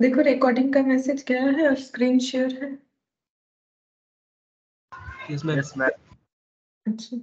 देखो रिकॉर्डिंग का मैसेज गया है और स्क्रीन शेयर है। इसमें अच्छा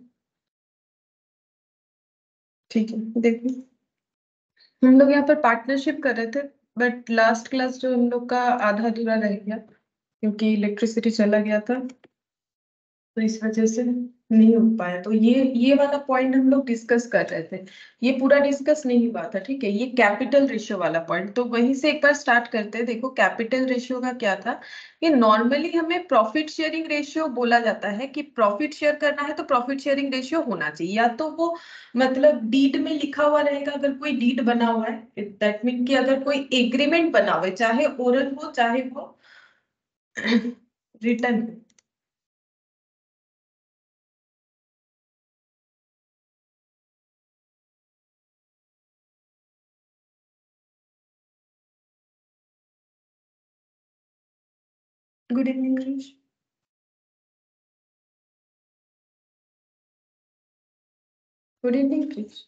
ठीक है, देखो हम लोग यहाँ पर पार्टनरशिप कर रहे थे, बट लास्ट क्लास जो हम लोग का आधा अधूरा रह गया क्योंकि इलेक्ट्रिसिटी चला गया था, तो इस वजह से नहीं हो पाया। तो ये वाला पॉइंट हम लोग डिस्कस कर रहे थे, ये पूरा डिस्कस नहीं हुआ था। ठीक है, ये कैपिटल रेशियो वाला पॉइंट, तो वहीं से एक बार स्टार्ट करते हैं। देखो कैपिटल रेशियो का क्या था, कि नॉर्मली हमें प्रॉफिट शेयरिंग रेशियो बोला जाता है कि प्रॉफिट शेयर करना है तो प्रॉफिट शेयरिंग रेशियो होना चाहिए, या तो वो मतलब डीड में लिखा हुआ रहेगा, अगर कोई डीड बना हुआ है दैट मीन कि अगर कोई एग्रीमेंट बना हुआ है, चाहे ओरल हो चाहे वो return. Good evening Krish. Good evening Krish.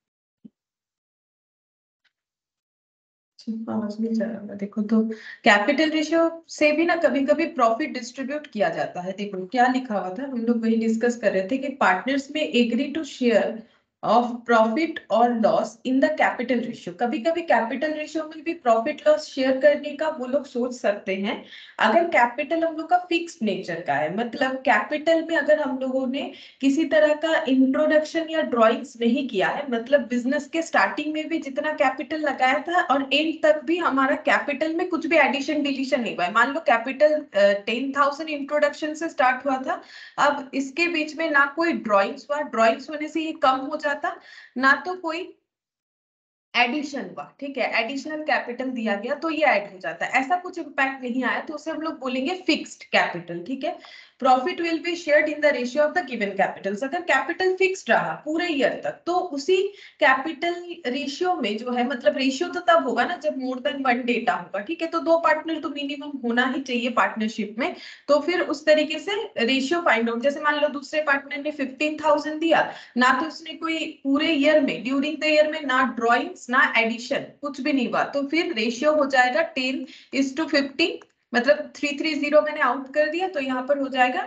आवाज नहीं जा रहा। देखो तो कैपिटल रेशियो से भी ना कभी कभी प्रॉफिट डिस्ट्रीब्यूट किया जाता है। देखो क्या लिखा हुआ था, हम लोग वही डिस्कस कर रहे थे कि पार्टनर्स में agree to share of profit और loss in the capital ratio. कभी कभी कैपिटल रेशियो में भी प्रॉफिट लॉस शेयर करने का वो लोग सोच सकते हैं, अगर कैपिटल हम लोग का फिक्स्ड नेचर का है। मतलब कैपिटल में अगर हम लोगों ने किसी तरह का इंट्रोडक्शन या ड्राइंग्स नहीं किया है, मतलब बिजनेस के स्टार्टिंग में भी जितना कैपिटल लगाया था और एंड तक भी हमारा कैपिटल में कुछ भी एडिशन डिलीशन नहीं हुआ है। मान लो कैपिटल 10,000 इंट्रोडक्शन से स्टार्ट हुआ था, अब इसके बीच में ना कोई ड्राइंग्स हुआ, ड्राइंग्स होने से ये कम हो जाता, ना तो कोई एडिशन हुआ। ठीक है, एडिशनल कैपिटल दिया गया तो ये ऐड हो जाता है, ऐसा कुछ इंपैक्ट नहीं आया तो उसे हम लोग बोलेंगे फिक्स्ड कैपिटल। ठीक है, profit will be shared in the ratio of the given capitals. अगर कैपिटल फिक्स्ड रहा पूरे ईयर तक तो उसी कैपिटल रेशियो में जो है, मतलब रेशियो तो तब होगा ना जब मोर देन वन डेटा होगा। ठीक है, तो दो पार्टनर तो मिनिमम होना ही चाहिए पार्टनरशिप में, तो फिर उस तरीके से रेशियो फाइंड आउट। जैसे मान लो दूसरे पार्टनर ने 15,000 दिया, ना तो उसने कोई पूरे ईयर में ड्यूरिंग द ईयर में ना ड्रॉइंग्स ना एडिशन कुछ भी नहीं हुआ, तो फिर रेशियो हो जाएगा 10:50, मतलब 330 मैंने आउट कर दिया तो यहाँ पर हो जाएगा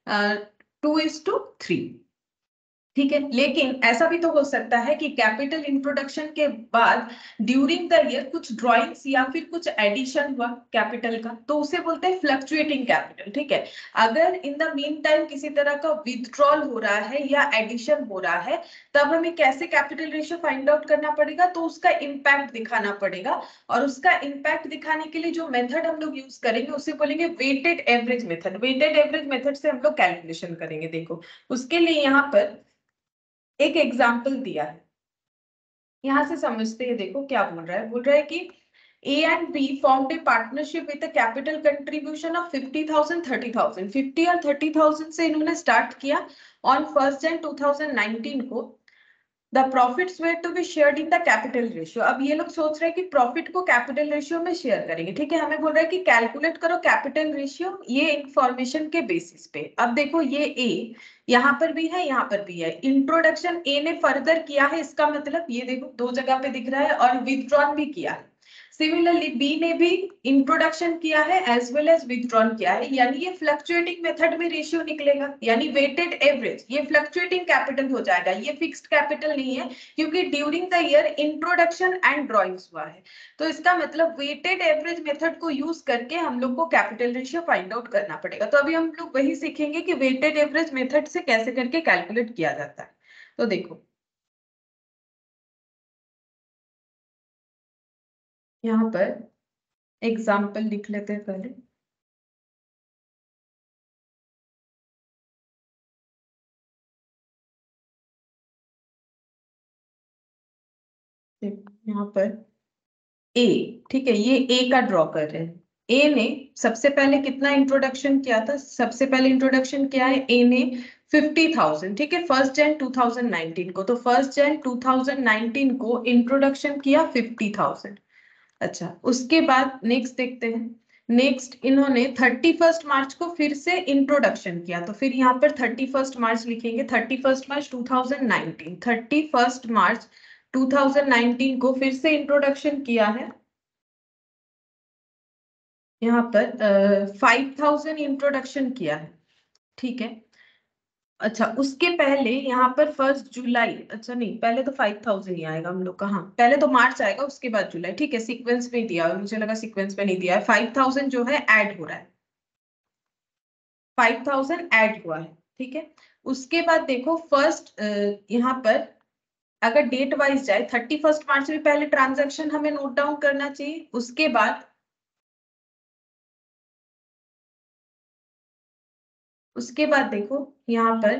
2:3। ठीक है, लेकिन ऐसा भी तो हो सकता है कि कैपिटल इंट्रोडक्शन के बाद ड्यूरिंग द ईयर कुछ ड्राइंग्स या फिर कुछ एडिशन हुआ कैपिटल का, तो उसे बोलते हैं फ्लक्चुएटिंग कैपिटल। ठीक है, अगर इन द मीन टाइम किसी तरह का विथड्रॉल हो रहा है या एडिशन हो रहा है, तब हमें कैसे कैपिटल रेशियो फाइंड आउट करना पड़ेगा, तो उसका इम्पैक्ट दिखाना पड़ेगा। और उसका इम्पैक्ट दिखाने के लिए जो मेथड हम लोग यूज करेंगे उसे बोलेंगे weighted average method. Weighted average method से हम लोग कैलकुलेशन करेंगे। देखो उसके लिए यहाँ पर एक एग्जाम्पल दिया है, यहां से समझते हैं। देखो क्या बोल रहा है, बोल रहा है कि A and B formed a partnership with a capital contribution of 50,000, 30,000। 50 और 30,000 से इन्होंने स्टार्ट किया ऑन 1 Jan 2019 को। The profits were to be shared in the capital ratio. अब ये लोग सोच रहे हैं कि प्रॉफिट को कैपिटल रेशियो में शेयर करेंगे। ठीक है, हमें बोल रहा है कि कैलकुलेट करो कैपिटल रेशियो ये इंफॉर्मेशन के बेसिस पे। अब देखो ये ए यहाँ पर भी है यहाँ पर भी है, इंट्रोडक्शन ए ने फर्दर किया है, इसका मतलब ये देखो दो जगह पे दिख रहा है, और विथड्रॉन भी किया है। सिमिलरली बी ने भी इंट्रोडक्शन किया है एज वेल एज विथड्रॉन किया है, यानी ये फ्लक्चुएटिंग मेथड में रेशियो निकलेगा, यानी वेटेड एवरेज। ये फ्लक्चुएटिंग कैपिटल हो जाएगा, ये फिक्स्ड कैपिटल नहीं है, क्योंकि during the year introduction and drawings हुआ है। तो इसका मतलब वेटेड एवरेज मेथड को यूज करके हम लोग को कैपिटल रेशियो फाइंड आउट करना पड़ेगा। तो अभी हम लोग वही सीखेंगे कि वेटेड एवरेज मेथड से कैसे करके कैलकुलेट किया जाता है। तो देखो यहाँ पर एग्जाम्पल लिख लेते हैं पहले। यहाँ पर ए, ठीक है, ये ए का ड्रॉ कर रहे हैं। ए ने सबसे पहले कितना इंट्रोडक्शन किया था, सबसे पहले इंट्रोडक्शन किया है ए ने 50,000। ठीक है, 1 Jan 2019 को, तो 1 Jan 2019 को इंट्रोडक्शन किया 50,000। अच्छा, उसके बाद नेक्स्ट देखते हैं। नेक्स्ट इन्होंने 31 मार्च को फिर से इंट्रोडक्शन किया, तो फिर यहाँ पर 31 मार्च लिखेंगे। 31 मार्च 2019, 31 मार्च 2019 को फिर से इंट्रोडक्शन किया है यहाँ पर 5000 इंट्रोडक्शन किया है, ठीक है। अच्छा, उसके पहले यहाँ पर 1 जुलाई, अच्छा नहीं, पहले तो 5000 ही आएगा हम लोग का, हाँ पहले तो मार्च आएगा उसके बाद जुलाई, ठीक है। सीक्वेंस में दिया हुआ, मुझे लगा सीक्वेंस में नहीं दिया है। 5000 जो है ऐड हो रहा है, 5000 ऐड हुआ है, ठीक है। उसके बाद देखो फर्स्ट, यहाँ पर अगर डेट वाइज जाए 31 मार्च में पहले ट्रांजैक्शन हमें नोट डाउन करना चाहिए। उसके बाद देखो यहाँ पर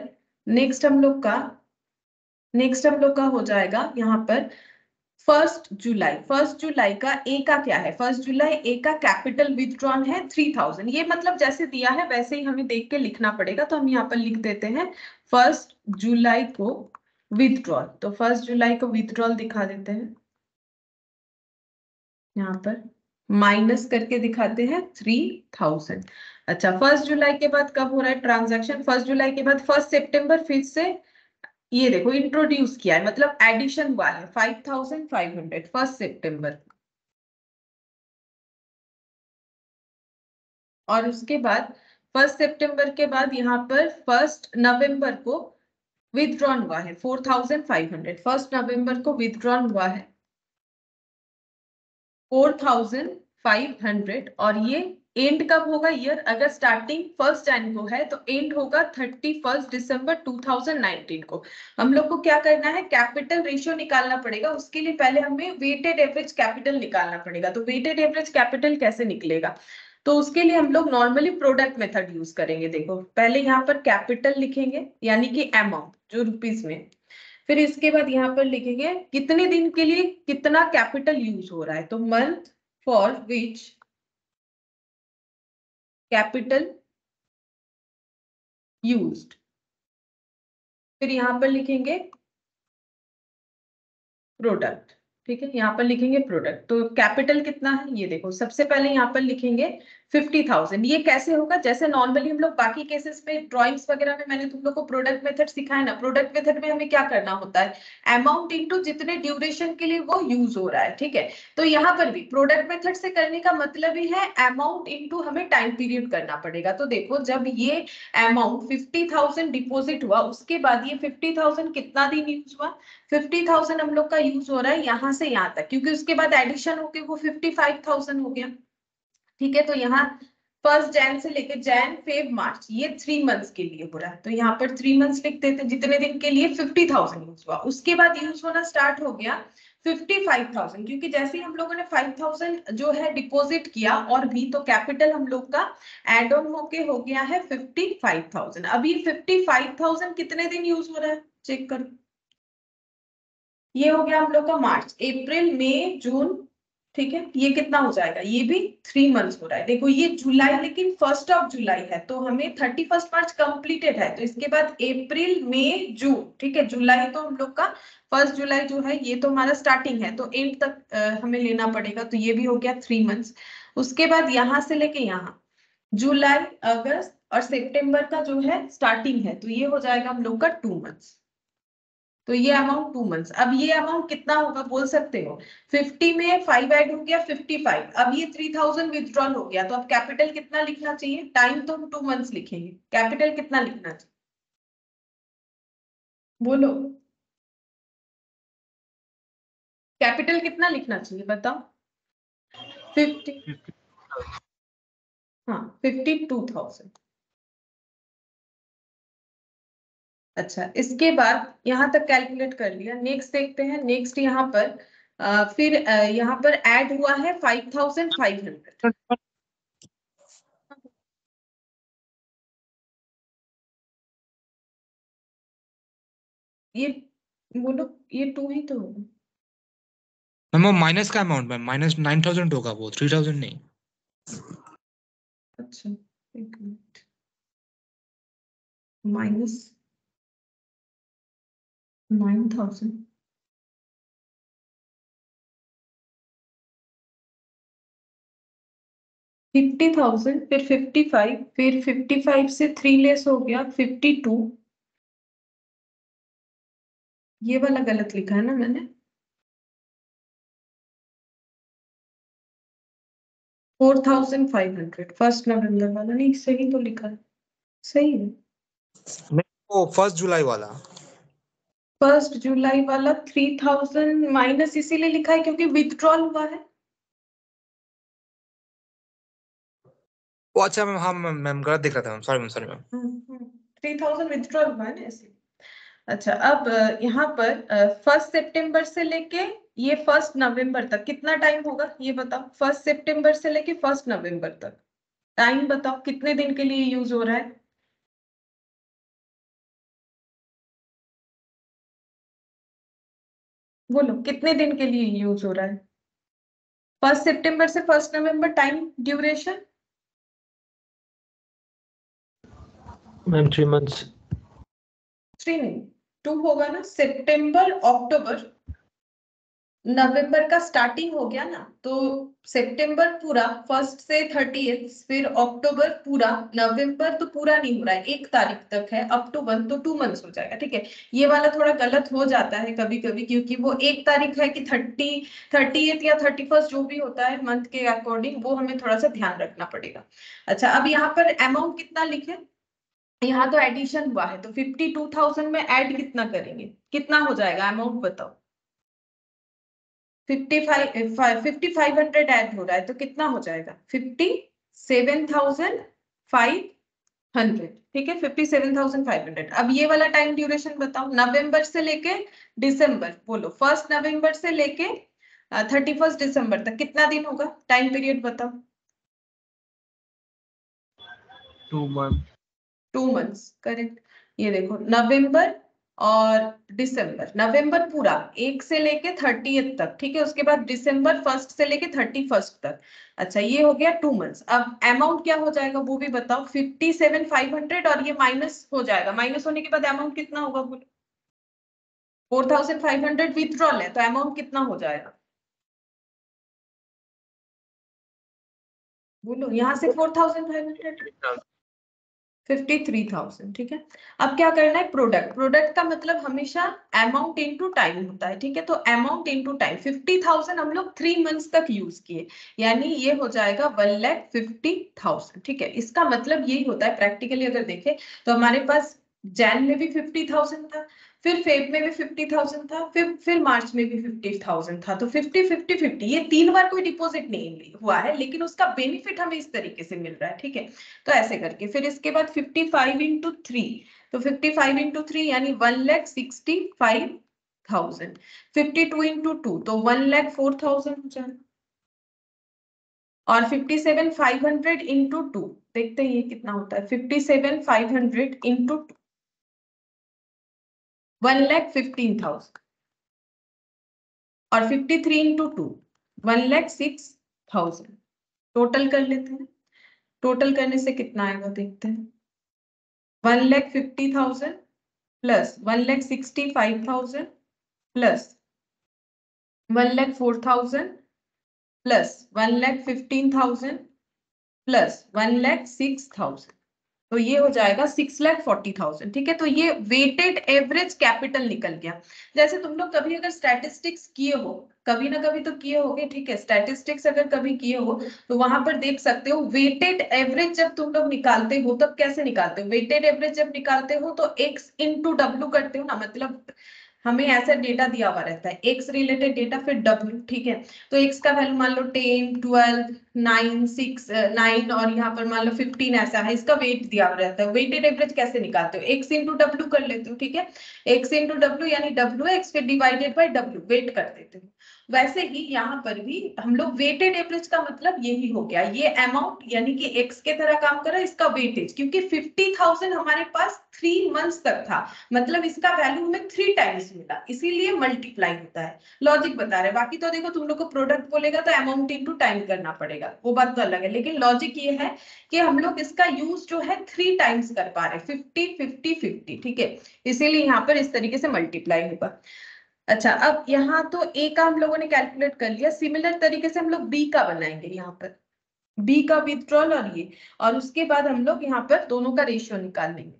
नेक्स्ट हम लोग का हो जाएगा यहाँ पर 1 जुलाई। 1 जुलाई का ए का क्या है, 1 जुलाई ए का कैपिटल विथड्रॉन है 3000। ये मतलब जैसे दिया है वैसे ही हमें देख के लिखना पड़ेगा, तो हम यहाँ पर लिख देते हैं 1 जुलाई को विथड्रॉल। तो 1 जुलाई को विथड्रॉल दिखा देते हैं, यहाँ पर माइनस करके दिखाते हैं 3000। अच्छा, 1 जुलाई के बाद कब हो रहा है ट्रांजैक्शन, 1 जुलाई के बाद 1 सितंबर फिर से ये देखो इंट्रोड्यूस किया है, मतलब एडिशन हुआ है 5500 1 सितंबर। और उसके बाद 1 सितंबर के बाद यहाँ पर 1 नवंबर को विथड्रॉन हुआ है 4500। 1 नवंबर को विथड्रॉन हुआ है 4500। और ये एंड कब होगा ईयर, अगर स्टार्टिंग 1 जनवरी को है तो एंड होगा 31 दिसंबर 2019 को। हम लोग को क्या करना है, कैपिटल रेशियो निकालना पड़ेगा। उसके लिए पहले हमें वेटेड एवरेज कैपिटल निकालना पड़ेगा। तो वेटेड एवरेज कैपिटल कैसे निकलेगा, तो उसके लिए हम लोग नॉर्मली प्रोडक्ट मेथड यूज करेंगे। देखो पहले यहाँ पर कैपिटल लिखेंगे यानी कि अमाउंट जो रुपीज में, फिर इसके बाद यहाँ पर लिखेंगे कितने दिन के लिए कितना कैपिटल यूज हो रहा है, तो month for which capital used. फिर यहाँ पर लिखेंगे प्रोडक्ट, ठीक है। यहाँ पर लिखेंगे प्रोडक्ट, तो कैपिटल कितना है ये देखो। सबसे पहले यहाँ पर लिखेंगे 50,000। ये कैसे होगा, जैसे नॉर्मली हम लोग बाकी केसेस में ड्राइंग्स वगैरह में मैंने तुम लोग को प्रोडक्ट मेथड सिखाया ना। प्रोडक्ट मेथड में हमें क्या करना होता है, अमाउंट इंटू जितने ड्यूरेशन के लिए वो यूज हो रहा है, ठीक है। तो यहाँ पर भी प्रोडक्ट मेथड से करने का मतलब ही है अमाउंट इंटू हमें टाइम पीरियड करना पड़ेगा। तो देखो जब ये अमाउंट 50,000 डिपोजिट हुआ, उसके बाद ये 50,000 कितना दिन यूज हुआ, 50,000 हम लोग का यूज हो रहा है यहाँ से यहाँ तक, क्योंकि उसके बाद एडिशन होके वो 55,000 हो गया, ठीक है। तो यहाँ 1 जैन से लेकर जैन फेब मार्च ये 3 मंथ्स के लिए हो रहा है। तो यहाँ पर 3 मंथ्स लिख देते, जितने दिन के लिए 50,000 यूज हुआ। उसके बाद यूज होना स्टार्ट हो गया 55,000, क्योंकि जैसे ही हम लोगों ने 5,000 जो है डिपॉजिट किया और भी, तो कैपिटल हम लोग का एड ऑन होके हो गया है 55,000। अब ये 55,000 कितने दिन यूज हो रहा है चेक करो। ये हो गया हम लोग का मार्च, अप्रैल, मई, जून, ठीक है। ये कितना हो जाएगा, ये भी 3 मंथ्स हो रहा है। देखो ये जुलाई, लेकिन 1 जुलाई है तो हमें 31 मार्च कंप्लीटेड है, तो इसके बाद अप्रैल, मई, जून, ठीक है। जुलाई तो हम लोग का 1 जुलाई जो है ये तो हमारा स्टार्टिंग है, तो एंड तक हमें लेना पड़ेगा। तो ये भी हो गया 3 मंथ्स। उसके बाद यहाँ से लेके यहाँ जुलाई, अगस्त और सितंबर का जो है स्टार्टिंग है, तो ये हो जाएगा हम लोग का 2 मंथ्स। तो ये अमाउंट 2 मंथ्स। अब ये अमाउंट कितना होगा बोल सकते हो, 50 में 5 ऐड हो गया 55। अब ये 3,000 विथड्रॉल हो गया, तो अब कैपिटल कितना लिखना चाहिए, टाइम तो हम 2 मंथ्स लिखेंगे, कैपिटल कितना लिखना चाहिए बोलो, कैपिटल कितना लिखना चाहिए बताओ। 50, हाँ 52,000। अच्छा, इसके बाद यहाँ तक कैलकुलेट कर लिया। नेक्स्ट देखते हैं, नेक्स्ट यहाँ पर फिर यहाँ पर ऐड हुआ है 5,500। ये बोलो, ये 2 ही तो होगा। मैम वो माइनस का अमाउंट मैम, -9,000 होगा वो, 3,000 नहीं। अच्छा, एक मिनट, -9,000, 50,000, फिर 55, फिर 55 से 3 लेस हो गया 52। ये वाला गलत लिखा है ना मैंने, 4500 1 नवंबर वाला नहीं, सही तो लिखा है, सही है। नहीं, वो 1 जुलाई वाला। 1 जुलाई वाला 3000 माइनस इसीलिए लिखा है क्योंकि विथड्रॉल हुआ है। वो अच्छा मैम, हाँ मैम गलत दिख रहा था ma'am, sorry ma'am, sorry ma'am. 3000 withdrawal हुआ है ना ऐसे। अच्छा, अब यहाँ पर 1 सितंबर से लेके ये 1 नवंबर तक कितना टाइम होगा ये बताओ। 1 सितंबर से लेके 1 नवंबर तक टाइम बताओ कितने दिन के लिए यूज हो रहा है। बोलो कितने दिन के लिए यूज हो रहा है। 1 सितंबर से 1 नवंबर टाइम ड्यूरेशन। Ma'am 3 months। 3 नहीं, 2 होगा ना। सितंबर अक्टूबर नवंबर का स्टार्टिंग हो गया ना, तो सितंबर पूरा 1 से 30, फिर अक्टूबर पूरा, नवंबर तो पूरा नहीं हो रहा है, 1 तारीख तक है अप टू 1, तो 2 मंथ्स हो जाएगा। ठीक है, ये वाला थोड़ा गलत हो जाता है कभी कभी, क्योंकि वो 1 तारीख है कि 30 या 31 जो भी होता है मंथ के अकॉर्डिंग, वो हमें थोड़ा सा ध्यान रखना पड़ेगा। अच्छा, अब यहाँ पर अमाउंट कितना लिखे, यहाँ तो एडिशन हुआ है, तो 52,000 में ऐड कितना करेंगे, कितना हो जाएगा अमाउंट बताओ। 5500 ऐड हो रहा है तो कितना हो जाएगा 57,500। ठीक है, 57,500। अब ये वाला टाइम ड्यूरेशन बताओ, नवंबर से लेके दिसंबर, बोलो 1 नवंबर से लेके 31 दिसंबर तक कितना दिन होगा, टाइम पीरियड बताओ। 2 months। 2 months, correct. ये देखो नवंबर और दिसंबर, नवंबर पूरा 1 से लेके 30 तक, ठीक है, उसके बाद दिसंबर 1 से लेके 31 तक। अच्छा, ये हो गया 2 मंथ्स। अब अमाउंट क्या हो जाएगा वो भी बताओ। 57,500 और ये माइनस हो जाएगा, माइनस होने के बाद अमाउंट कितना होगा बोलो। 4,500 विथड्रॉल है, तो अमाउंट कितना हो जाएगा बोलो, यहाँ से 4,500, 53,000। ठीक है, अब क्या करना है, प्रोडक्ट, प्रोडक्ट का मतलब हमेशा अमाउंट इनटू टाइम होता है। ठीक है, तो अमाउंट इनटू टाइम 50,000 हम लोग 3 मंथ्स तक यूज किए, यानी ये हो जाएगा 1,50,000। ठीक है, इसका मतलब यही होता है प्रैक्टिकली अगर देखें तो हमारे पास जैन में भी 50,000 था, फिर फेब में भी 50,000 था, फिर मार्च में भी 50,000 था, तो 50 50 50 ये 3 बार कोई डिपॉजिट नहीं हुआ है, लेकिन उसका बेनिफिट हमें इस तरीके से मिल रहा है। ठीक है, तो ऐसे करके फिर इसके बाद 55 × 3, तो 55 × 3 यानी 1,65,000। 52 × 2 तो 1,04,000 हो जाएगा। और 57,500 × 2 देखते हैं ये कितना होता है। 57,500 × 2 1,15,000। और 53 × 2 1,06,000। टोटल कर लेते हैं, टोटल करने से कितना आएगा देखते हैं। 1,50,000 प्लस 1,65,000 प्लस 1,04,000 प्लस 1,15,000 प्लस 1,06,000, तो ये हो जाएगा 6,40,000। ठीक है, तो ये वेटेड एवरेज कैपिटल निकल गया। जैसे तुम लोग कभी अगर स्टैटिस्टिक्स किए हो, कभी ना कभी तो किए होगे, ठीक है, स्टैटिस्टिक्स अगर कभी किए हो तो वहां पर देख सकते हो वेटेड एवरेज जब तुम लोग निकालते हो तब कैसे निकालते हो। वेटेड एवरेज जब निकालते हो तो x इंटू डब्ल्यू करते हो ना, मतलब हमें ऐसा डेटा दिया हुआ रहता है, x रिलेटेड डेटा फिर w। ठीक है, तो x का वैल्यू मान लो 10 12 9 6 9 और यहाँ पर मान लो 15 ऐसा है, इसका वेट दिया हुआ रहता है। वेटेड एवरेज कैसे निकालते हो, x इंटू डब्ल्यू कर लेते हो। ठीक है, x इंटू डब्ल्यू यानी डब्ल्यू एक्स फिर डिवाइडेड बाय डब्ल्यू, वेट कर देते हो। वैसे ही यहाँ पर भी हम लोग वेटेड एवरेज का मतलब यही हो गया, ये अमाउंट यानी कि x के तरह काम कर रहा है, इसका वेटेज, क्योंकि 50,000 हमारे पास 3 मंथ्स तक था, मतलब इसका वैल्यू हमें 3 टाइम्स मिला, इसीलिए मल्टीप्लाई होता है। लॉजिक बता रहे, बाकी तो देखो तुम लोग को प्रोडक्ट बोलेगा तो अमाउंट इनटू टाइम करना पड़ेगा, वो बात तो अलग है, लेकिन लॉजिक ये है कि हम लोग इसका यूज जो है 3 टाइम्स कर पा रहे, 50 50 50। ठीक है, इसीलिए यहाँ पर इस तरीके से मल्टीप्लाई होगा। अच्छा, अब यहाँ तो ए का हम लोगों ने कैलकुलेट कर लिया, सिमिलर तरीके से हम लोग बी का बनाएंगे, यहाँ पर बी का विथड्रॉल और ये, और उसके बाद हम लोग यहाँ पर दोनों का रेशियो निकाल लेंगे।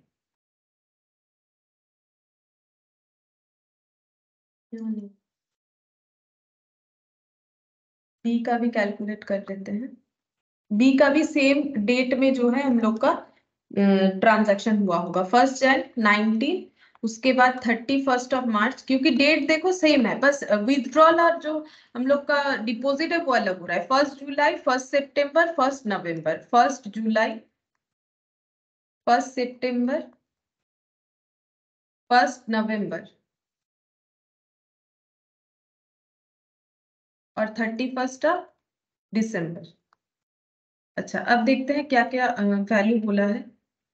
बी का भी कैलकुलेट कर लेते हैं। बी का भी सेम डेट में जो है हम लोग का ट्रांजैक्शन हुआ होगा, 1 Jan 19, उसके बाद 31 मार्च, क्योंकि डेट देखो सेम है, बस विथड्रॉल और जो हम लोग का डिपॉजिट है वो अलग हो रहा है। 1 जुलाई, 1 सितंबर, 1 नवंबर, 1 जुलाई, 1 सितंबर, 1 नवंबर और 31 दिसंबर। अच्छा, अब देखते हैं क्या क्या वैल्यू बोला है।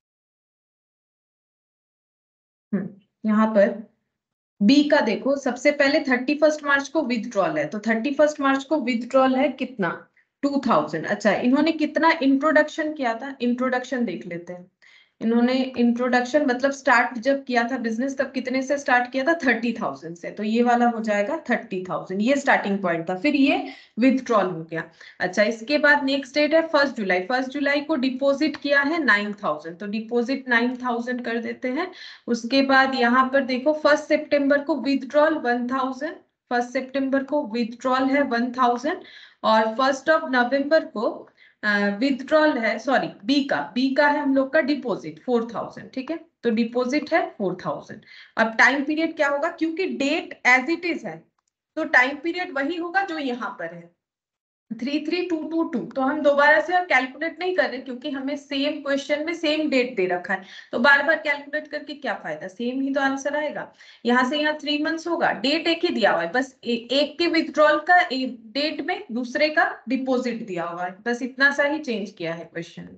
यहाँ पर बी का देखो, सबसे पहले 31 मार्च को विथड्रॉल है, तो 31 मार्च को विथड्रॉल है कितना, 2000। अच्छा, इन्होंने कितना इंट्रोडक्शन किया था, इंट्रोडक्शन देख लेते हैं। इन्होंने इंट्रोडक्शन मतलब स्टार्ट जब किया था बिजनेस, तब कितने से स्टार्ट किया था, 30,000 से, तो ये वाला हो जाएगा 30,000, ये स्टार्टिंग पॉइंट था, फिर ये विथड्रॉल हो गया। अच्छा, इसके बाद नेक्स्ट डेट है 1 जुलाई, 1 जुलाई को डिपॉजिट किया है 9,000, तो डिपॉजिट 9,000 कर देते हैं। उसके बाद यहाँ पर देखो 1 सितंबर को विथड्रॉल 1000, 1 सितंबर को विथड्रॉल है 1000, और 1 नवंबर को विथड्रॉल है, सॉरी बी का है हम लोग का डिपॉजिट 4000, ठीक है, तो डिपॉजिट है 4000। अब टाइम पीरियड क्या होगा, क्योंकि डेट एज इट इज है, तो टाइम पीरियड वही होगा जो यहाँ पर है 33222, तो हम दोबारा से कैलकुलेट नहीं कर रहे, क्योंकि हमें सेम क्वेश्चन में सेम डेट दे रखा है, तो बार बार कैलकुलेट करके क्या फायदा, सेम ही तो आंसर आएगा। यहाँ से यहाँ 3 मंथ्स होगा, डेट एक ही दिया हुआ है, बस एक के विथड्रॉल का डेट में दूसरे का डिपॉजिट दिया हुआ है, बस इतना सा ही चेंज किया है क्वेश्चन।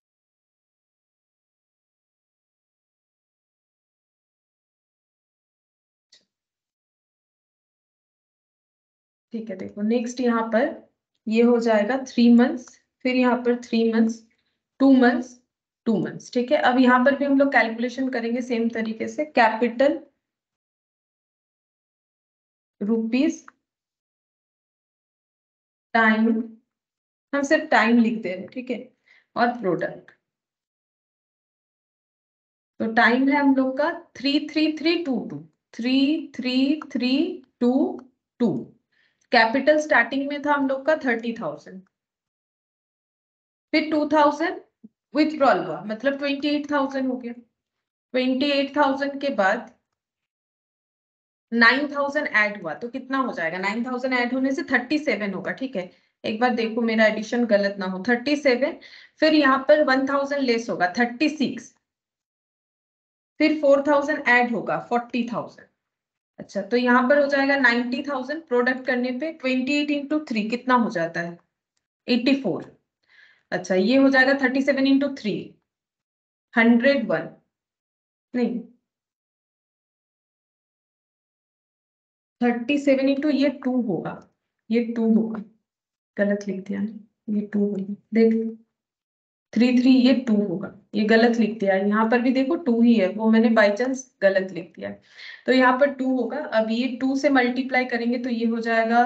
ठीक है, देखो नेक्स्ट यहाँ पर ये हो जाएगा 3 मंथ्स, फिर यहाँ पर 3 मंथ्स, 2 मंथ्स, 2 मंथ्स, ठीक है। अब यहाँ पर भी हम लोग कैलकुलेशन करेंगे सेम तरीके से, कैपिटल रुपीज टाइम, हम सिर्फ टाइम लिख दे रहे हैं, ठीक है, और प्रोडक्ट, तो टाइम है हम लोग का 33322, 33322, कैपिटल स्टार्टिंग में था हम लोग का 30,000, फिर 2000 विथड्रॉल हुआ, मतलब 28,000 हो गया, 28,000 के बाद 9,000 ऐड हुआ, तो कितना हो जाएगा, 9,000 ऐड होने से 37 होगा, ठीक है। एक बार देखो मेरा एडिशन गलत ना हो, 37, फिर यहाँ पर 1,000 लेस होगा 36, फिर 4,000 ऐड होगा 40,000। अच्छा, तो यहाँ पर हो जाएगा 90,000, प्रोडक्ट करने पे 28 इंटू 3 कितना हो जाता है, 84। अच्छा, ये हो जाएगा 37 इंटू 3, 101, नहीं 37 इंटू ये 2 होगा, ये 2 होगा, गलत लिख दिया ना, ये 2 होगा, देख 33, ये 2 होगा, ये गलत लिख दिया है, यहाँ पर भी देखो 2 ही है, वो मैंने बाई चांस गलत लिख दिया है, तो यहाँ पर 2 होगा। अब ये 2 से मल्टीप्लाई करेंगे तो ये हो जाएगा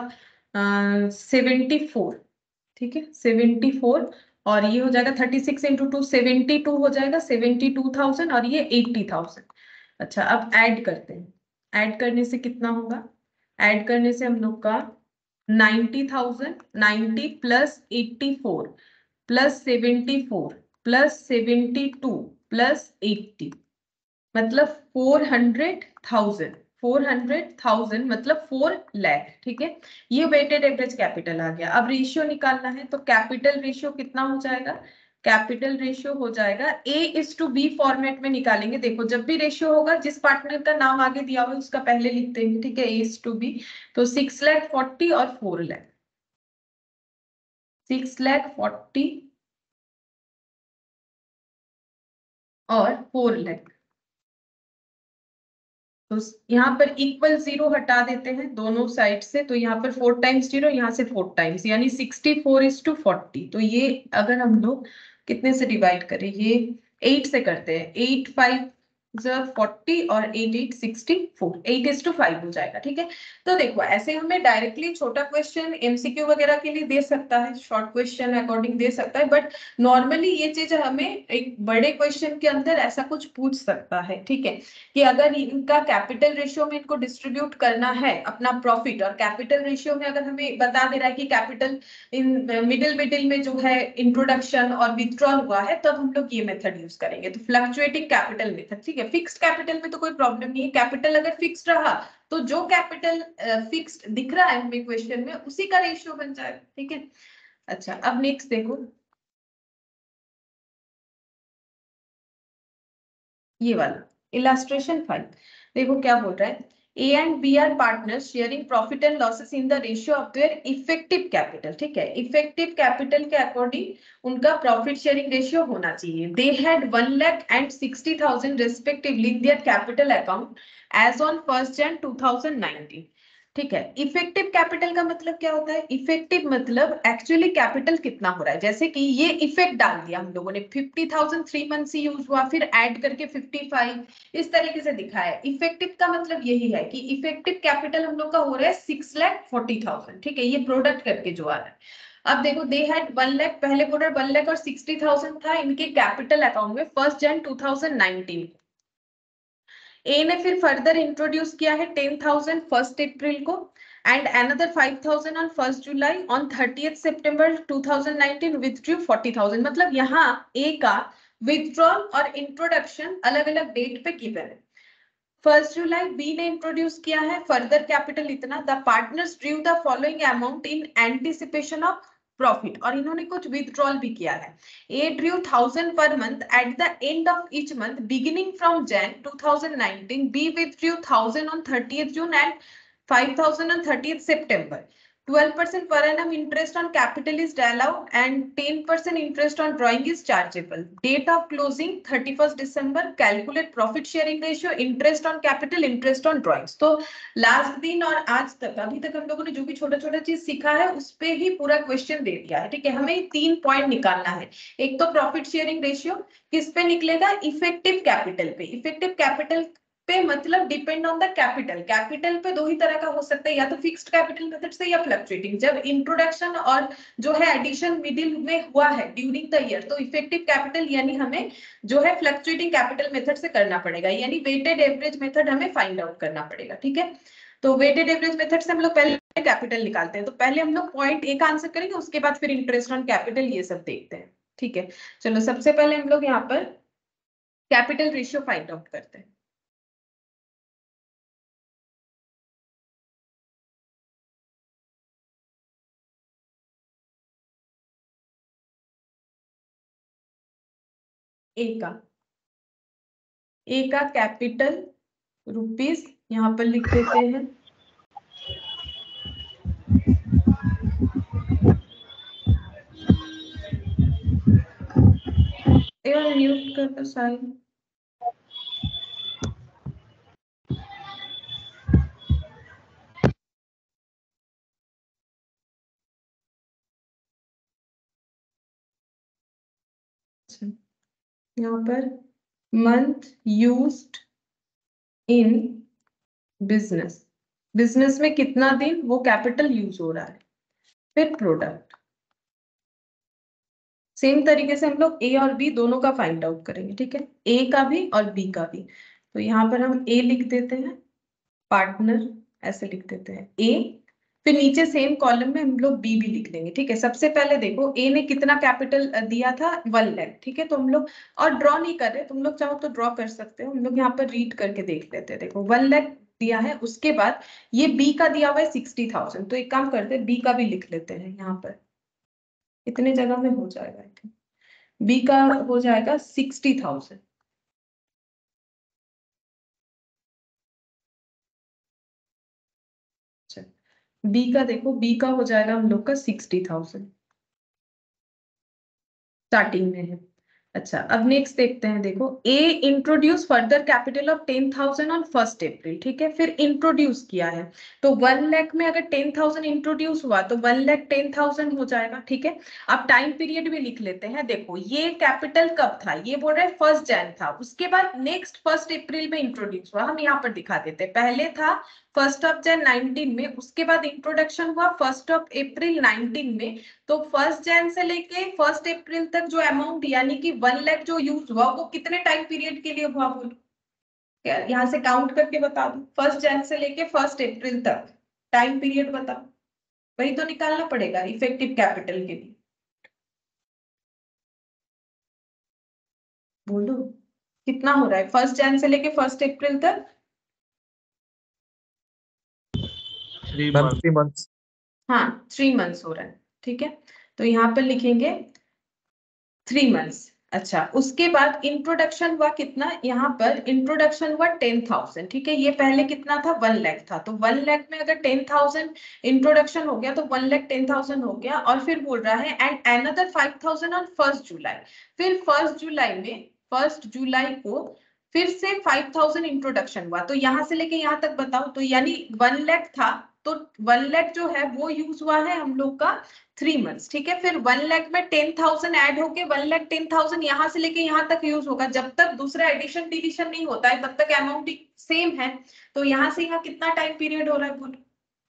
74, ठीक है, 74, और ये हो जाएगा 36 इंटू 2, 72 हो जाएगा, 72,000, और ये 80,000। अच्छा, अब ऐड करते हैं, ऐड करने से कितना होगा, ऐड करने से हम लोग का 90,000, 90 प्लस 84 प्लस 74 प्लस 72 प्लस 80, मतलब 400,000, 400,000 मतलब 4 लाख, ठीक है। ये वेटेड एवरेज कैपिटल आ गया। अब रेशियो निकालना है, तो कैपिटल रेशियो कितना हो जाएगा, कैपिटल रेशियो हो जाएगा A:B फॉर्मेट में निकालेंगे। देखो जब भी रेशियो होगा, जिस पार्टनर का नाम आगे दिया हुआ है उसका पहले लिख देंगे, ठीक है, A:B, तो 6,40,000 और 4 लाख, 6,40,000 और 4 लाख, तो यहाँ पर इक्वल 0 हटा देते हैं दोनों साइड से, तो यहाँ पर 4 टाइम्स 0, यहाँ से 4 टाइम्स, यानी 64:40, तो ये अगर हम लोग कितने से डिवाइड करें, ये 8 से करते हैं, 8 5 40 और 8 64 8:5 हो जाएगा। ठीक है, तो देखो ऐसे हमें डायरेक्टली छोटा क्वेश्चन एमसीक्यू वगैरह के लिए दे सकता है, शॉर्ट क्वेश्चन अकॉर्डिंग दे सकता है, बट नॉर्मली ये चीज हमें एक बड़े क्वेश्चन के अंदर ऐसा कुछ पूछ सकता है। ठीक है, कि अगर इनका कैपिटल रेशियो में इनको डिस्ट्रीब्यूट करना है अपना प्रॉफिट, और कैपिटल रेशियो में अगर हमें बता दे रहा है कि कैपिटल इन मिडिल में जो है इंट्रोडक्शन और विथड्रॉल हुआ है, तब हम लोग ये मेथड यूज करेंगे, तो फ्लक्चुएटिंग कैपिटल मेथड। ठीक है, फिक्स्ड कैपिटल में तो कोई प्रॉब्लम नहीं है, कैपिटल अगर फिक्स्ड रहा तो जो कैपिटल फिक्स्ड दिख रहा है हमें क्वेश्चन में उसी का रेशियो बन जाएगा। ठीक है, अच्छा अब नेक्स्ट देखो, ये वाला इलास्ट्रेशन 5। देखो क्या बोल रहा है, A and B are partners sharing profit and losses in the ratio of their effective capital। ठीक है, इफेक्टिव कैपिटल के अकॉर्डिंग उनका प्रॉफिट शेयरिंग रेशियो होना चाहिए। They had 1,60,000 respectively in their capital account as on 1st Jan 2019। ठीक है, effective capital का मतलब क्या होता है, इफेक्टिव मतलब एक्चुअली कैपिटल कितना हो रहा है। जैसे कि ये इफेक्ट डाल दिया हम लोगों ने, 50,000 3 मंथ से यूज हुआ, फिर ऐड करके 55, इस तरीके से दिखाया। इफेक्टिव का मतलब यही है कि इफेक्टिव कैपिटल हम लोग का हो रहा है 6,40,000। ठीक है, ये प्रोडक्ट करके जो आ रहा है। अब देखो दे हैड 1 लाख, पहले बोल रहा है 1 लाख और 60,000 था इनके कैपिटल अकाउंट में 1 जन 2019। ए ने फिर फर्दर इंट्रोड्यूस किया है 10,000 1 अप्रैल को, and another 5,000 on 1 July, on 30 September 2019 withdrew 40,000। मतलब यहाँ ए का विथड्रॉल और इंट्रोडक्शन अलग अलग डेट पे गिवन है। 1 जुलाई बी ने इंट्रोड्यूस किया है फर्दर कैपिटल इतना, the partners drew the following amount in anticipation of profit, और इन्होंने कुछ विथड्रॉल भी किया है। A drew 1,000 per month at the end of each month beginning from Jan 2019. B withdrew 1,000 on 30th June and 5,000 on 30th September. 12% per annum interest on capital is allowed and 10% interest on drawing is chargeable. Date of closing 31st December. Calculate profit sharing ratio, interest on capital, interest on drawings. तो last दिन और आज तक अभी तक हम लोगों ने जो भी छोटा छोटा चीज सीखा है उस पे ही पूरा क्वेश्चन दे दिया है। ठीक है, हमें 3 पॉइंट निकालना है। एक तो प्रॉफिट शेयरिंग रेशियो किस पे निकलेगा, इफेक्टिव कैपिटल पे। इफेक्टिव कैपिटल पे मतलब depend on the capital. Capital पे दो ही तरह का हो सकता है, या तो फिक्स्ड कैपिटल मेथड से या फ्लक्चुएटिंग। जब इंट्रोडक्शन और जो है एडिशन मिडिल में हुआ है ड्यूरिंग द ईयर, तो इफेक्टिव कैपिटल यानी हमें जो है फ्लक्चुएटिंग कैपिटल मेथड से करना पड़ेगा, यानी वेटेड एवरेज मेथड हमें फाइंड आउट करना पड़ेगा। ठीक है, तो वेटेड एवरेज मेथड से हम लोग पहले कैपिटल निकालते हैं, तो पहले हम लोग पॉइंट ए का आंसर करेंगे, उसके बाद फिर इंटरेस्ट ऑन कैपिटल ये सब देखते हैं। ठीक है, चलो सबसे पहले हम लोग यहाँ पर कैपिटल रेशियो फाइंड आउट करते हैं। ए का कैपिटल रुपीस यहाँ पर लिख देते हैं। म्यूट कर दो साइन। यहाँ पर month used in business, business में कितना दिन वो कैपिटल यूज हो रहा है। फिर प्रोडक्ट, सेम तरीके से हम लोग ए और बी दोनों का फाइंड आउट करेंगे। ठीक है, ए का भी और बी का भी। तो यहाँ पर हम ए लिख देते हैं, पार्टनर ऐसे लिख देते हैं ए, फिर नीचे सेम कॉलम में हम लोग बी भी लिख देंगे। ठीक है, सबसे पहले देखो ए ने कितना कैपिटल दिया था 1 लाख। ठीक है, तो हम लोग और ड्रॉ नहीं कर रहे, तुम लोग चाहो तो ड्रॉ कर सकते हो, हम लोग यहाँ पर रीड करके देख लेते हैं। देखो 1 लाख दिया है, उसके बाद ये बी का दिया हुआ है 60,000, तो एक काम करते हैं बी का भी लिख लेते हैं। यहाँ पर इतने जगह में हो जाएगा, बी का हो जाएगा 60,000। बी का देखो, बी का हो जाएगा हम लोग का 60,000 स्टार्टिंग में है। अच्छा, अब नेक्स्ट देखते हैं। देखो, A introduce further capital of 10,000 on 1 April, ठीक है। फिर इंट्रोड्यूस किया है तो 1 लाख में अगर 10,000 इंट्रोड्यूस हुआ तो 1 लाख 10,000 हो जाएगा, ठीक है। अब टाइम पीरियड भी लिख लेते हैं। देखो, ये कैपिटल कब था, ये बोल रहे हैं 1 जैन था, उसके बाद नेक्स्ट 1 अप्रैल में इंट्रोड्यूस हुआ। हम यहाँ पर दिखा देते हैं, पहले था 1 Jan 19 में, उसके बाद इंट्रोडक्शन हुआ 1 April 19 में। तो 1 जैन से लेके 1 अप्रैल तक जो अमाउंट यानी कि 1 लाख जो यूज हुआ वो कितने टाइम पीरियड के लिए हुआ, बोलो। यहाँ से काउंट करके बता दो, 1 जैन से लेके 1 अप्रैल तक टाइम पीरियड बताओ। वही तो निकालना पड़ेगा इफेक्टिव कैपिटल के लिए। बोलो कितना हो रहा है 1 जैन से लेके 1 अप्रैल तक? 3 मैम months. 3 months। हाँ, 3 मंथ्स हो रहा है, ठीक है। तो यहाँ पर लिखेंगे 3 मंथ्स। अच्छा, उसके बाद इंट्रोडक्शन हुआ कितना, यहाँ पर इंट्रोडक्शन हुआ 10,000, ठीक है। ये पहले कितना था, 1 लाख था। तो 1 लाख में अगर 10,000 इंट्रोडक्शन हो गया तो 1 लाख 10,000 हो गया। और फिर बोल रहा है एंड अनदर 5,000 ऑन 1 जुलाई। फिर 1 जुलाई में, 1 जुलाई को फिर से 5,000 इंट्रोडक्शन हुआ। तो यहाँ से लेके यहाँ तक बताओ, तो यानी 1 लाख था तो 1 लाख जो है वो यूज हुआ है हम लोग का 3 मंथ्स, ठीक है। फिर 1 लाख में 10,000 ऐड होके 1 लाख 10,000 यहाँ से लेके यहाँ तक यूज होगा। जब तक दूसरा एडिशन डिलीशन नहीं होता है तब तक अमाउंट सेम है। तो यहाँ से यहाँ कितना टाइम पीरियड हो रहा है, बोलो।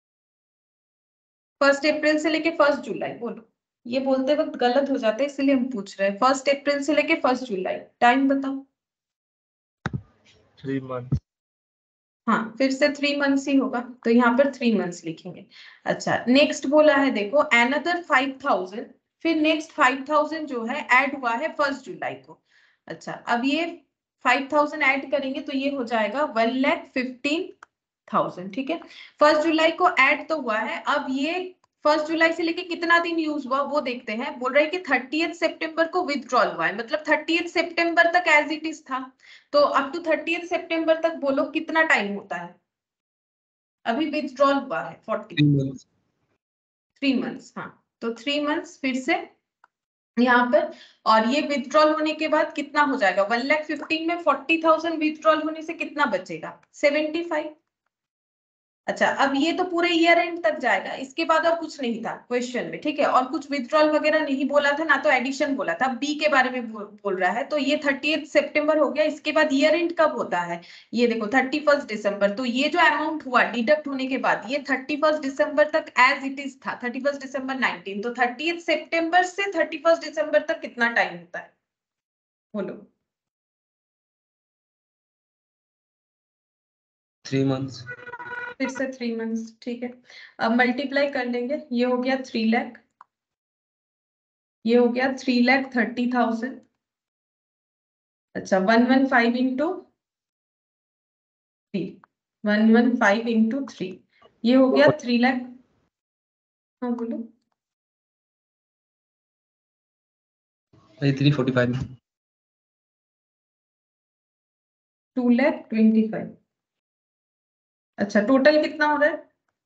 1 अप्रैल से लेके 1 जुलाई, बोलो। ये बोलते वक्त गलत हो जाता है इसलिए हम पूछ रहे हैं। 1 अप्रैल से लेके 1 जुलाई टाइम बताओ। 3 months. हाँ, फिर से 3 मंथ्स ही होगा, तो यहाँ पर 3 मंथ्स लिखेंगे। अच्छा, नेक्स्ट बोला है देखो अनदर 5,000। फिर नेक्स्ट 5,000 जो है ऐड हुआ है 1 जुलाई को। अच्छा, अब ये 5,000 ऐड करेंगे तो ये हो जाएगा 1,15,000, ठीक है। 1 जुलाई को ऐड तो हुआ है। अब ये 1 जुलाई से लेके कितना दिन यूज हुआ वो देखते हैं। बोल रहे हैं कि 30 सितंबर को विथड्रॉल हुआ है, मतलब 30 सितंबर तक एज इट इज था। तो अप टू 30 सितंबर तक बोलो कितना टाइम होता है। अभी विथड्रॉल हुआ है 3 months। 3 मंथ्स, हाँ। तो 3 मंथ्स फिर से यहाँ पर। और ये विथड्रॉल होने के बाद कितना हो जाएगा, 1,15,000 में 40,000 विथड्रॉल होने से कितना बचेगा, 75। अच्छा, अब ये तो पूरे ईयर एंड तक जाएगा, इसके बाद और कुछ नहीं था क्वेश्चन में, ठीक है। और कुछ विथड्रॉल वगैरह नहीं बोला था ना, तो एडिशन बोला था। बी के बारे में बोल रहा है। तो ये 30 सितंबर हो गया। इसके बाद ईयर एंड कब होता है, ये देखो 31 दिसंबर। तो ये जो अमाउंट हुआ डिडक्ट होने के बाद ये 31 दिसंबर तक एज इट इज था, 31 दिसंबर 19। तो 30 सितंबर से 31 दिसंबर तक कितना टाइम होता है, बोलो। 3 months. फिर से 3 मंथ्स, ठीक है। अब मल्टीप्लाई कर लेंगे, ये हो गया 3 लाख, ये हो गया 3,30,000। अच्छा, 115 इंटू 3, 115 इंटू 3, ये हो गया 3 लाख। हाँ बोलो। 345. 2,25,000। अच्छा, टोटल कितना हो रहा है,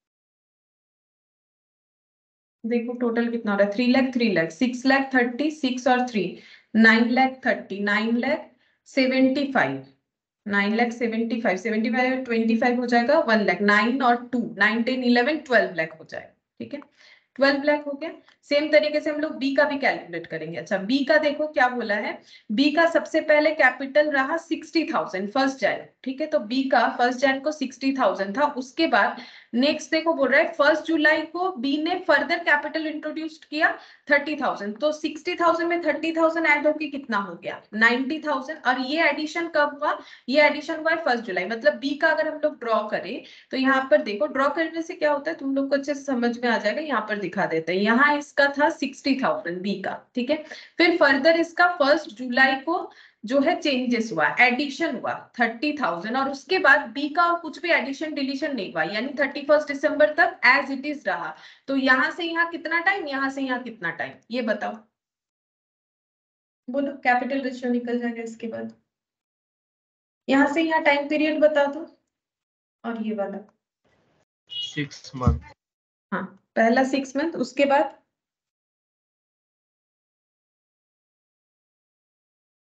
देखो टोटल कितना हो रहा है। 3 लाख 3 लाख 6,30,000, 6 और 3 9,30,000, 9,75,000, 9,75,000, 75 25 हो जाएगा 1 लाख। 9 और 2 9 10 11 12 लाख हो जाएगा, ठीक है। 12 लाख हो गया। सेम तरीके से हम लोग बी का भी कैलकुलेट करेंगे। अच्छा, बी का देखो क्या बोला है। बी का सबसे पहले कैपिटल रहा 60,000 1 जैन, ठीक है। तो बी का 1 जैन को 60,000 था। उसके बाद नेक्स्ट देखो बोल रहा है 1 जुलाई को बी ने फर्दर कैपिटल इंट्रोड्यूस किया 30,000। तो 60,000 में 30,000 ऐड होके कितना हो गया, 90,000। और ये एडिशन कब हुआ, ये एडिशन हुआ है 1 जुलाई। मतलब बी का अगर हम लोग ड्रॉ करें तो यहाँ पर देखो, ड्रॉ करने से क्या होता है तुम लोग को अच्छे से समझ में आ जाएगा। यहाँ पर दिखा देते हैं। यहाँ इसका था 60,000 बी का, ठीक है। फिर फर्दर इसका 1 जुलाई को जो है चेंजेस हुआ, एडिशन हुआ 30,000। और उसके बाद बी का कुछ भी एडिशन डिलीशन नहीं हुआ, यानी 31 दिसंबर तक एज इट इज रहा। तो यहाँ से यहाँ कितना टाइम, यहाँ से यहाँ कितना टाइम, ये बताओ, बोलो। कैपिटल रेशियो निकल जाएगा। इसके बाद यहाँ से यहाँ टाइम पीरियड बता दो, और ये वाला 6 months. हाँ, पहला 6 मंथ, उसके बाद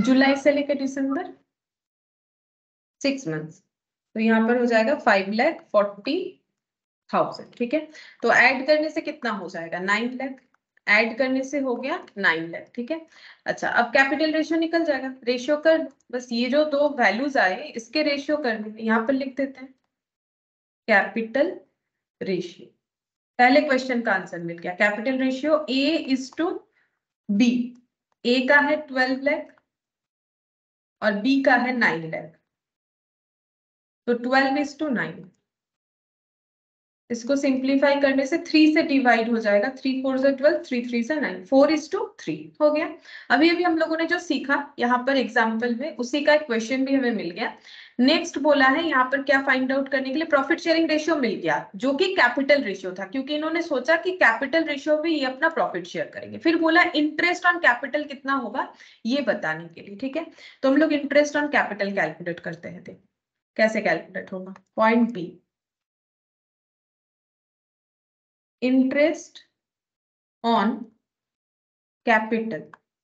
जुलाई से लेकर दिसंबर 6 मंथ्स, तो यहाँ पर हो जाएगा 5,40,000। ठीक है, तो ऐड करने से कितना हो जाएगा 9 लाख, ऐड करने से हो गया 9 लाख। ठीक है, अच्छा अब कैपिटल रेशियो निकल जाएगा, रेशियो कर, बस ये जो दो वैल्यूज आए इसके रेशियो कर, यहाँ पर लिख देते हैं कैपिटल रेशियो। पहले क्वेश्चन का आंसर मिल गया, कैपिटल रेशियो A:B, ए का है 12 लाख और बी का है 9 लाख, तो 12:9। इसको सिंप्लीफाई करने से 3 से डिवाइड हो जाएगा, 3 4 से 12, 3 3 से 9, 4:3 हो गया। अभी अभी हम लोगों ने जो सीखा यहाँ पर एग्जाम्पल में, उसी का एक क्वेश्चन भी हमें मिल गया। नेक्स्ट बोला है यहाँ पर क्या फाइंड आउट करने के लिए, प्रॉफिट शेयरिंग रेशियो मिल गया जो कि कैपिटल रेशियो था, क्योंकि इन्होंने सोचा कि कैपिटल रेशियो में ये अपना प्रॉफिट शेयर करेंगे। फिर बोला इंटरेस्ट ऑन कैपिटल कितना होगा ये बताने के लिए। ठीक है, तो हम लोग इंटरेस्ट ऑन कैपिटल कैलकुलेट करते हैं, देखो कैसे कैलकुलेट होगा। Point B, interest on capital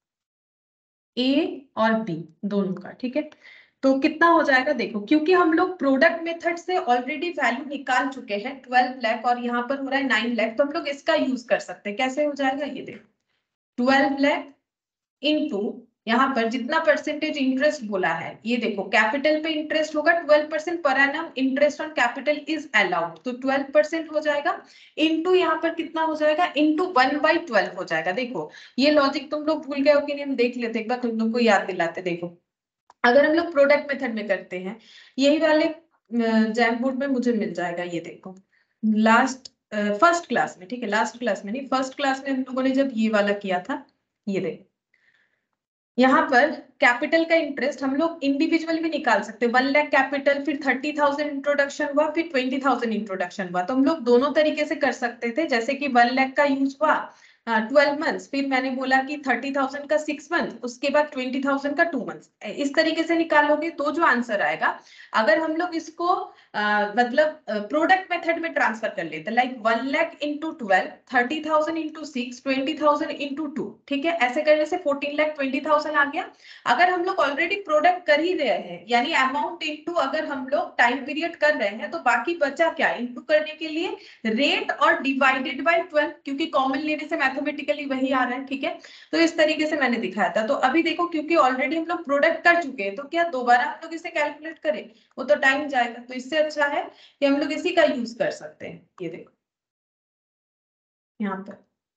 A और बी दोनों का। ठीक है, तो कितना हो जाएगा देखो, क्योंकि हम लोग प्रोडक्ट मेथड से ऑलरेडी वैल्यू निकाल चुके हैं 12 लाख और यहाँ पर हो रहा है 9 लाख, तो हम लोग इसका यूज कर सकते हैं। कैसे हो जाएगा ये देखो, 12 लाख इनटू यहाँ पर जितना परसेंटेज इंटरेस्ट बोला है, ये देखो कैपिटल पे इंटरेस्ट होगा 12% per annum, interest on capital is allowed, तो 12% हो जाएगा, इनटू यहाँ पर कितना हो जाएगा, इनटू 1/12 हो जाएगा। देखो ये लॉजिक तुम लोग भूल गए हो कि नहीं, हम देख लेते एक बार, तुम लोग को याद दिलाते। देखो अगर हम लोग प्रोडक्ट मेथड में करते हैं, यही वाले जैम बोर्ड में मुझे मिल जाएगा, ये देखो लास्ट फर्स्ट क्लास में, ठीक है लास्ट क्लास में नहीं, फर्स्ट क्लास में हम लोगों ने जब ये वाला किया था, ये देखो यहाँ पर कैपिटल का इंटरेस्ट हम लोग इंडिविजुअल भी निकाल सकते हैं। 1 लाख कैपिटल, फिर 30,000 इंट्रोडक्शन हुआ, फिर 20,000 इंट्रोडक्शन हुआ, तो हम लोग दोनों तरीके से कर सकते थे। जैसे कि 1 लाख का यूज हुआ 12 मंथ्स, फिर मैंने बोला कि 30,000 का 6 मंथ, उसके बाद 20,000 का 2 मंथ्स, इस तरीके से निकालोगे तो जो आंसर आएगा, अगर हम लोग इसको मतलब प्रोडक्ट मेथड में ट्रांसफर कर लेते, like 1 lakh into 12, 30,000 into 6, 20,000 into 2, ठीक है, ऐसे करने से 14,20,000 आ गया। अगर हम लोग ऑलरेडी प्रोडक्ट कर ही रहे हैं, यानी अमाउंट इंटू अगर हम लोग टाइम पीरियड कर रहे हैं, तो बाकी बचा क्या, इंटू करने के लिए रेट और डिवाइडेड बाय 12, क्योंकि कॉमन लेने से मैथमेटिकली वही आ रहा है। ठीक है, तो इस तरीके से मैंने दिखाया था। तो अभी देखो क्योंकि ऑलरेडी हम लोग प्रोडक्ट कर चुके हैं, तो क्या दोबारा हम लोग इसे कैलकुलेट करें, वो तो टाइम जाएगा। तो इससे अच्छा है कि हम लोग इसी का यूज कर सकते हैं। ये देखो यहाँ पर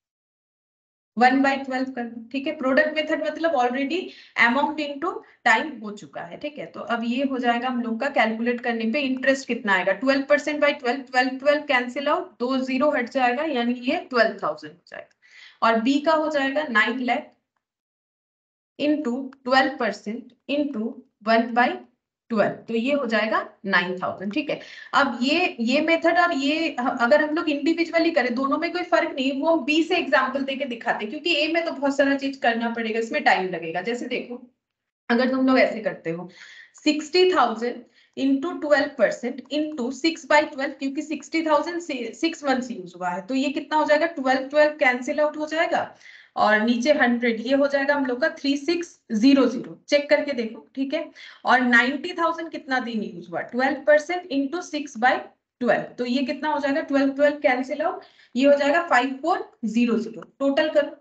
1/12 कर दो। ठीक है, प्रोडक्ट मेथड मतलब ऑलरेडी अमाउंट इनटू टाइम हो चुका है। ठीक है, तो अब ये हो जाएगा हम लोग का कैलकुलेट करने पे इंटरेस्ट कितना आएगा, 12% बाई 12, 12 12 कैंसिल आउट, 2 0 हट जाएगा, यानी ये 12,000 हो जाएगा। और बी का हो जाएगा 9 लाख इंटू 12% इंटू 1/12, तो ये हो जाएगा 9,000। ठीक है, अब ये मेथड और ये अगर हम लोग इंडिविजुअली करें, दोनों में कोई फर्क नहीं, वो बी से एग्जांपल देके दिखाते, क्योंकि ए में तो बहुत सारा चीज करना पड़ेगा, इसमें टाइम लगेगा। जैसे देखो अगर तुम लोग ऐसे करते हो 60,000 इंटू 12% इंटू 6/12, क्योंकि 60,000 6 मंथ्स यूज हुआ है, तो ये कितना हो जाएगा, 12 12 कैंसिल आउट हो जाएगा, और नीचे 100, ये हो जाएगा हम लोग का 3600, चेक करके देखो। ठीक है, और 90,000 कितना दिन यूज हुआ, 12% इंटू 6/12, तो ये कितना हो जाएगा, 12 12 कैंसिल आउट, ये हो जाएगा 5400, टोटल करो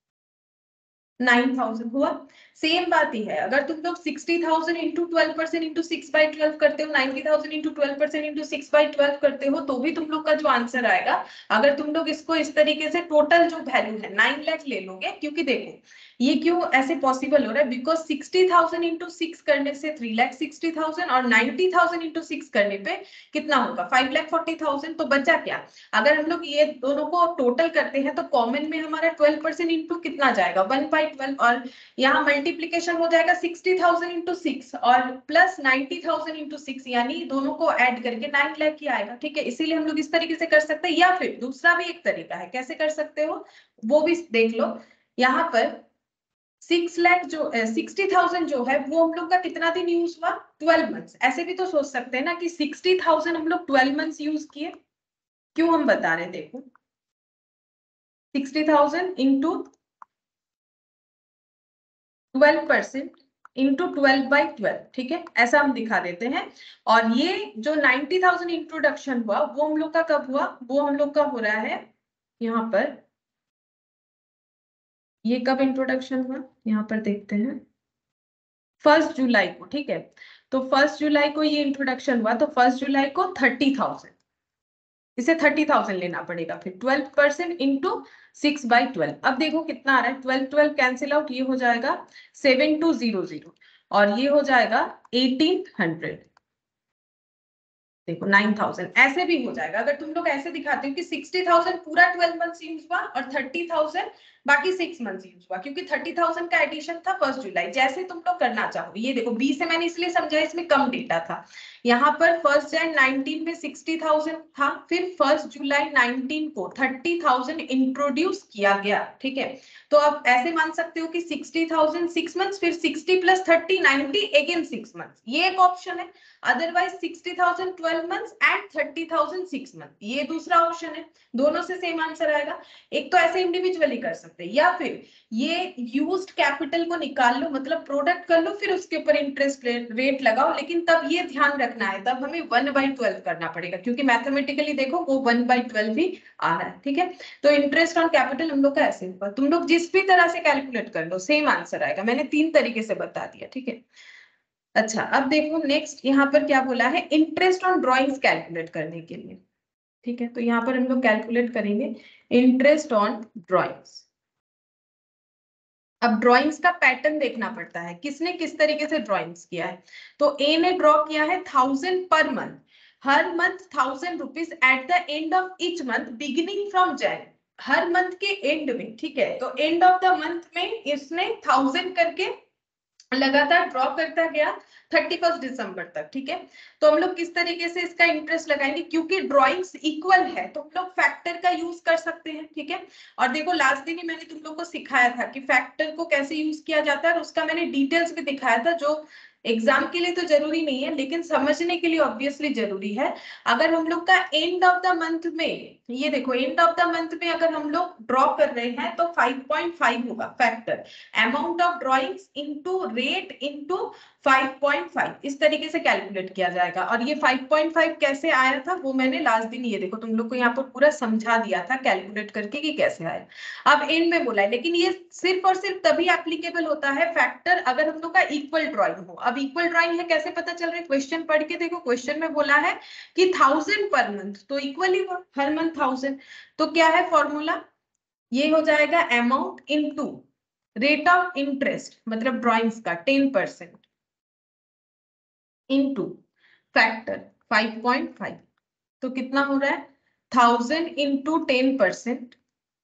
9,000 हुआ। सेम बात ही है, अगर तुम लोग 60,000 इंटू 12% इंटू 6/12 करते हो, 90,000 इंटू 12% इंटू 6/12 करते हो, तो भी तुम लोग का जो आंसर आएगा, अगर तुम लोग इसको इस तरीके से टोटल जो वैल्यू है 9 लाख ले लोगे, क्योंकि देखो ये क्यों ऐसे पॉसिबल हो रहा है, बिकॉज 60,000 इंटू 6 करने से 3,60,000 और 90,000 इंटू 6 करने पे कितना होगा, 5,40,000, तो बचा क्या, अगर हम लोग ये दोनों को टोटल करते हैं तो कॉमन में हमारा 12% इंटू कितना जाएगा, 1/12, और यहाँ मल्टीप्लीकेशन हो जाएगा 60,000 इंटू 6 और प्लस 90,000 इंटू 6, यानी दोनों को ऐड करके 9 लाख की आएगा। ठीक है, इसीलिए हम लोग इस तरीके से कर सकते हैं, या फिर दूसरा भी एक तरीका है, कैसे कर सकते हो वो भी देख लो। यहाँ पर 6 लाख जो 60,000 जो है वो हम लोग का कितना दिन यूज हुआ, 12 मंथ्स। ऐसे भी तो सोच सकते हैं ना कि 60,000 हम लोग 12 मंथ्स यूज किए, क्यों हम बता रहे, देखो 60,000 इंटू 12% इंटू 12/12, ठीक है, ऐसा हम दिखा देते हैं। और ये जो 90,000 इंट्रोडक्शन हुआ वो हम लोग का कब हुआ, वो हम लोग का हो रहा है यहाँ पर, ये कब इंट्रोडक्शन हुआ यहाँ पर देखते हैं, 1 जुलाई को, ठीक है। तो 1 जुलाई को ये इंट्रोडक्शन हुआ, तो 1 जुलाई को 30,000, इसे 30,000 लेना पड़ेगा, फिर 12% इंटू 6/12। अब देखो कितना आ रहा है, 12 कैंसिल आउट, ये हो जाएगा 7200 और ये हो जाएगा 1800, देखो 9,000 ऐसे भी हो जाएगा। अगर तुम लोग ऐसे दिखाते हो कि 60,000 पूरा 12 मंथ यूज हुआ और 30,000 बाकी 6 मंथ यूज हुआ, क्योंकि 30,000 का एडिशन था 1 जुलाई, जैसे तुम लोग करना चाहो। ये देखो बी से मैंने इसलिए समझा, इसमें कम डेटा था। यहाँ पर 1 Jan 19 में 60,000 था, फिर 1 जुलाई 19 को 30,000 इंट्रोड्यूस किया गया, ठीक है। तो आप ऐसे मान सकते हो कि 60,000 6 मंथ्स, फिर 60 + 30 90 अगेन 6 मंथ्स, ये एक ऑप्शन है। अदरवाइज 60,000 12 मंथ्स एंड 30,000 6 मंथ, ये दूसरा ऑप्शन है। दोनों से सेम आंसर आएगा। एक तो ऐसे इंडिविजुअली कर सकते हैं, या फिर ये यूज्ड कैपिटल को निकाल लो, मतलब प्रोडक्ट कर लो, फिर उसके ऊपर इंटरेस्ट रेट लगाओ। लेकिन तब ये ध्यान रखना है, तब हमें 1/12 करना पड़ेगा, क्योंकि मैथमेटिकली देखो वो 1/12 भी आ रहा है, ठीक है। तो इंटरेस्ट ऑन कैपिटल हम लोग का ऐसे होगा, तुम लोग जिस भी तरह से कैलकुलेट कर लो सेम आंसर आएगा। मैंने 3 तरीके से बता दिया, ठीक है। अच्छा, अब देखो नेक्स्ट यहाँ पर क्या बोला है, इंटरेस्ट ऑन ड्रॉइंग्स कैलकुलेट करने के लिए, ठीक है। तो यहाँ पर हम लोग कैलकुलेट करेंगे इंटरेस्ट ऑन ड्रॉइंग्स। अब ड्रॉइंग्स का पैटर्न देखना पड़ता है, किसने किस तरीके से ड्रॉइंग्स किया है। तो ए ने ड्रॉ किया है 1000 पर मंथ, हर month 1000 rupees at the end of each month beginning from Jan, हर मंथ के एंड में, ठीक है। तो एंड ऑफ द मंथ में इसने 1000 करके लगातार ड्रॉ करता गया 31 दिसंबर तक, ठीक है। तो हम लोग किस तरीके से इसका इंटरेस्ट लगाएंगे, क्योंकि ड्राइंग्स इक्वल है तो हम लोग फैक्टर का यूज कर सकते हैं, ठीक है। और देखो लास्ट दिन ही मैंने तुम लोग को सिखाया था कि फैक्टर को कैसे यूज किया जाता है, और उसका मैंने डिटेल्स भी दिखाया था, जो एग्जाम के लिए तो जरूरी नहीं है लेकिन समझने के लिए ऑब्वियसली जरूरी है। अगर हम लोग का एंड ऑफ द मंथ में, ये देखो एंड ऑफ द मंथ में अगर हम लोग ड्रॉ कर रहे हैं तो 5.5 होगा factor, amount of drawings into rate into 5.5, इस तरीके से कैलकुलेट किया जाएगा। और ये 5.5 कैसे आया था वो मैंने लास्ट दिन, ये देखो तुम लोग को यहाँ पर पूरा समझा दिया था कैलकुलेट करके कि कैसे आया। अब एंड में बोला है, लेकिन ये सिर्फ और सिर्फ तभी एप्लीकेबल होता है फैक्टर अगर हम लोग का इक्वल ड्रॉइंग हो। अब इक्वल ड्रॉइंग है कैसे पता चल रहा है, क्वेश्चन पढ़ के देखो, क्वेश्चन में बोला है कि 1000 पर मंथ, तो इक्वल ही हुआ, हर मंथ 1000। तो क्या है फॉर्मूला, ये हो जाएगा amount into rate of interest, मतलब ड्रॉइंग्स का 10% इनटू फैक्टर 5.5, तो कितना हो रहा है 1000 इंटू 10%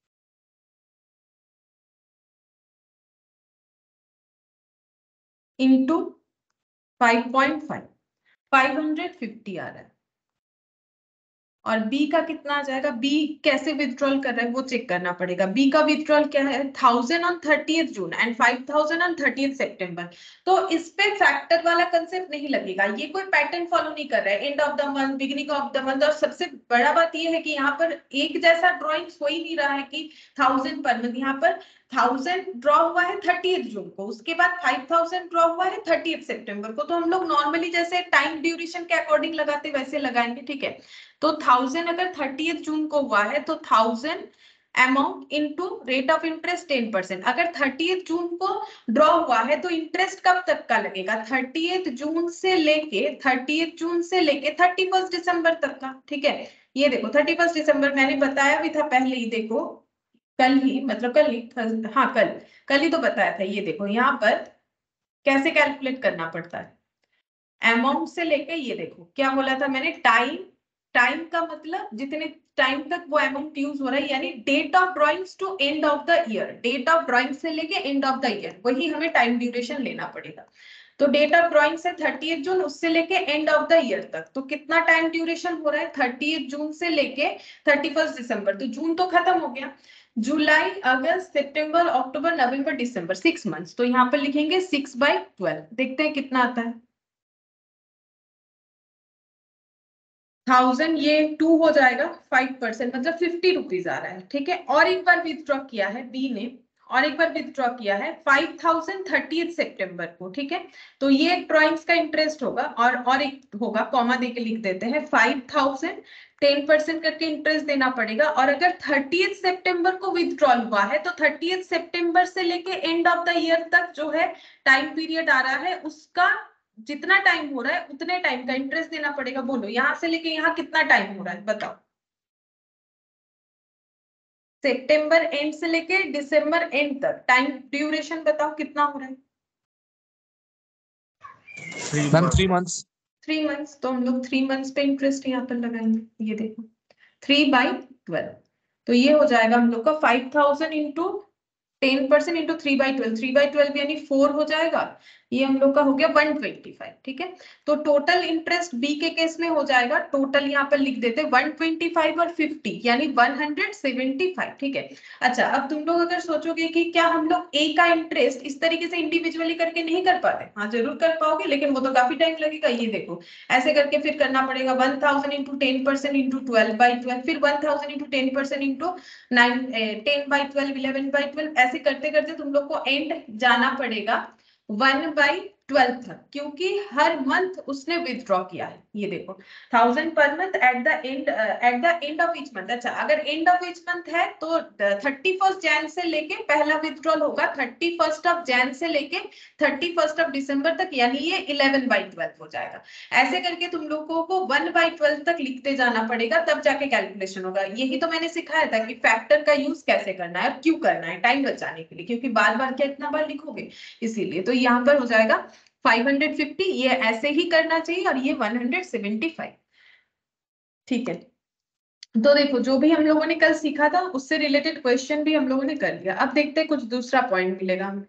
इंटू 5.5, 550 आ रहा है। और बी का कितना आ जाएगा, बी कैसे विथड्रॉल कर रहा है वो चेक करना पड़ेगा। बी का विथड्रॉल क्या है, 1000 on 30th June and 5000 on 30th September. तो इस पे फैक्टर वाला कंसेप्ट नहीं लगेगा, ये कोई पैटर्न फॉलो नहीं कर रहा है, end of the month beginning of the month. और सबसे बड़ा बात ये है कि यहाँ पर एक जैसा ड्रॉइंग हो ही नहीं रहा है कि 1000 पर मंथ, यहाँ पर 1000 ड्रॉ हुआ है 30th जून को, उसके बाद 5000 ड्रॉ हुआ है 30th सितंबर को। तो हम लोग नॉर्मली जैसे टाइम ड्यूरेशन के अकॉर्डिंग लगाते वैसे लगाएंगे, ठीक है। तो 1000 अगर 30th जून को हुआ है तो 1000 amount into rate of interest 10%। अगर 30th जून को ड्रॉ हुआ है तो इंटरेस्ट कब तक का लगेगा, 30th जून से लेके 31 दिसंबर तक का, ठीक है। ये देखो 31 दिसंबर मैंने बताया भी था पहले ही, देखो कल ही, मतलब कल ही, हाँ कल ही तो बताया था। ये देखो यहाँ पर कैसे कैलकुलेट करना पड़ता है, अमाउंट से लेके, ये देखो क्या बोला था मैंने, टाइम का मतलब जितने टाइम तक वो अमाउंट यूज हो रहा है, यानी date of drawings to end of the year, date of drawing से लेके एंड ऑफ द ईयर, वही हमें टाइम ड्यूरेशन लेना पड़ेगा। तो डेट ऑफ ड्राइंग से 30th जून, उससे लेके एंड ऑफ द ईयर तक, तो कितना टाइम ड्यूरेशन हो रहा है 30th जून से लेके 31 दिसंबर। तो जून तो खत्म हो गया, जुलाई अगस्त सितंबर अक्टूबर नवंबर दिसंबर, 6 मंथ्स। तो यहाँ पर लिखेंगे 6/12, देखते हैं कितना आता है। 1000 ये 2 हो जाएगा, 5% मतलब 50 रुपीज आ रहा है, ठीक है। और एक बार विथड्रॉ किया है बी ने, और एक बार विथड्रॉ किया है 5000 30 सितंबर को, ठीक है। तो ये ड्रॉइंग्स का इंटरेस्ट होगा और एक होगा, कॉमा देके लिख देते हैं 5000 10% करके इंटरेस्ट देना पड़ेगा। और अगर 30 सितंबर को विथड्रॉल हुआ है तो 30 सितंबर से लेके एंड ऑफ द ईयर तक जो है टाइम पीरियड आ रहा है, उसका जितना टाइम हो रहा है उतने टाइम का इंटरेस्ट देना पड़ेगा। बोलो यहां से लेके यहाँ कितना टाइम हो रहा है बताओ। सितंबर एंड से लेके दिसंबर एंड तक टाइम ड्यूरेशन बताओ कितना हो रहा है। 3 मैम months. 3 months। 3 मंथ्स, तो हम लोग 3 मंथ्स पे इंटरेस्ट यहाँ पर लगाएंगे। ये देखो 3/12, तो ये हो जाएगा हम लोग का 5000 इंटू 10% इंटू 3/12, 3/12 यानी 4 हो जाएगा। ये हम लोग का हो गया 125, ठीक है। तो टोटल इंटरेस्ट बी के केस में हो जाएगा, टोटल यहाँ पर लिख देते 125 और 50 यानी 175, ठीक है। अच्छा अब तुम लोग अगर सोचोगे कि क्या हम लोग ए का इंटरेस्ट इस तरीके से इंडिविजुअली करके नहीं कर पाते, हाँ जरूर कर पाओगे, लेकिन वो तो काफी टाइम लगेगा। ये देखो ऐसे करके फिर करना पड़ेगा 1000 इंटू 10% इंटू 12/12, फिर 1000 इंटू 10% इंटू 10/12 11/12, ऐसे करते करते तुम लोग को एंड जाना पड़ेगा 1/12 तक, क्योंकि हर मंथ उसने विथड्रॉ किया है। ये देखो 1000 पर month at the end of each month. अच्छा अगर एंड ऑफ ईच मंथ है तो 31 जैन से लेके पहला विथड्रॉल होगा 31 ऑफ जैन से लेके 31 ऑफ दिसंबर तक, यानी ये 11/12 हो जाएगा। ऐसे करके तुम लोगों को 1/12 तक लिखते जाना पड़ेगा, तब जाके कैलकुलेशन होगा। यही तो मैंने सिखाया था कि फैक्टर का यूज कैसे करना है और क्यों करना है, टाइम बचाने के लिए, क्योंकि बार बार क्या इतना बार लिखोगे, इसीलिए। तो यहाँ पर हो जाएगा 550, ये ऐसे ही करना चाहिए, और ये 175, ठीक है। तो देखो जो भी हम लोगों ने कल सीखा था उससे रिलेटेड क्वेश्चन भी हम लोगों ने कर लिया। अब देखते हैं कुछ दूसरा पॉइंट मिलेगा हमें।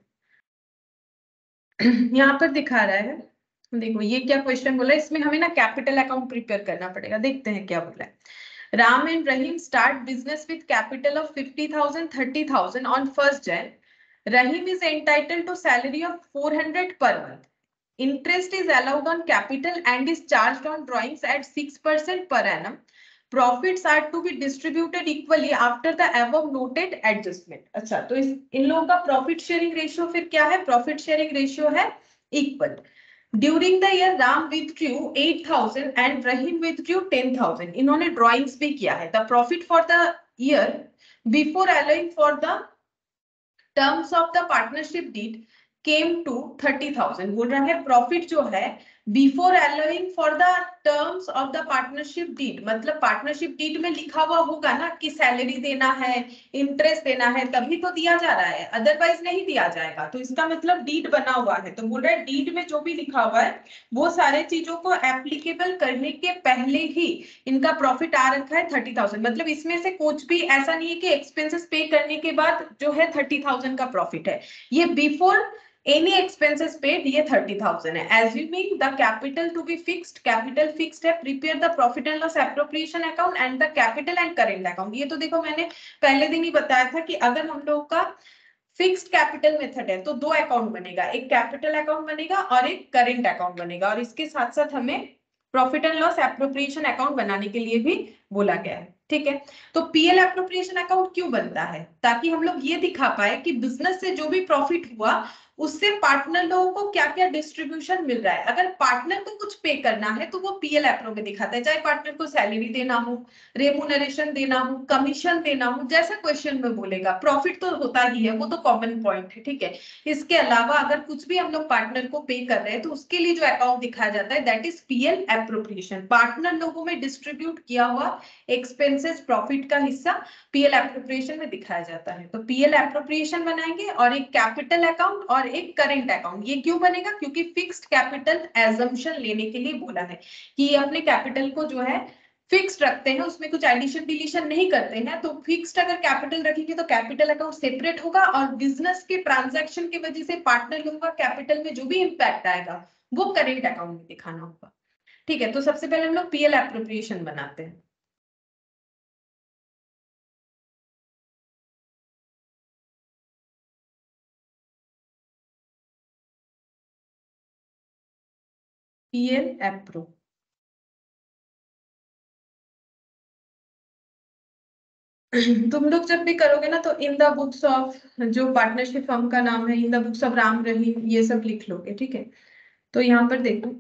यहाँ पर दिखा रहा है, देखो ये क्या क्वेश्चन बोला है, इसमें हमें ना कैपिटल अकाउंट प्रिपेयर करना पड़ेगा। देखते हैं क्या बोला है। Ram and Rahim start business with capital of 50,000 30,000 on 1st Jan. Rahim is entitled to salary of 400 per month. Interest is allowed on capital and is charged on drawings at 6% per annum. Profits are to be distributed equally after the above noted adjustment. अच्छा तो इन लोगों का profit sharing ratio फिर क्या है, profit sharing ratio है equal. During the year, Ram withdrew 8,000 and Rahim withdrew 10,000. इन्होंने drawings भी किया है। The profit for the year before allowing for the terms of the partnership deed came to 30,000। बोल रहा है प्रॉफिट जो है before allowing for the terms of the partnership deed, मतलब पार्टनरशिप डीड में लिखा हुआ होगा ना कि सैलरी देना है, इंटरेस्ट देना है, तभी तो दिया जा रहा है, अदरवाइज नहीं दिया जाएगा। तो इसका मतलब डीड बना हुआ है, तो बोल रहा है डीड में जो भी लिखा हुआ है वो सारे चीजों को एप्लीकेबल करने के पहले ही इनका प्रॉफिट आ रखा है 30,000। मतलब इसमें से कुछ भी ऐसा नहीं है कि एक्सपेंसेस पे करने के बाद जो है 30,000 का प्रॉफिट है, ये बिफोर any expenses paid ये 30,000 है। Assuming the capital to be fixed, capital fixed है, prepare the profit and loss appropriation account and the capital and current account। ये तो देखो मैंने पहले दिन ही बताया था कि अगर हम लोगों का फिक्स्ड कैपिटल मेथड है तो दो अकाउंट बनेगा, एक कैपिटल अकाउंट बनेगा और एक करेंट अकाउंट बनेगा, और इसके साथ साथ हमें profit and loss appropriation account बनाने के लिए भी बोला गया है, ठीक है। तो पीएल एप्रोप्रिएशन अकाउंट क्यों बनता है, ताकि हम लोग ये दिखा पाए कि बिजनेस से जो भी प्रॉफिट हुआ उससे पार्टनर लोगों को क्या क्या डिस्ट्रीब्यूशन मिल रहा है। अगर पार्टनर को कुछ पे करना है तो वो पीएल एप्रो में दिखाता है, चाहे पार्टनर को सैलरी देना हो, रेमुनरेशन देना हो, कमीशन देना हो, जैसा क्वेश्चन में बोलेगा। प्रॉफिट तो होता ही है, वो तो कॉमन पॉइंट है, ठीक है। इसके अलावा अगर कुछ भी हम लोग पार्टनर को पे कर रहे हैं तो उसके लिए जो अकाउंट दिखाया जाता है that is PL appropriation. Partner लोगों में डिस्ट्रीब्यूट किया हुआ एक्सपेंसेस प्रॉफिट का हिस्सा पीएल एप्रोप्रिएशन में दिखाया जाता है। तो पीएल एप्रोप्रिएशन बनाएंगे और एक कैपिटल अकाउंट और एक करेंट अकाउंट। ये क्यों बनेगा, क्योंकि फिक्स्ड कैपिटल एजम्पशन लेने के लिए बोला है कि ये अपने कैपिटल को जो है फिक्स्ड रखते हैं, उसमें कुछ एडिशन डिलीशन नहीं करते हैं। तो फिक्स्ड अगर कैपिटल रखेंगे तो कैपिटल अकाउंट सेपरेट होगा, और बिजनेस के ट्रांजैक्शन की वजह से पार्टनर लोगों का कैपिटल में जो भी इंपैक्ट आएगा वो करेंट अकाउंट में दिखाना होगा, ठीक है। तो सबसे पहले हम लोग पीएल एप्रोप्रिएशन बनाते हैं। पीएल एप्रो, तुम लोग जब भी करोगे ना तो इन द बुक्स ऑफ, जो पार्टनरशिप फर्म का नाम है, in the books of Ram Rahim, ये सब लिख लोगे, ठीक है। तो यहाँ पर देखो,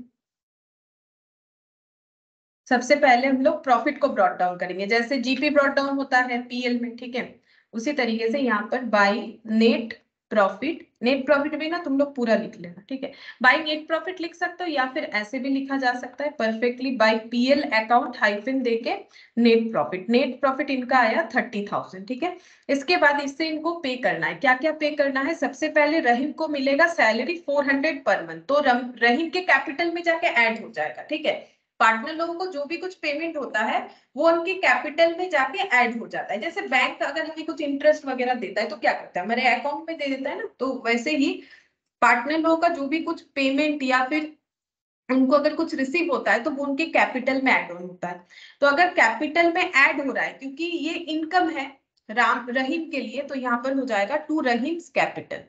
सबसे पहले हम लोग प्रॉफिट को ब्रॉट डाउन करेंगे, जैसे जीपी ब्रॉट डाउन होता है पीएल में, ठीक है। उसी तरीके से यहाँ पर by net profit, net profit भी ना तुम लोग पूरा लिख लेना, ठीक है। बाय नेट प्रॉफिट लिख सकते हो, या फिर ऐसे भी लिखा जा सकता है perfectly, by PL account hyphen देके नेट प्रॉफिट। नेट प्रॉफिट इनका आया 30,000, ठीक है। इसके बाद इससे इनको पे करना है, क्या क्या पे करना है। सबसे पहले रहीम को मिलेगा सैलरी 400 पर मंथ, तो रहीम के कैपिटल में जाके ऐड हो जाएगा, ठीक है। पार्टनर लोगों को जो भी कुछ पेमेंट होता है वो उनके कैपिटल में जाके ऐड हो जाता है। जैसे बैंक अगर हमें कुछ इंटरेस्ट वगैरह देता है तो क्या करता है, हमारे अकाउंट में दे देता है ना, तो वैसे ही पार्टनर लोगों का जो भी कुछ पेमेंट या फिर उनको अगर कुछ रिसीव होता है तो वो उनके कैपिटल में ऐड ऑन होता है। तो अगर कैपिटल में ऐड हो रहा है, क्योंकि ये इनकम है रहीम के लिए, तो यहाँ पर हो जाएगा टू रहीम्स कैपिटल।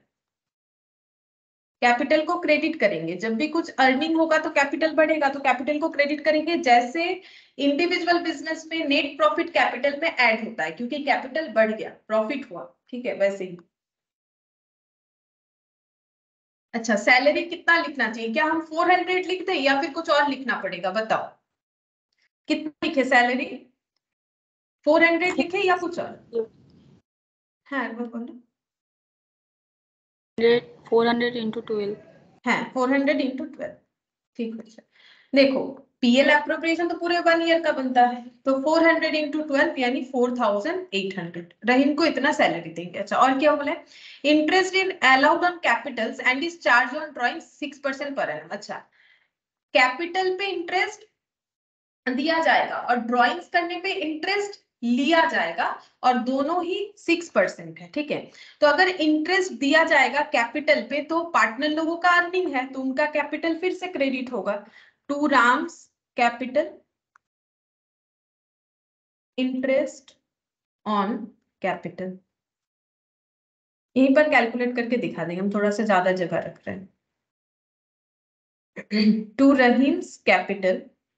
कैपिटल को क्रेडिट करेंगे, जब भी कुछ अर्निंग होगा तो कैपिटल बढ़ेगा, तो कैपिटल को क्रेडिट करेंगे। जैसे इंडिविजुअल बिजनेस में नेट प्रॉफिट कैपिटल में ऐड होता है, क्योंकि कैपिटल बढ़ गया, प्रॉफिट हुआ, ठीक है, वैसे ही। अच्छा, सैलरी कितना लिखना चाहिए, क्या हम 400 लिख दें या फिर कुछ और लिखना पड़ेगा, बताओ कितना लिखे सैलरी, 400 लिखे या कुछ और। हाँ वो बोलो। 400 into 12। हाँ 400 into 12, ठीक है। देखो पीएल एप्रोप्रिएशन तो पूरे 1 ईयर का बनता है, तो 400 into 12 यानी 4,800, रहीम को इतना सैलरी देंगे। अच्छा, और क्या बोले, interest in allowed on capitals and is charge on drawing 6% per annum. अच्छा, कैपिटल पे इंटरेस्ट दिया जाएगा और ड्रॉइंग्स करने पे इंटरेस्ट लिया जाएगा, और दोनों ही 6% है, ठीक है। तो अगर इंटरेस्ट दिया जाएगा कैपिटल पे तो पार्टनर लोगों का अर्निंग है, तो उनका कैपिटल फिर से क्रेडिट होगा to Ram's capital interest on capital. यहीं पर कैलकुलेट करके दिखा देंगे, हम थोड़ा सा ज्यादा जगह रख रहे हैं। To Rahim's capital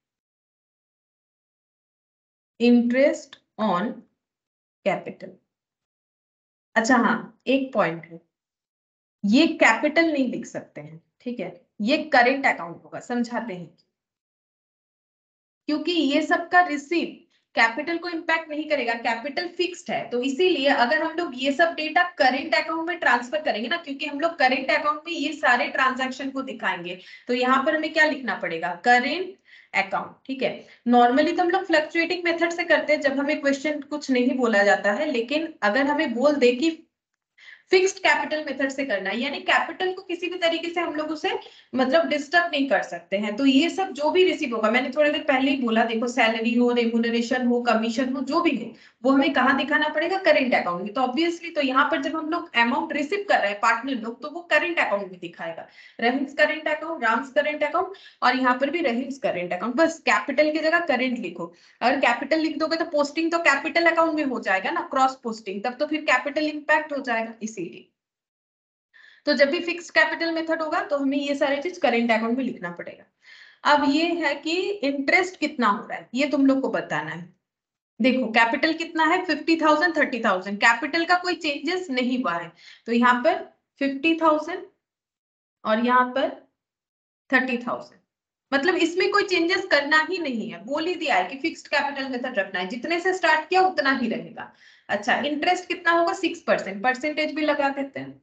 interest on capital. अच्छा हाँ, एक पॉइंट है, ये कैपिटल नहीं लिख सकते हैं, ठीक है, ये करेंट अकाउंट होगा, समझाते हैं। क्योंकि ये सब का रिसीव कैपिटल को इंपैक्ट नहीं करेगा, कैपिटल फिक्स्ड है, तो इसीलिए अगर हम लोग ये सब डेटा करेंट अकाउंट में ट्रांसफर करेंगे ना, क्योंकि हम लोग करेंट अकाउंट में ये सारे ट्रांजैक्शन को दिखाएंगे, तो यहाँ पर हमें क्या लिखना पड़ेगा, करेंट अकाउंट, ठीक है। नॉर्मली तो हम लोग फ्लक्चुएटिंग मेथड से करते हैं जब हमें क्वेश्चन कुछ नहीं बोला जाता है, लेकिन अगर हमें बोल दे कि फिक्स्ड कैपिटल मेथड से करना है, यानी कैपिटल को किसी भी तरीके से हम लोग उसे मतलब डिस्टर्ब नहीं कर सकते हैं। तो ये सब जो भी रिसीव होगा, मैंने थोड़ी देर पहले ही बोला, देखो सैलरी हो, रेम्यूनरेशन हो, कमीशन हो, जो भी हो, वो हमें कहाँ दिखाना पड़ेगा, करेंट अकाउंट में। तो ऑब्वियसली तो यहाँ पर जब हम लोग अमाउंट रिसीव कर रहे हैं पार्टनर लोग, तो वो करेंट अकाउंट में दिखाएगा, Rahim's current account, Ram's current account, और यहाँ पर भी रहीम्स करेंट अकाउंट। बस कैपिटल की जगह करेंट लिखो। अगर कैपिटल लिख दोगे तो पोस्टिंग तो कैपिटल अकाउंट में हो जाएगा ना, क्रॉस पोस्टिंग, तब तो फिर कैपिटल इंपैक्ट हो जाएगा, इसीलिए। तो जब भी फिक्स्ड कैपिटल मेथड होगा तो हमें ये सारी चीज करेंट अकाउंट में लिखना पड़ेगा। अब ये है कि इंटरेस्ट कितना हो रहा है, ये तुम लोग को बताना है। देखो कैपिटल कितना है, 50,000 30,000, कैपिटल का कोई चेंजेस नहीं हुआ है, तो यहाँ पर 50,000 और यहाँ पर 30,000, मतलब इसमें कोई चेंजेस करना ही नहीं है, बोल ही दिया है कि फिक्स्ड कैपिटल मेथड रखना है, जितने से स्टार्ट किया उतना ही रहेगा। अच्छा, इंटरेस्ट कितना होगा, 6%, परसेंटेज भी लगा देते हैं,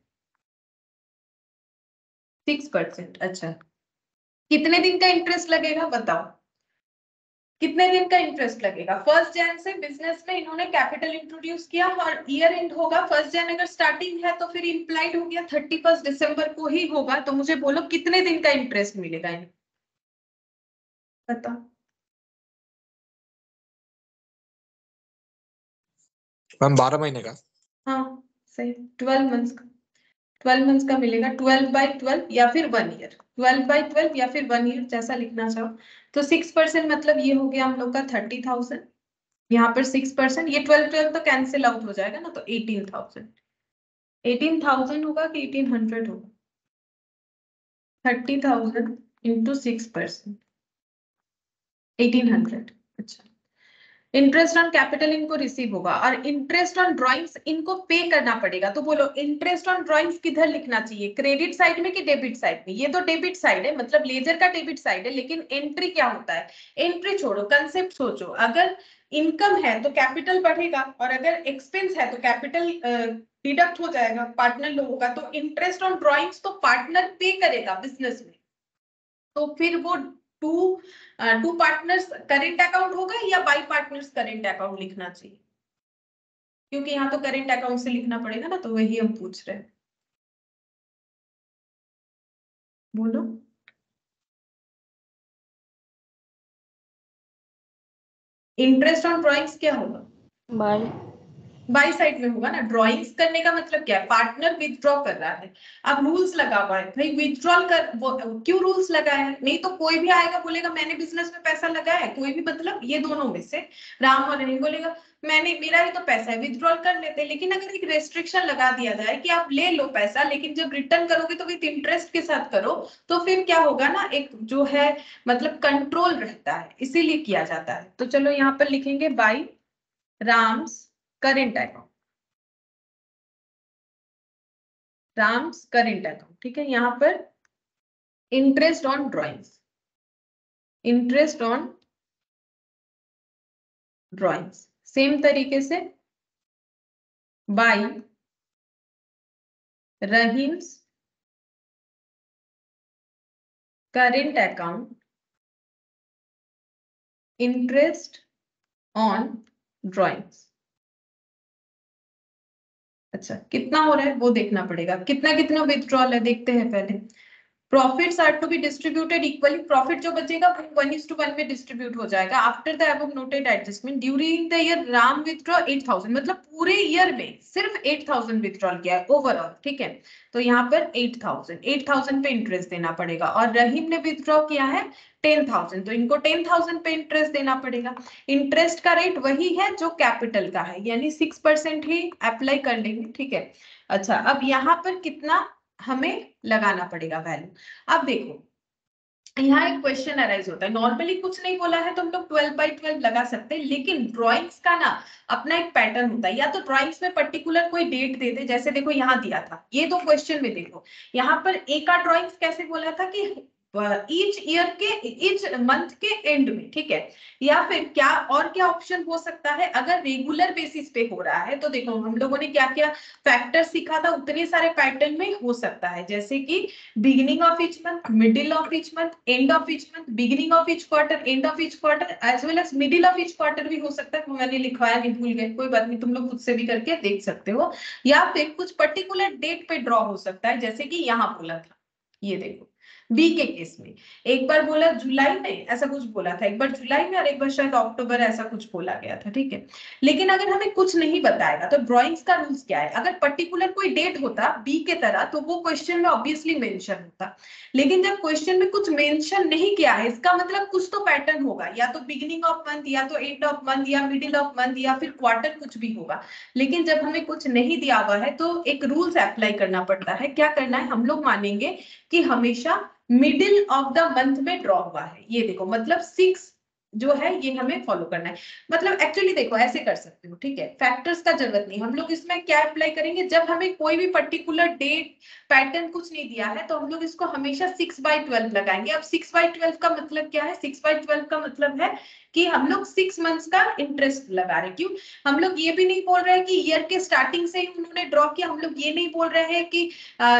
6%। अच्छा, कितने दिन का इंटरेस्ट लगेगा बताओ, कितने दिन का इंटरेस्ट लगेगा। 1 जन से बिजनेस में इन्होंने कैपिटल इंट्रोड्यूस किया और ईयर एंड होगा 1 जन, अगर स्टार्टिंग है तो फिर इंप्लाइड हो गया 31 दिसंबर को ही होगा, तो मुझे बोलो कितने दिन का इंटरेस्ट मिलेगा इन्हें, बताओ। मैम 12 महीने का। हाँ सही, 12 मंथ्स का, 12 मंथ्स का मिलेगा, 12/12 या फिर 1 ईयर, 12/12 या फिर 1 ईयर, जैसा लिखना चाहो। तो 6% मतलब ये हो गया हम लोग का 30,000, यहाँ पर 6%, ये 12 तो कैंसिल आउट हो जाएगा ना, तो 18,000, 18,000 होगा कि 1800 होगा, 30,000 into 6%, 1800। अच्छा, इंटरेस्ट ऑन कैपिटल इनको रिसीव होगा और इंटरेस्ट ऑन ड्राइंग्स इनको पे करना पड़ेगा। तो बोलो इंटरेस्ट ऑन ड्राइंग्स किधर लिखना चाहिए, क्रेडिट साइड में कि डेबिट साइड में? ये तो डेबिट साइड है, मतलब लेजर का डेबिट साइड है, लेकिन एंट्री क्या होता है? एंट्री छोड़ो, कंसेप्ट सोचो। अगर इनकम है तो कैपिटल बढ़ेगा और अगर एक्सपेंस है तो कैपिटल डिडक्ट हो जाएगा पार्टनर लोगों का। तो इंटरेस्ट ऑन ड्राइंग्स तो पार्टनर पे करेगा बिजनेस में, तो फिर वो टू पार्टनर्स करेंट अकाउंट होगा या बाई पार्टनर्स करेंट अकाउंट लिखना चाहिए? क्योंकि यहाँ तो करेंट अकाउंट से लिखना पड़ेगा ना, तो वही हम पूछ रहे हैं। बोलो। इंटरेस्ट ऑन ड्राइंग्स क्या होगा? बाय। बाई साइड में होगा ना। ड्राइंग्स करने का मतलब क्या है? पार्टनर विथड्रॉ कर रहा है। अब रूल्स लगा हुआ है भाई, विथड्रॉल कर क्यों रूल्स लगाया है? नहीं तो कोई भी आएगा बोलेगा मैंने बिजनेस में पैसा लगाया है, कोई भी, मतलब ये दोनों में से राम और रहीम बोलेगा मैंने, मेरा ही तो पैसा है, विथड्रॉल कर लेते। लेकिन अगर एक रेस्ट्रिक्शन लगा दिया जाए कि आप ले लो पैसा, लेकिन जब रिटर्न करोगे तो विथ इंटरेस्ट के साथ करो, तो फिर क्या होगा ना, एक जो है मतलब कंट्रोल रहता है, इसीलिए किया जाता है। तो चलो यहाँ पर लिखेंगे by Ram's current account, Ram's current account, ठीक है। यहाँ पर interest on drawings, interest on drawings same तरीके से by Rahim's current account interest on drawings. अच्छा, कितना हो रहा है वो देखना पड़ेगा, कितना कितना विथड्रॉल है देखते हैं पहले। Profits are to be distributed equally, profit जो बचेगा वो 1:1 में डिस्ट्रीब्यूट हो जाएगा। After the above noted adjustment during the year Ram withdraw 8000, मतलब पूरे ईयर में सिर्फ 8000 विथड्रॉल किया है ओवरऑल, ठीक है। तो यहाँ पर 8000 पे इंटरेस्ट देना पड़ेगा और रहीम ने विथड्रॉ किया है 10,000, तो इनको 10,000 पे इंटरेस्ट देना पड़ेगा। इंटरेस्ट का रेट वही है जो कैपिटल का है, यानी 6% ही अप्लाई कर लेंगे, ठीक है। अच्छा, अब यहाँ पर कितना हमें लगाना पड़ेगा वैल्यू? अब देखो यहाँ एक क्वेश्चन अराइज होता है, नॉर्मली कुछ नहीं बोला है तो हम लोग 12/12 लगा सकते हैं, लेकिन ड्राइंग्स का ना अपना एक पैटर्न होता है। या तो ड्राइंग्स में पर्टिकुलर कोई डेट दे दे, जैसे देखो यहाँ दिया था, ये दो क्वेश्चन में देखो यहाँ पर एक का ड्राइंग्स कैसे बोला था कि ईच ईयर के ईच मंथ के एंड में, ठीक है। या फिर क्या और क्या ऑप्शन हो सकता है, अगर रेगुलर बेसिस पे हो रहा है तो देखो हम लोगों ने क्या क्या फैक्टर सीखा था, उतने सारे पैटर्न में हो सकता है, जैसे कि beginning of each month, middle of each month, end of each month, beginning of each quarter, end of each quarter, as well as middle of each quarter भी हो सकता है। मैंने लिखवाया नहीं, भूल गए, कोई बात नहीं, तुम लोग खुद से भी करके देख सकते हो। या फिर कुछ पर्टिकुलर डेट पे ड्रॉ हो सकता है, जैसे कि यहाँ बोला था, ये देखो बी के केस में एक बार बोला जुलाई में, ऐसा कुछ बोला था, एक बार जुलाई में और एक बार शायद अक्टूबर, ऐसा कुछ बोला गया था, ठीक है। लेकिन अगर हमें कुछ नहीं बताएगा तो ड्राइंग्स का रूल्स क्या है, अगर पर्टिकुलर कोई डेट होता बी के तरह तो वो क्वेश्चन में ऑब्वियसली मेंशन होता। लेकिन जब क्वेश्चन में कुछ मेंशन नहीं किया है, इसका मतलब कुछ तो पैटर्न होगा, या तो बिगिनिंग ऑफ मंथ, या तो एंड ऑफ मंथ, या मिडिल ऑफ मंथ, या फिर क्वार्टर, कुछ भी होगा। लेकिन जब हमें कुछ नहीं दिया हुआ है तो एक रूल्स अप्लाई करना पड़ता है। क्या करना है, हम लोग मानेंगे कि हमेशा मिडिल ऑफ द मंथ में ड्रॉ हुआ है, ये देखो मतलब 6 जो है ये हमें फॉलो करना है। मतलब एक्चुअली देखो ऐसे कर सकते हो, ठीक है, फैक्टर्स का जरूरत नहीं, हम लोग इसमें क्या अप्लाई करेंगे, जब हमें कोई भी पर्टिकुलर डेट पैटर्न कुछ नहीं दिया है तो हम लोग इसको हमेशा 6/12 लगाएंगे। अब 6/12 का मतलब क्या है, 6/12 का मतलब है कि हम लोग 6 मंथ्स का इंटरेस्ट लगा रहे हैं। क्यों, हम लोग ये भी नहीं बोल रहे हैं कि ईयर के स्टार्टिंग से ही उन्होंने ड्रॉ किया, हम लोग ये नहीं बोल रहे हैं कि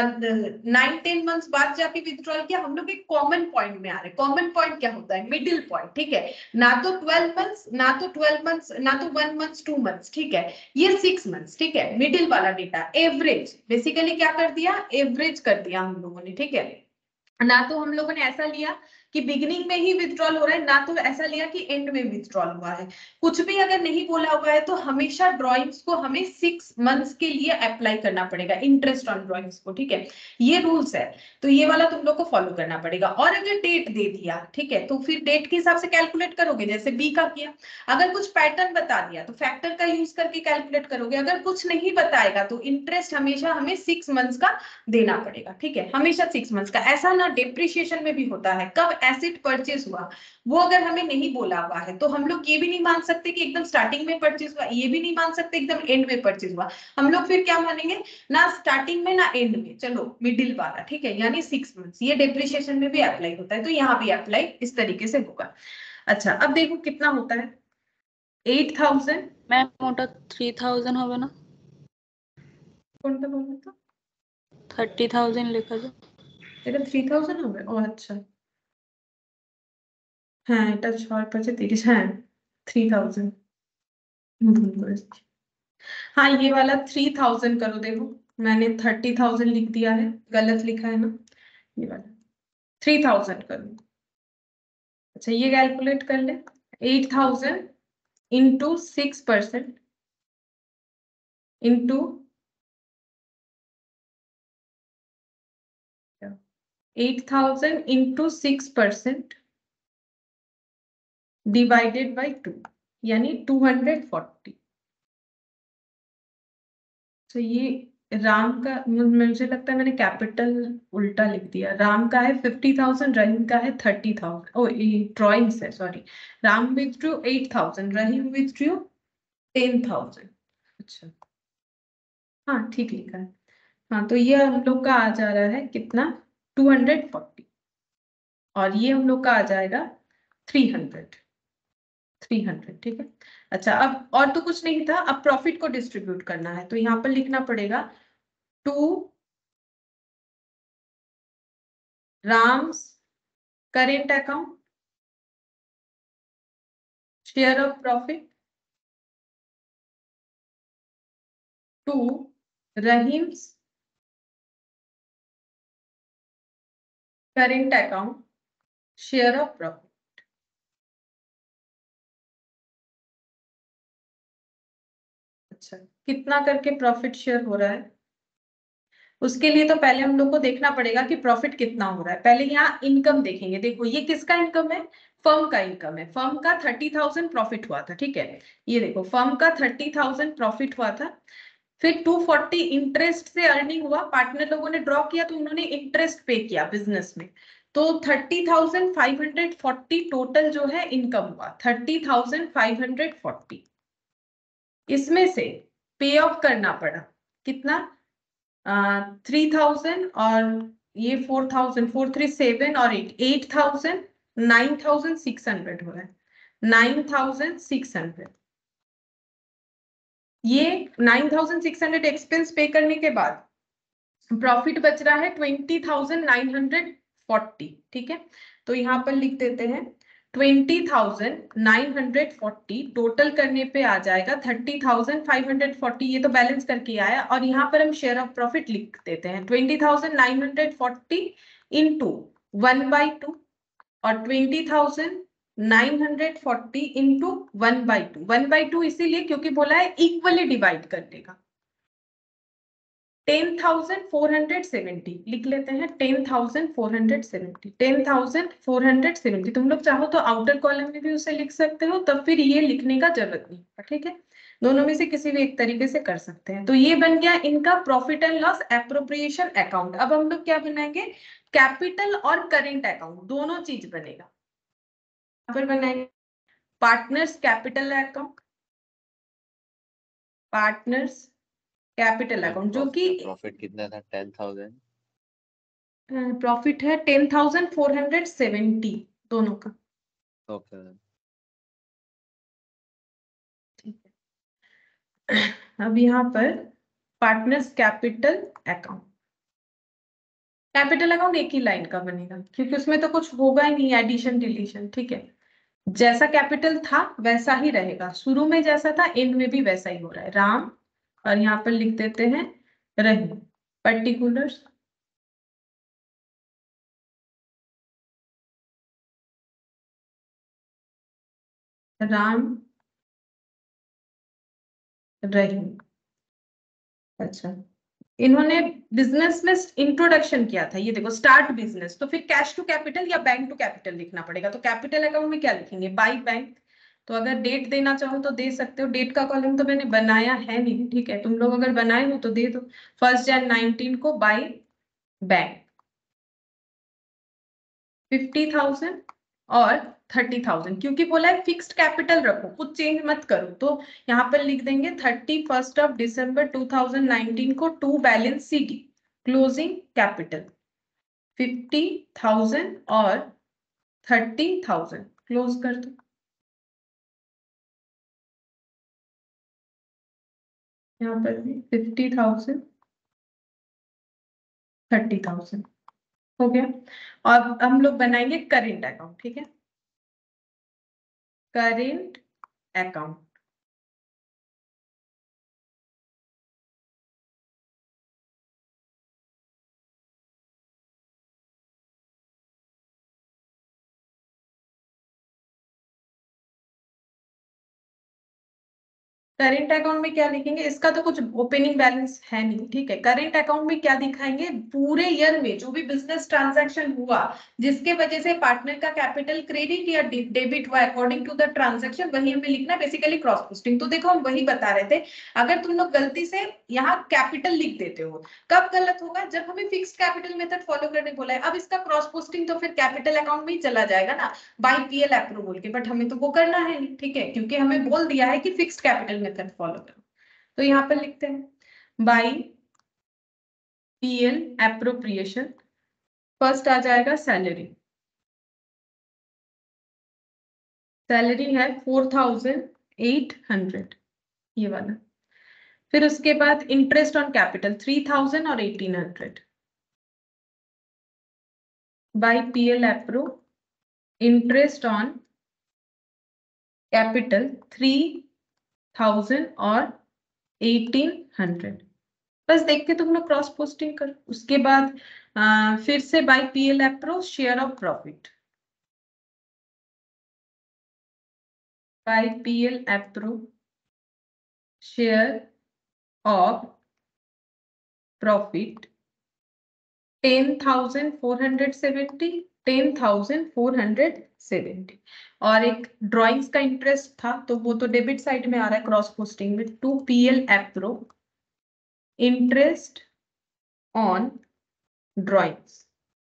9-10 मंथ्स बाद जाके विथड्रॉल किया, हम लोग एक कॉमन पॉइंट में आ रहे हैं। कॉमन पॉइंट क्या होता है, मिडिल पॉइंट, ठीक है। ना तो 12 मंथ्स, ना तो 12 मंथ्स, ना तो 1 मंथ 2 मंथ्स, ठीक है, ये 6 मंथ्स, ठीक है। मिडिल वाला डेटा एवरेज, बेसिकली क्या कर दिया, एवरेज कर दिया हम लोगों ने, ठीक है। ना तो हम लोगों ने ऐसा लिया कि बिगिनिंग में ही विथड्रॉल हो रहा है, ना तो ऐसा लिया कि एंड में विथड्रॉल हुआ है। कुछ भी अगर नहीं बोला हुआ है तो हमेशा ड्राइंग्स को हमें 6 मंथ्स के लिए अप्लाई करना पड़ेगा, इंटरेस्ट ऑन ड्राइंग्स को, ठीक है। ये रूल्स है, तो ये वाला तुम लोग को फॉलो करना पड़ेगा। और अगर डेट दे दिया, ठीक है, तो फिर डेट के हिसाब से कैलकुलेट करोगे, जैसे बी का किया। अगर कुछ पैटर्न बता दिया तो फैक्टर का यूज करके कैलकुलेट करोगे। अगर कुछ नहीं बताएगा तो इंटरेस्ट हमेशा हमें 6 मंथ्स का देना पड़ेगा, ठीक है, हमेशा 6 मंथ्स का। ऐसा ना डिप्रिशिएशन में भी होता है, कब एसेट परचेज हुआ वो अगर हमें नहीं बोला हुआ है तो हम लोग ये भी नहीं मान सकते कि एकदम स्टार्टिंग में परचेज हुआ, ये भी नहीं मान सकते एकदम एंड में परचेज हुआ। हम लोग फिर क्या मानेंगे, ना स्टार्टिंग में ना एंड में, चलो मिडिल वाला, ठीक है, यानी 6 मंथ्स। ये डेप्रिसिएशन में भी अप्लाई होता है, तो यहाँ भी अप्लाई इस तरीके से होगा। अच्छा अब देखो कितना होता है, 8000। मैम ওটা 3000 হবে না? কোনটা বলবো তো, 30,000 লেখা যায়। এটা 3000 হবে, ও আচ্ছা হ্যাঁ এটা 6 5 30, হ্যাঁ 3000 ভুল করেছি। हाँ ये वाला 3000 करो, देखो मैंने 30,000 लिख दिया है, गलत लिखा है ना, ये वाला 3000 करो। अच्छा ये कैलकुलेट कर ले, 8000 into 6% into 8000 into 6% divided by 2, यानी 240। तो ये राम का, मुझे लगता है मैंने कैपिटल उल्टा लिख दिया। राम का है 50,000, रहीम का है 30,000। ओ ये ड्रॉइंग से, sorry. Ram withdrew 8,000, Rahim withdrew 10,000। अच्छा हाँ ठीक लिखा है। हाँ तो ये हम लोग का आ जा रहा है कितना, 240, और ये हम लोग का आ जाएगा 300। ठीक है। अच्छा अब और तो कुछ नहीं था, अब प्रॉफिट को डिस्ट्रीब्यूट करना है, तो यहाँ पर लिखना पड़ेगा 2 Ram's current account share of profit, 2 Rahim's current account share of profit. अच्छा कितना करके प्रॉफिट शेयर हो रहा है, उसके लिए तो पहले हम लोग को देखना पड़ेगा कि प्रॉफिट कितना हो रहा है। पहले यहाँ इनकम देखेंगे, देखो ये किसका इनकम है, फर्म का इनकम है। फर्म का 30,000 प्रॉफिट हुआ था, ठीक है, ये देखो फर्म का 30,000 प्रॉफिट हुआ था। फिर 240 इंटरेस्ट से अर्निंग हुआ, पार्टनर लोगों ने ड्रॉ किया तो उन्होंने इंटरेस्ट पे किया बिजनेस में, तो 30,540 टोटल जो है इनकम हुआ, 30,540। इसमें से पे ऑफ करना पड़ा कितना, 3,000 और ये 4,000, 437 और 8,000, 9,600 हो रहा है, 9,600। ये 9,600 एक्सपेंस पे करने के बाद प्रॉफिट बच रहा है 20,940, ठीक है। तो यहाँ पर लिख देते हैं 20,940, टोटल करने पे आ जाएगा 30,540, ये तो बैलेंस करके आया, और यहाँ पर हम शेयर ऑफ प्रॉफिट लिख देते हैं 20,940 इंटू 1/2 और 20,940 इंटू 1/2। 1/2 इसीलिए क्योंकि बोला है इक्वली डिवाइड करने का। 10,470 लिख लेते हैं, 10,470, 10,470। तुम लोग चाहो तो आउटर कॉलम में भी उसे लिख सकते हो, तब फिर ये लिखने का जरूरत नहीं, ठीक है, दोनों में से किसी भी एक तरीके से कर सकते हैं। तो ये बन गया इनका profit and loss appropriation account. अब हम लोग क्या बनाएंगे, कैपिटल और करेंट अकाउंट दोनों चीज बनेगा। यहाँ पर बनाएंगे partners capital account, partners capital account, जो कि प्रॉफिट कितना था, 10,000। प्रॉफिट है 10,470 दोनों का। ओके ठीक है। अब यहाँ पर partners capital account, capital account एक ही लाइन का बनेगा क्योंकि उसमें तो कुछ होगा ही नहीं एडिशन डिलीशन, ठीक है। जैसा कैपिटल था वैसा ही रहेगा, शुरू में जैसा था एंड में भी वैसा ही हो रहा है। राम, और यहाँ पर लिख देते हैं रहीम, पर्टिकुलर्स राम रहीम। अच्छा इन्होंने बिजनेस में इंट्रोडक्शन किया था, ये देखो स्टार्ट बिजनेस, तो फिर कैश टू कैपिटल या बैंक टू कैपिटल लिखना पड़ेगा। तो कैपिटल अकाउंट में क्या लिखेंगे, बाय बैंक। तो अगर डेट देना चाहो तो दे सकते हो, डेट का कॉलम तो मैंने बनाया है नहीं, ठीक है, तुम लोग अगर बनाए हो तो दे दो। 1 Jan 19 को बाय बैंक। 50,000 और 30,000, क्योंकि बोला है फिक्स्ड कैपिटल रखो, कुछ चेंज मत करो, तो यहाँ पर लिख देंगे 31 दिसंबर 2019 को to balance CD closing capital 50,000 और 30,000 क्लोज कर दो। यहाँ पर भी 50,000 30,000 हो गया। और हम लोग बनाएंगे करेंट अकाउंट, ठीक है, करेंट अकाउंट। करेंट अकाउंट में क्या लिखेंगे, इसका तो कुछ ओपनिंग बैलेंस है नहीं, ठीक है। करेंट अकाउंट में क्या दिखाएंगे, पूरे ईयर में जो भी बिजनेस ट्रांजैक्शन हुआ जिसके वजह से पार्टनर का कैपिटल क्रेडिट या डेबिट हुआ अकॉर्डिंग टू द ट्रांजैक्शन, वही हमें लिखना, बेसिकली क्रॉस पोस्टिंग। तो देखो हम वही बता रहे थे, अगर तुम लोग गलती से यहाँ कैपिटल लिख देते हो, कब गलत होगा, जब हमें फिक्स्ड कैपिटल मेथड फॉलो करने बोला है। अब इसका क्रॉस पोस्टिंग तो फिर कैपिटल अकाउंट में ही चला जाएगा ना, बाय PL अप्रूवल के, बट हमें तो वो करना है नहीं, ठीक है, क्योंकि हमें बोल दिया है कि फिक्स्ड कैपिटल मेथड फॉलो करो। तो यहाँ पर लिखते हैं बाय PL एप्रोप्रिएशन। फर्स्ट आ जाएगा सैलरी, सैलरी है 4,800 ये वाला। फिर उसके बाद इंटरेस्ट ऑन कैपिटल 3,000 और 1,800 by PL appro. Interest on capital 3,000 और 1,800। बस देख के तुम लोग क्रॉस पोस्टिंग करो। उसके बाद फिर से by PL appro share of profit, by PL appro share of profit 10,470 10,470। और एक ड्राइंग्स का इंटरेस्ट था तो वो तो डेबिट साइड में आ रहा है क्रॉस पोस्टिंग में, to PL appro interest on drawings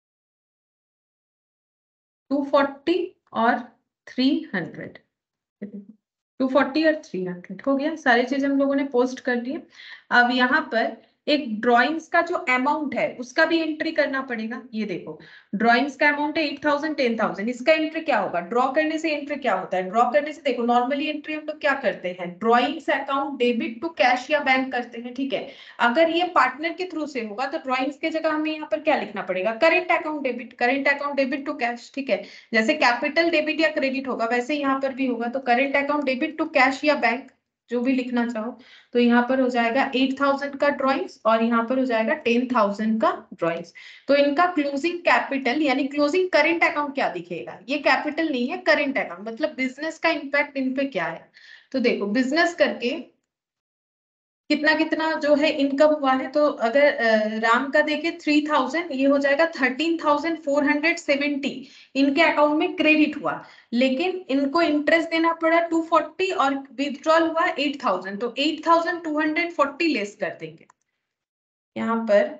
240 और 300, 240 और 300 हो गया। सारी चीज हम लोगों ने पोस्ट कर दी। अब यहाँ पर एक ड्राइंग्स का जो अमाउंट है उसका भी एंट्री करना पड़ेगा। ये देखो ड्राइंग्स का अमाउंट है 8,000 10,000, इसका एंट्री क्या होगा, ड्रॉ करने से एंट्री क्या होता है, ड्रॉ करने से देखो नॉर्मली एंट्री हम लोग क्या करते हैं, drawings account debit to cash या बैंक करते हैं, ठीक है। अगर ये पार्टनर के थ्रू से होगा तो ड्राइंग्स के जगह हमें यहाँ पर क्या लिखना पड़ेगा, current account debit to cash, ठीक है। जैसे कैपिटल डेबिट या क्रेडिट होगा वैसे यहाँ पर भी होगा, तो current account debit to cash या बैंक जो भी लिखना चाहो। तो यहाँ पर हो जाएगा 8,000 का ड्राइंग्स और यहाँ पर हो जाएगा 10,000 का ड्राइंग्स। तो इनका क्लोजिंग कैपिटल यानी क्लोजिंग करेंट अकाउंट क्या दिखेगा, ये कैपिटल नहीं है, करेंट अकाउंट, मतलब बिजनेस का इंपैक्ट इन पे क्या है। तो देखो बिजनेस करके कितना कितना जो है इनकम हुआ है, तो अगर राम का देखे 3,000, ये हो जाएगा 13,470 इनके अकाउंट में क्रेडिट हुआ, लेकिन इनको इंटरेस्ट देना पड़ा 240 और विथड्रॉल हुआ 8,000, तो 8,240 लेस कर देंगे। यहाँ पर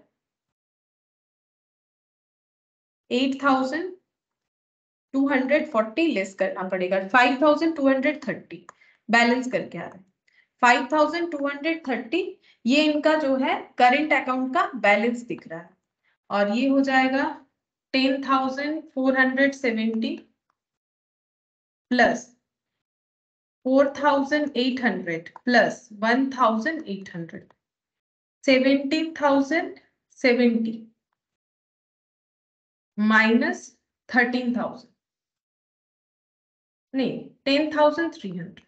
8,240 लेस करना पड़ेगा, 5,230 बैलेंस करके आ रहा है 5,230। ये इनका जो है करेंट अकाउंट का बैलेंस दिख रहा है, और ये हो जाएगा 10,470 प्लस 4,800 प्लस 1,800 17,070 माइनस 13,000 नहीं 10,300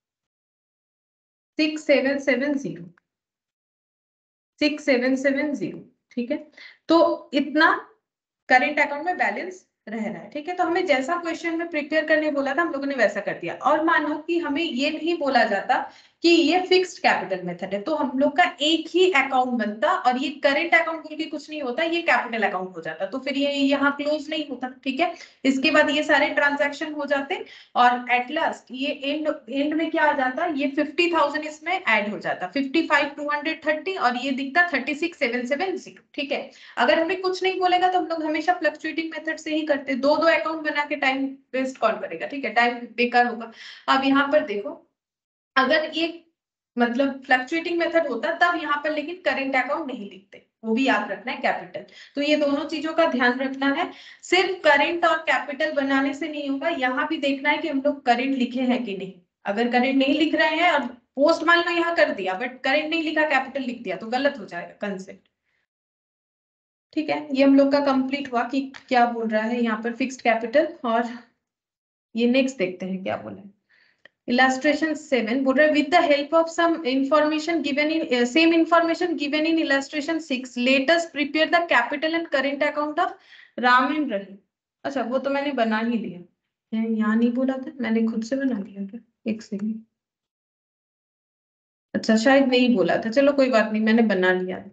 6,770 ठीक है। तो इतना करेंट अकाउंट में बैलेंस रह रहा है, ठीक है। तो हमें जैसा क्वेश्चन में प्रिपेयर करने बोला था हम लोगों ने वैसा कर दिया। और मानो कि हमें ये नहीं बोला जाता कि ये फिक्स्ड कैपिटल मेथड है, तो हम लोग का एक ही अकाउंट बनता और ये करेंट अकाउंट बोल के कुछ नहीं होता, ये कैपिटल अकाउंट हो जाता, तो फिर ये यहाँ क्लोज नहीं होता। ठीक है, इसके बाद ये सारे ट्रांजैक्शन हो जाते और एट लास्ट ये एंड में क्या आ जाता, ये 50,000 इसमें ऐड हो जाता, 55,230 और ये दिखता 36,770। ठीक है, अगर हमें कुछ नहीं बोलेगा तो हम लोग हमेशा फ्लक्चुएटिंग मेथड से ही करते, दो अकाउंट बना के टाइम वेस्ट कौन करेगा। ठीक है, टाइम बेकार होगा। अब यहाँ पर देखो, अगर ये मतलब फ्लक्चुएटिंग मेथड होता तब यहाँ पर लेकिन करेंट अकाउंट नहीं लिखते, वो भी याद रखना है कैपिटल। तो ये दोनों चीजों का ध्यान रखना है, सिर्फ करेंट और कैपिटल बनाने से नहीं होगा, यहाँ भी देखना है कि हम लोग करेंट लिखे हैं कि नहीं। अगर करेंट नहीं लिख रहे हैं और पोस्ट मान लो यहाँ कर दिया बट करेंट नहीं लिखा, कैपिटल लिख दिया, तो गलत हो जाएगा कंसेप्ट। ठीक है, ये हम लोग का कंप्लीट हुआ कि क्या बोल रहा है यहाँ पर फिक्स्ड कैपिटल। और ये नेक्स्ट देखते हैं क्या बोला है। Illustration 7 बोल रहा है with the help of some information given in same information given in illustration 6 let us prepare the capital and current account of Ram and Rahim। अच्छा, वो तो मैंने बना ही लिया, यहाँ नहीं बोला था, मैंने खुद से बना लिया क्या, एक सेकंड। अच्छा, शायद नहीं बोला था, चलो कोई बात नहीं, मैंने बना लिया।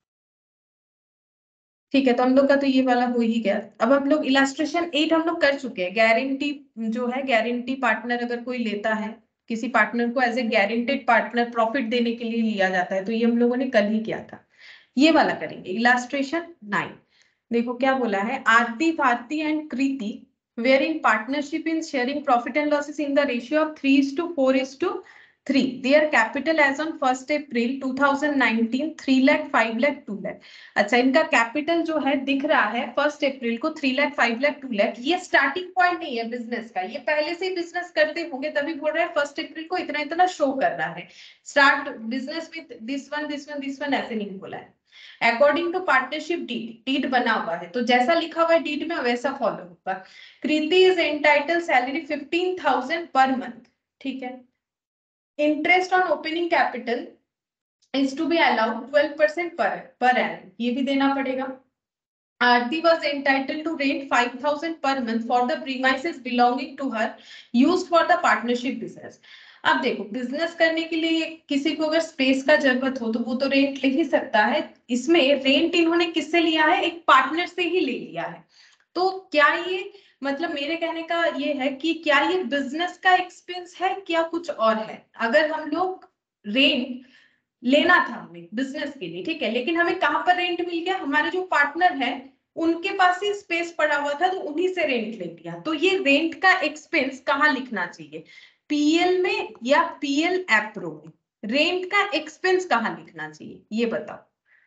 ठीक है, तो हम लोग का तो ये वाला हो ही गया। अब हम लोग इलास्ट्रेशन 8 हम लोग कर चुके हैं। गारंटी जो है, गारंटी पार्टनर अगर कोई लेता है, किसी पार्टनर को as a guaranteed partner profit देने के लिए लिया जाता है, तो ये हम लोगों ने कल ही किया था। ये वाला करेंगे इलास्ट्रेशन 9। देखो क्या बोला है, Aarti, Bharti and Kriti were in partnership in sharing profit and losses in the ratio of 3:4:3। Their capital as on 1st April 2019 3 lakh, 5 lakh, 2 lakh. अच्छा, इनका कैपिटल जो है दिख रहा है 1 अप्रैल को 3 लाख, 5 लाख, 2 लाख। ये स्टार्टिंग पॉइंट नहीं है बिजनेस का, ये पहले से ही बिजनेस करते होंगे तभी बोल रहे हैं 1 अप्रैल को इतना इतना शो कर रहा है। Start business with this one ऐसे नहीं बोला है। अकॉर्डिंग टू पार्टनरशिप डीड बना हुआ है, तो जैसा लिखा हुआ है डीड में वैसा फॉलो होगा। कृति इज एंटाइटल सैलरी 15,000 पर मंथ। ठीक है, interest on opening capital is to be allowed 12% per annum, ये भी देना पड़ेगा। Aarti was entitled to rent 5,000 per month for the premises belonging to her used for the partnership business। अब देखो, business करने के लिए किसी को अगर स्पेस का जरूरत हो तो वो तो रेंट ले ही सकता है। इसमें रेंट इन्होंने किससे लिया है, एक पार्टनर से ही ले लिया है। तो क्या ये मतलब मेरे कहने का ये है कि क्या ये बिजनेस का एक्सपेंस है, क्या कुछ और है। अगर हम लोग रेंट लेना था हमें बिजनेस के लिए, ठीक है, लेकिन हमें कहां पर रेंट मिल गया, हमारे जो पार्टनर है उनके पास ही स्पेस पड़ा हुआ था तो उन्हीं से रेंट ले लिया। तो ये रेंट का एक्सपेंस कहाँ लिखना चाहिए, पीएल में या पीएल एप्रो में? रेंट का एक्सपेंस कहाँ लिखना चाहिए ये बताओ।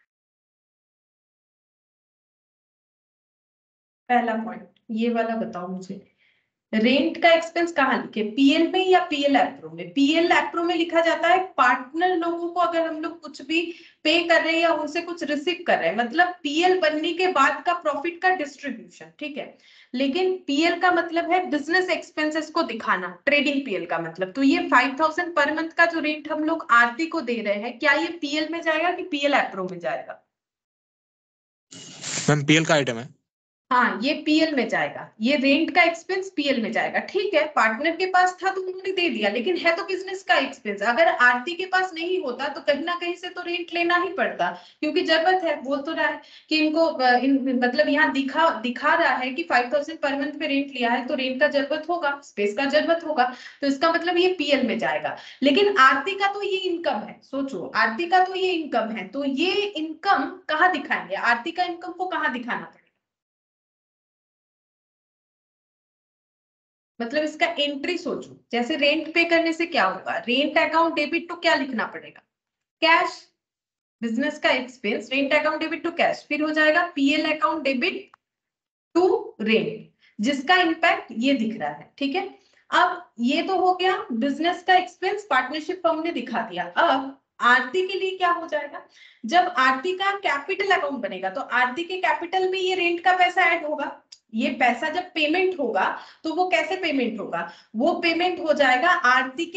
पहला पॉइंट ये वाला बताओ मुझे, रेंट का एक्सपेंस कहाँ लिखे, पीएल में या पीएल एप्रो में? पीएल एप्रो में लिखा जाता है पार्टनर लोगों को अगर हम लोग कुछ भी पे कर रहे हैं या उनसे कुछ रिसीव कर रहे हैं, मतलब पीएल बनने के बाद का प्रॉफिट का डिस्ट्रीब्यूशन। ठीक है, लेकिन पीएल का मतलब है बिजनेस एक्सपेंसेस को दिखाना, ट्रेडिंग पीएल का मतलब। तो ये 5,000 पर मंथ का जो रेंट हम लोग आरती को दे रहे हैं, क्या ये पीएल में जाएगा कि पीएल एप्रो में जाएगा? मैम पीएल का आइटम है। हाँ, ये पीएल में जाएगा, ये रेंट का एक्सपेंस पीएल में जाएगा। ठीक है, पार्टनर के पास था तो उन्होंने दे दिया, लेकिन है तो बिजनेस का एक्सपेंस। अगर आरती के पास नहीं होता तो कहीं ना कहीं से तो रेंट लेना ही पड़ता, क्योंकि जरूरत है। बोल तो रहा है कि इनको मतलब यहाँ दिखा रहा है कि 5,000 पर मंथ पे रेंट लिया है, तो रेंट का जरूरत होगा, स्पेस का जरूरत होगा, तो इसका मतलब ये पीएल में जाएगा। लेकिन आरती का तो ये इनकम है, सोचो, आरती का तो ये इनकम है, तो ये इनकम कहाँ दिखाएंगे, आरती का इनकम को कहाँ दिखाना पड़ेगा? मतलब इसका एंट्री सोचो, जैसे रेंट पे करने से क्या होगा, रेंट अकाउंट डेबिट टू क्या लिखना पड़ेगा, कैश, बिजनेस का expense, rent account debit to cash, फिर हो जाएगा PL account debit to rent, जिसका इंपैक्ट ये दिख रहा है। ठीक है, अब ये तो हो गया बिजनेस का एक्सपेंस, पार्टनरशिप फर्म ने दिखा दिया। अब आरती के लिए क्या हो जाएगा, जब आरती का कैपिटल अकाउंट बनेगा तो आरती के कैपिटल में ये रेंट का पैसा ऐड होगा। ये पैसा जब पेमेंट होगा तो वो कैसे पेमेंट होगा, वो पेमेंट हो जाएगा आरती के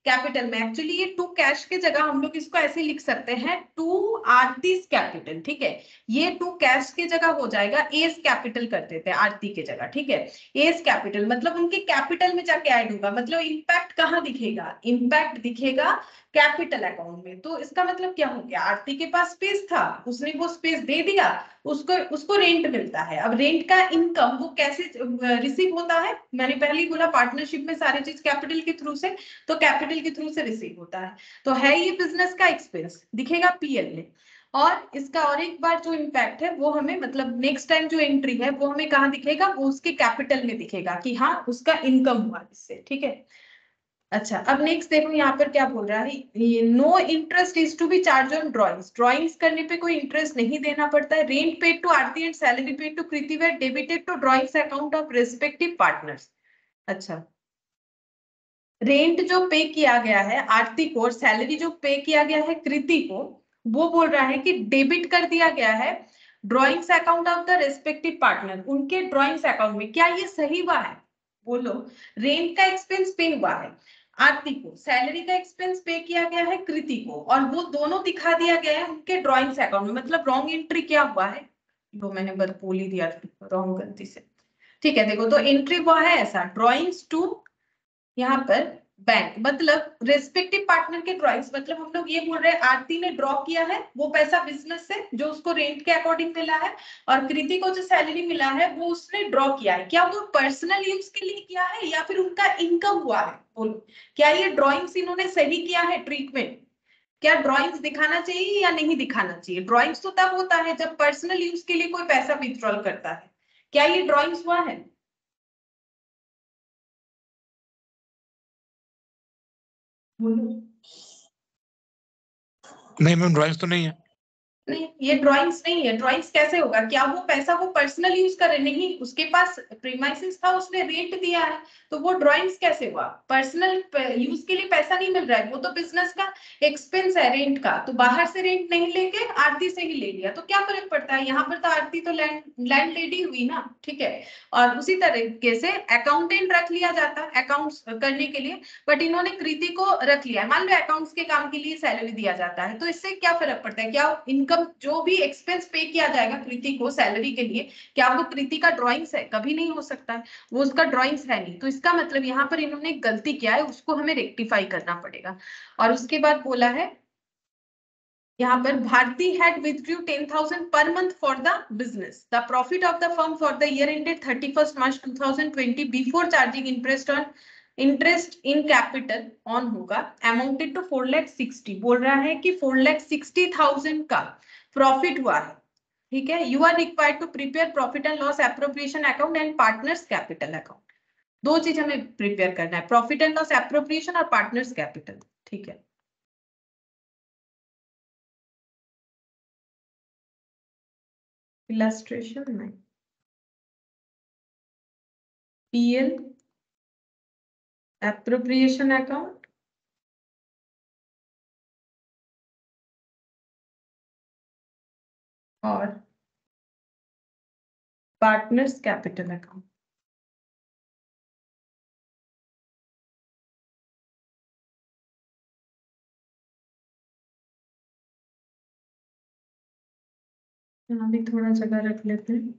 कैपिटल में। एक्चुअली ये टू कैश के जगह हम लोग इसको ऐसे लिख सकते हैं टू आरतीज कैपिटल, ठीक है। ये टू कैश के जगह हो जाएगा एस कैपिटल कर देते हैं आरती के जगह, ठीक है। एस कैपिटल मतलब उनके कैपिटल में जाके ऐड होगा, मतलब इम्पैक्ट कहाँ दिखेगा, इम्पैक्ट दिखेगा कैपिटल अकाउंट में। तो इसका मतलब क्या हो गया, आरती के पास स्पेस था, उसने वो स्पेस दे दिया, उसको रेंट मिलता है। अब रेंट का इनकम वो कैसे रिसीव होता है, मैंने पहले ही बोला पार्टनरशिप में सारी चीज कैपिटल के थ्रू से, तो कैपिटल के थ्रू से रिसीव होता है। तो है ये बिजनेस का एक्सपेंस, दिखेगा पीएल में। और इसका और एक बार जो इम्पैक्ट है वो हमें मतलब नेक्स्ट टाइम जो एंट्री है वो हमें कहाँ दिखेगा, वो उसके कैपिटल में दिखेगा कि हाँ उसका इनकम हुआ इससे, ठीक है। अच्छा, अब नेक्स्ट देखो यहाँ पर क्या बोल रहा है, no interest is to be charge on drawings. Drawings करने पे कोई इंटरेस्ट नहीं देना पड़ता है। Rent paid to Aarti and salary paid to Kriti were debited to drawings account of respective partners. अच्छा, रेंट जो पे किया गया है आरती को और सैलरी जो पे किया गया है कृति को, वो बोल रहा है कि डेबिट कर दिया गया है drawings account of the respective partner, उनके ड्रॉइंग्स अकाउंट में। क्या ये सही हुआ है, बोलो। रेंट का एक्सपेंस पे हुआ है आरती को, सैलरी का एक्सपेंस पे किया गया है कृति को, और वो दोनों दिखा दिया गया है उनके ड्रॉइंग्स अकाउंट में। मतलब रॉन्ग एंट्री क्या हुआ है, वो मैंने बस बोल ही दिया रॉन्ग गलती से, ठीक है। देखो तो एंट्री हुआ है ऐसा, ड्रॉइंग्स टू यहाँ पर बैंक, मतलब रेस्पेक्टिव पार्टनर के ड्रॉइंग्स, मतलब हम लोग ये बोल रहे हैं आरती ने ड्रॉ किया है वो पैसा बिजनेस से जो उसको रेंट के अकॉर्डिंग मिला है, और कृति को जो सैलरी मिला है वो उसने ड्रॉ किया है। क्या वो पर्सनल यूज के लिए किया है या फिर उनका इनकम हुआ है, बोलो। क्या ये ड्रॉइंग्स इन्होंने सही किया है ट्रीटमेंट, क्या ड्रॉइंग्स दिखाना चाहिए या नहीं दिखाना चाहिए। ड्रॉइंग्स तो तब होता है जब पर्सनल यूज के लिए कोई पैसा विथड्रॉल करता है। क्या ये ड्रॉइंग्स हुआ है, बोलो। नहीं मैम, ड्राइंग्स तो नहीं है। नहीं, ये ड्राइंग्स नहीं है। ड्राइंग्स कैसे होगा, क्या वो पैसा वो पर्सनल यूज करे, नहीं, उसके पास प्रीमाइसेस था, उसने रेंट दिया है, तो वो ड्राइंग्स कैसे हुआ, पर्सनल यूज के लिए पैसा नहीं मिल रहा है, वो तो बिजनेस का एक्सपेंस है रेंट का, तो बाहर से रेंट नहीं लेके आरती से ही ले लिया, तो क्या फर्क पड़ता है। यहाँ पर तो आरती तो लैंड लेडी हुई ना, ठीक है। और उसी तरीके से अकाउंटेंट रख लिया जाता है अकाउंट्स करने के लिए, बट इन्होंने कृति को रख लिया। मान लो अकाउंट्स के काम के लिए सैलरी दिया जाता है, तो इससे क्या फर्क पड़ता है, क्या इनकम जो भी एक्सपेंस पे किया जाएगा कृति को सैलरी के लिए, क्या वो कृति का ड्रॉइंग्स है, कभी नहीं हो सकता है, वो उसका ड्रॉइंग्स है नहीं। तो इसका मतलब यहाँ पर इन्होंने एक गलती किया है, उसको हमें रेक्टिफाई करना पड़ेगा। और उसके बाद बोला है यहाँ पर Bharti had withdrew 10,000 per month for the business. The profit of the firm for the year ended 31st March 2020 before charging interest in capital on होगा amounted to 4,60,000। बोल रहा है कि 4,60,000 का प्रॉफिट हुआ है, ठीक है। You are required to prepare profit and loss appropriation account and partners capital account। दो चीज हमें प्रिपेयर करना है, प्रॉफिट एंड लॉस एप्रोप्रिएशन और पार्टनर्स कैपिटल, ठीक है। इलस्ट्रेशन में पीएल एप्रोप्रिएशन अकाउंट और पार्टनर्स कैपिटल अकाउंट। यहाँ भी थोड़ा जगह रख लेते हैं।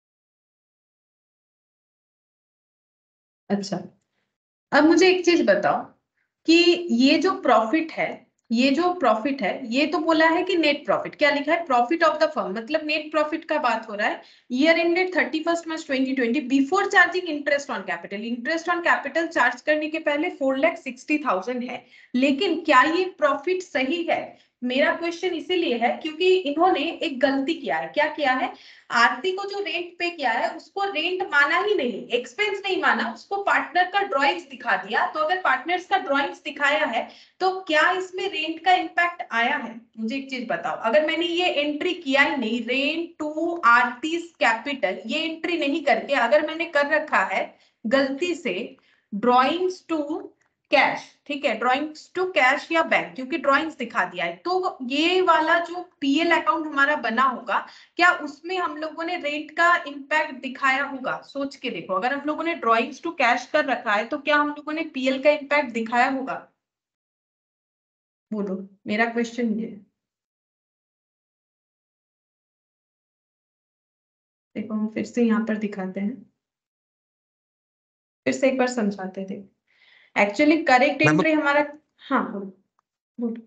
अच्छा, अब मुझे एक चीज बताओ कि ये जो प्रॉफिट है, ये जो प्रॉफिट है, ये तो बोला है कि नेट प्रॉफिट, क्या लिखा है, प्रॉफिट ऑफ द फर्म, मतलब नेट प्रॉफिट का बात हो रहा है। Year ended 31st March 2020 before charging interest on capital. Interest on capital charge करने के पहले 4,60,000 है, लेकिन क्या ये प्रॉफिट सही है। मेरा क्वेश्चन इसीलिए है क्योंकि इन्होंने एक गलती किया है। क्या किया है, आरती को जो रेंट पे किया है उसको रेंट माना ही नहीं, एक्सपेंस नहीं माना, उसको पार्टनर का ड्रॉइंग्स दिखा दिया। तो अगर पार्टनर्स का ड्रॉइंग्स दिखाया है तो क्या इसमें रेंट का इम्पैक्ट आया है, मुझे एक चीज बताओ। अगर मैंने ये एंट्री किया ही नहीं, रेंट टू आरतीज कैपिटल, ये एंट्री नहीं करके अगर मैंने कर रखा है गलती से ड्रॉइंग्स टू कैश, ठीक है, ड्रॉइंग्स टू कैश या बैंक, क्योंकि ड्रॉइंग्स दिखा दिया है, तो ये वाला जो पीएल अकाउंट हमारा बना होगा, क्या उसमें हम लोगों ने रेंट का इम्पैक्ट दिखाया होगा। सोच के देखो, अगर हम लोगों ने ड्रॉइंग्स टू कैश कर रखा है तो क्या हम लोगों ने पीएल का इम्पैक्ट दिखाया होगा। बोलो, मेरा क्वेश्चन ये है। देखो हम फिर से यहाँ पर दिखाते हैं, फिर से एक बार समझाते थे। एक्चुअली करेक्ट मैम एंट्री हमारा, हाँ बोलो बोलो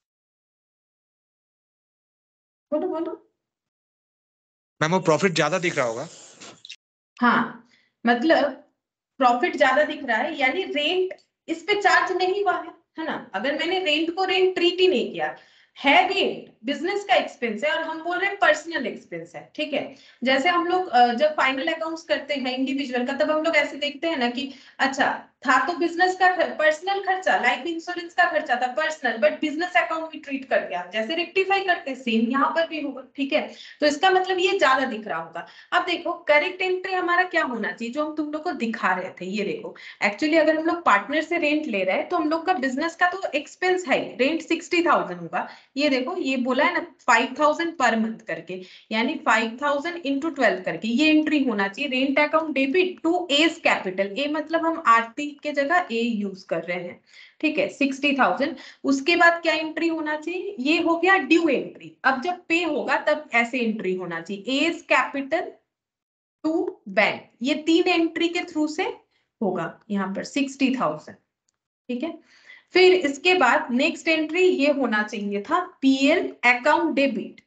बोलो बोलो। मैम वो प्रॉफिट ज्यादा दिख रहा होगा। हाँ मतलब प्रॉफिट ज्यादा दिख रहा है, यानी रेंट इस पे चार्ज नहीं हुआ है ना। अगर मैंने रेंट को रेंट ट्रीट ही नहीं किया है, रेंट बिजनेस का एक्सपेंस है और हम बोल रहे हैं पर्सनल एक्सपेंस है, ठीक है। जैसे हम लोग जब फाइनल अकाउंट्स करते हैं इंडिविजुअल का, तब हम लोग ऐसे देखते हैं ना कि अच्छा था तो बिजनेस का पर्सनल खर्चा, लाइफ इंश्योरेंस का खर्चा था पर्सनल, बट बिजनेस अकाउंट में ट्रीट कर दिया, जैसे रेक्टिफाई करते हैं सेम यहाँ पर भी होगा, ठीक है। तो इसका मतलब ये ज्यादा दिख रहा होगा। अब देखो करेक्ट एंट्री हमारा क्या होना चाहिए, जो हम तुम लोग को दिखा रहे थे, ये देखो। एक्चुअली अगर हम लोग पार्टनर से रेंट ले रहे हैं तो हम लोग का बिजनेस का तो एक्सपेंस है, रेंट 60,000 होगा। ये देखो ये बोला है ना 5,000 पर मंथ करके, यानी 5,000 इंटू 12 करके ये एंट्री होना चाहिए। Rent account debit to A's capital, A मतलब हम आरती के जगह ए यूज कर रहे हैं, ठीक है। 60,000, उसके बाद क्या एंट्री होना चाहिए, ये हो गया ड्यू एंट्री। अब जब पे होगा तब ऐसे एंट्री होना चाहिए, एज कैपिटल टू बैंक, ये 3 एंट्री के थ्रू से होगा यहाँ पर 60,000, ठीक है। फिर इसके बाद नेक्स्ट एंट्री ये होना चाहिए था PL account debit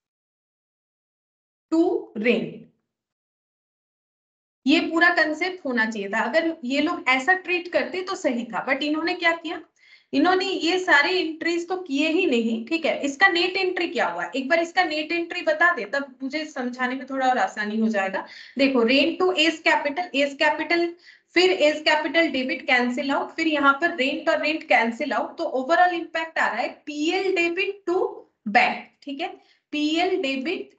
to rent, ये पूरा कंसेप्ट होना चाहिए था। अगर ये लोग ऐसा ट्रीट करते तो सही था, बट इन्होंने क्या किया, इन्होंने ये सारे एंट्रीज तो किए ही नहीं, ठीक है। इसका नेट एंट्री क्या हुआ, एक बार इसका नेट एंट्री बता दे, तब मुझे समझाने में थोड़ा और आसानी हो जाएगा। देखो rent to A's capital, A's capital, फिर A's capital debit cancel out, फिर यहाँ पर रेंट और रेंट कैंसिल आउट, तो ओवरऑल इंपैक्ट आ रहा है पीएल डेबिट टू बैंक, ठीक है। पीएल डेबिट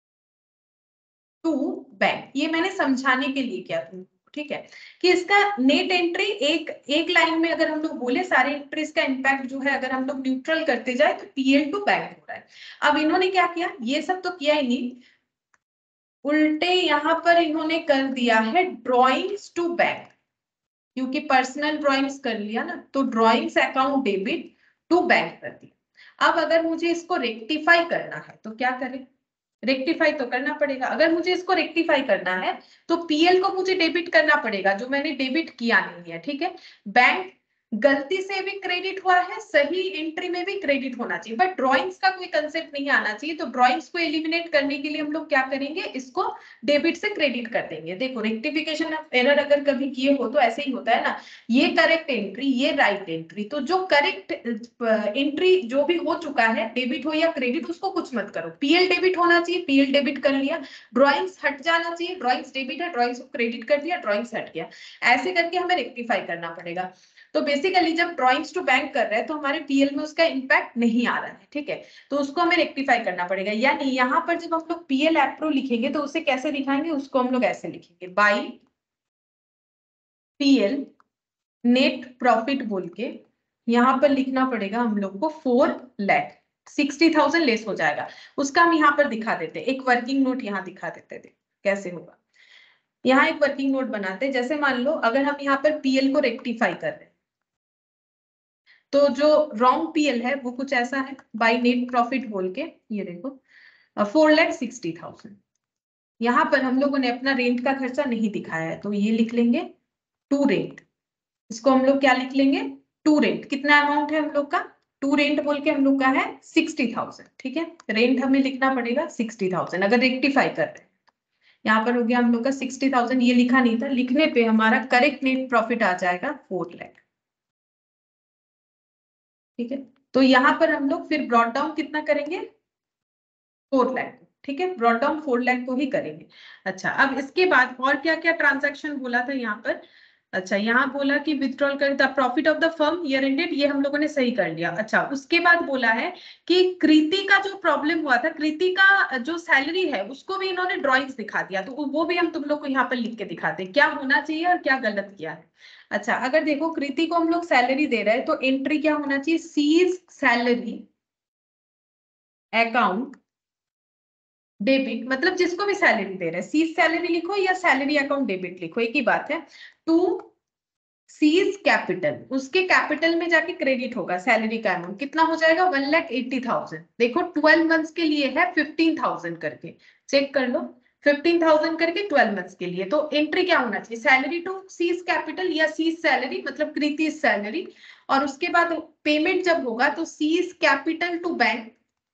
टू बैंक, ये मैंने समझाने के लिए किया तुमको, ठीक है। कि इसका नेट एंट्री एक एक लाइन में अगर हम लोग बोले सारे एंट्रीज का इंपैक्ट जो है, अगर हम लोग न्यूट्रल करते जाए तो पीएल टू बैंक हो रहा है। अब इन्होंने क्या किया, ये सब तो किया ही नहीं, उल्टे यहां पर इन्होंने कर दिया है ड्रॉइंग्स टू बैंक, क्योंकि पर्सनल ड्रॉइंग्स कर लिया ना, तो drawings account debit to bank कर दिया। अब अगर मुझे इसको रेक्टिफाई करना है तो क्या करें, रेक्टिफाई तो करना पड़ेगा। अगर मुझे इसको रेक्टिफाई करना है तो पीएल को मुझे डेबिट करना पड़ेगा, जो मैंने डेबिट किया नहीं है, ठीक है। बैंक गलती से भी क्रेडिट हुआ है, सही एंट्री में भी क्रेडिट होना चाहिए, बट ड्राइंग्स का कोई कंसेप्ट नहीं आना चाहिए। तो ड्राइंग्स को एलिमिनेट करने के लिए हम लोग क्या करेंगे, इसको डेबिट से क्रेडिट कर देंगे। देखो रेक्टिफिकेशन ऑफ एरर अगर कभी किए हो तो ऐसे ही होता है ना, ये करेक्ट एंट्री, ये राइट एंट्री, तो जो करेक्ट एंट्री जो भी हो चुका है, डेबिट हो या क्रेडिट, उसको कुछ मत करो। पीएल डेबिट होना चाहिए, पीएल डेबिट कर लिया, ड्राइंग्स हट जाना चाहिए, ड्राइंग्स डेबिट है, ड्राइंग्स को क्रेडिट कर दिया, ड्राइंग्स हट गया। ऐसे करके हमें रेक्टिफाई करना पड़ेगा। तो बेसिकली जब ड्राइंग्स टू बैंक कर रहे हैं तो हमारे पीएल में उसका इंपैक्ट नहीं आ रहा है, ठीक है। तो उसको हमें रेक्टिफाई करना पड़ेगा, यानी यहाँ पर जब हम लोग पीएल एप्रो लिखेंगे तो उसे कैसे दिखाएंगे, उसको हम लोग ऐसे लिखेंगे, बाई पीएल नेट प्रॉफिट बोल के यहाँ पर लिखना पड़ेगा हम लोग को 4 लाख, 60,000 लेस हो जाएगा। उसका हम यहाँ पर दिखा देते, एक वर्किंग नोट यहाँ दिखा देते थे कैसे होगा। यहाँ एक वर्किंग नोट बनाते, जैसे मान लो अगर हम यहाँ पर पीएल को रेक्टिफाई कर रहे हैं, तो जो रॉन्ग पीएल है वो कुछ ऐसा है, बाय नेट प्रॉफिट बोल के, ये देखो 4,60,000। यहाँ पर हम लोगों ने अपना रेंट का खर्चा नहीं दिखाया है, तो ये लिख लेंगे टू रेंट, इसको हम लोग क्या लिख लेंगे, टू रेंट। कितना अमाउंट है हम लोग का, टू रेंट बोल के हम लोग का है 60,000, ठीक है। रेंट हमें लिखना पड़ेगा 60,000 अगर रेक्टिफाई कर रहे हैं। यहाँ पर हो गया हम लोग का 60,000, ये लिखा नहीं था, लिखने पे हमारा करेक्ट नेट प्रॉफिट आ जाएगा 4 लाख, ठीक है। तो यहाँ पर हम लोग फिर ब्रॉट डाउन कितना करेंगे, 4 लाख, ठीक है। ब्रॉट डाउन 4 लाख को ही करेंगे। अच्छा अब इसके बाद और क्या क्या ट्रांजैक्शन बोला था यहाँ पर, अच्छा यहाँ बोला कि विथड्रॉल कर the profit of the firm year ended, ये हम लोगों ने सही कर लिया। अच्छा उसके बाद बोला है कि कृति का जो प्रॉब्लम हुआ था, कृति का जो सैलरी है उसको भी इन्होंने ड्रॉइंग्स दिखा दिया, तो वो भी हम तुम लोग को यहाँ पर लिख के दिखाते क्या होना चाहिए और क्या गलत किया है। अच्छा अगर देखो कृति को हम लोग सैलरी दे रहे हैं तो एंट्री क्या होना चाहिए, सीज सैलरी अकाउंट डेबिट, मतलब जिसको भी सैलरी दे रहे हैं, सीज सैलरी लिखो या सैलरी अकाउंट डेबिट लिखो, एक ही बात है, टू सीज कैपिटल, उसके कैपिटल में जाके क्रेडिट होगा सैलरी का अमाउंट, कितना हो जाएगा 1,80,000। देखो 12 मंथ्स के लिए है 15,000 करके, चेक कर लो 15,000 करके 12 मंथ्स के लिए। तो एंट्री क्या होना चाहिए, सैलरी टू सीज कैपिटल या सीज सैलरी मतलब कृति सैलरी, और उसके बाद पेमेंट जब होगा तो सीज कैपिटल टू बैंक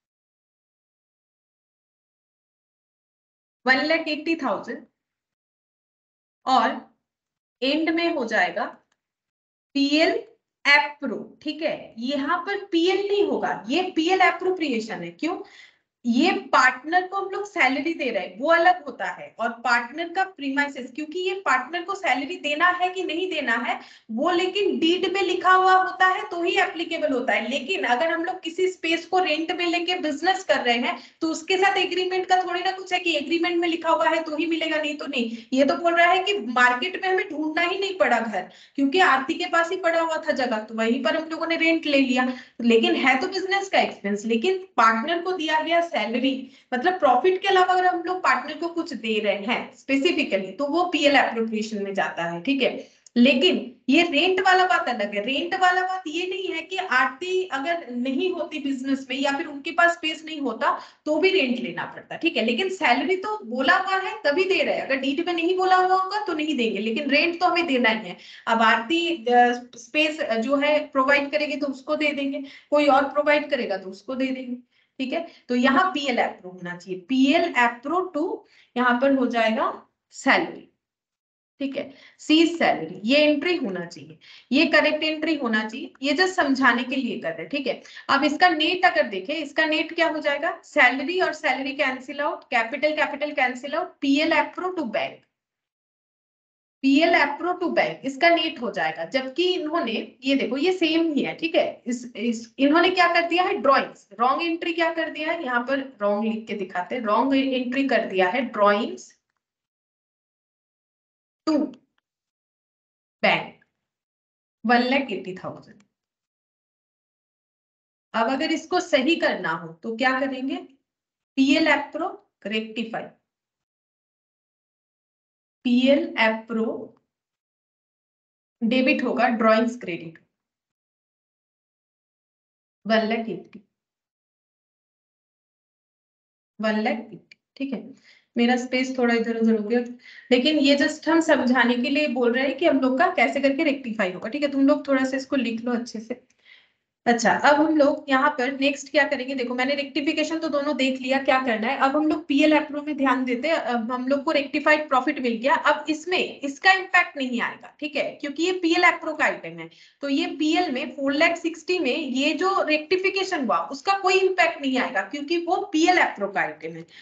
1,80,000, और एंड में हो जाएगा पीएल एप्रो। ठीक है, यहाँ पर पीएल नहीं होगा, ये पीएल एप्रोप्रिएशन है। क्यों, ये पार्टनर को हम लोग सैलरी दे रहे हैं वो अलग होता है, और पार्टनर का प्रीमाइसेस, क्योंकि ये पार्टनर को सैलरी देना है कि नहीं देना है वो लेकिन डीड में लिखा हुआ होता है तो ही एप्लीकेबल होता है। लेकिन अगर हम लोग किसी स्पेस को रेंट में लेके बिजनेस कर रहे हैं तो उसके साथ एग्रीमेंट का थोड़ी ना कुछ है कि एग्रीमेंट में लिखा हुआ है तो ही मिलेगा, नहीं तो नहीं। ये तो बोल रहा है कि मार्केट में हमें ढूंढना ही नहीं पड़ा घर, क्योंकि आरती के पास ही पड़ा हुआ था जगह, तो वहीं पर हम लोगों ने रेंट ले लिया। लेकिन है तो बिजनेस का एक्सपेंस, लेकिन पार्टनर को दिया गया सैलरी मतलब प्रॉफिट के अलावा अगर हम लोग पार्टनर को कुछ दे रहे हैं स्पेसिफिकली तो वो पीएल एप्रोप्रिएशन में जाता है। ठीक है, लेकिन ये रेंट वाला बात अलग है। रेंट वाला बात ये नहीं है कि आरती अगर नहीं होती बिजनेस में या फिर उनके पास स्पेस नहीं होता तो भी रेंट लेना पड़ता। ठीक है, लेकिन सैलरी तो बोला हुआ है तभी दे रहे हैं, अगर डीड में नहीं बोला हुआ होगा तो नहीं देंगे, लेकिन रेंट तो हमें देना ही है। अब आरती स्पेस जो है प्रोवाइड करेगी तो उसको दे देंगे, कोई और प्रोवाइड करेगा तो उसको दे देंगे। ठीक है, तो यहाँ पीएल एप्रो होना चाहिए, पीएल एप्रो टू यहाँ पर हो जाएगा सैलरी। ठीक है, सीज सैलरी, ये एंट्री होना चाहिए, ये करेक्ट एंट्री होना चाहिए, ये जस्ट समझाने के लिए कर रहे हैं। ठीक है, अब इसका नेट अगर देखें, इसका नेट क्या हो जाएगा, सैलरी और salary cancel out, capital capital cancel out, PL appro to bank, PL appro to bank, इसका नेट हो जाएगा। जबकि इन्होंने ये देखो ये सेम ही है। ठीक है, इन्होंने क्या कर दिया है, ड्रॉइंग्स रॉन्ग एंट्री क्या कर दिया है, यहाँ पर रॉन्ग लिख के दिखाते हैं, रॉन्ग एंट्री कर दिया है ड्रॉइंग्स टू बैंक 1,80,000। अब अगर इसको सही करना हो तो क्या करेंगे, PL appro rectify, PL appro debit होगा, ड्रॉइंग्स क्रेडिट 1,80,000, 1,80,000। ठीक है, मेरा स्पेस थोड़ा इधर उधर हो गया, लेकिन ये जस्ट हम समझाने के लिए बोल रहे हैं कि हम लोग का कैसे करके रेक्टिफाई होगा। ठीक है, तुम लोग थोड़ा सा इसको लिख लो अच्छे से। अच्छा, अब हम लोग यहाँ पर नेक्स्ट क्या करेंगे, देखो मैंने रेक्टिफिकेशन तो दोनों देख लिया क्या करना है। अब हम लोग पीएल एप्रो में ध्यान देते हैं। अब हम लोग को रेक्टिफाइड प्रॉफिट मिल गया, अब इसमें इसका इम्पैक्ट नहीं आएगा। ठीक है, क्योंकि ये पीएल एप्रो का आइटम है, तो ये पीएल में 4,60,000 में ये जो रेक्टिफिकेशन हुआ उसका कोई इम्पैक्ट नहीं आएगा, क्योंकि वो पीएल एप्रो का आइटम है।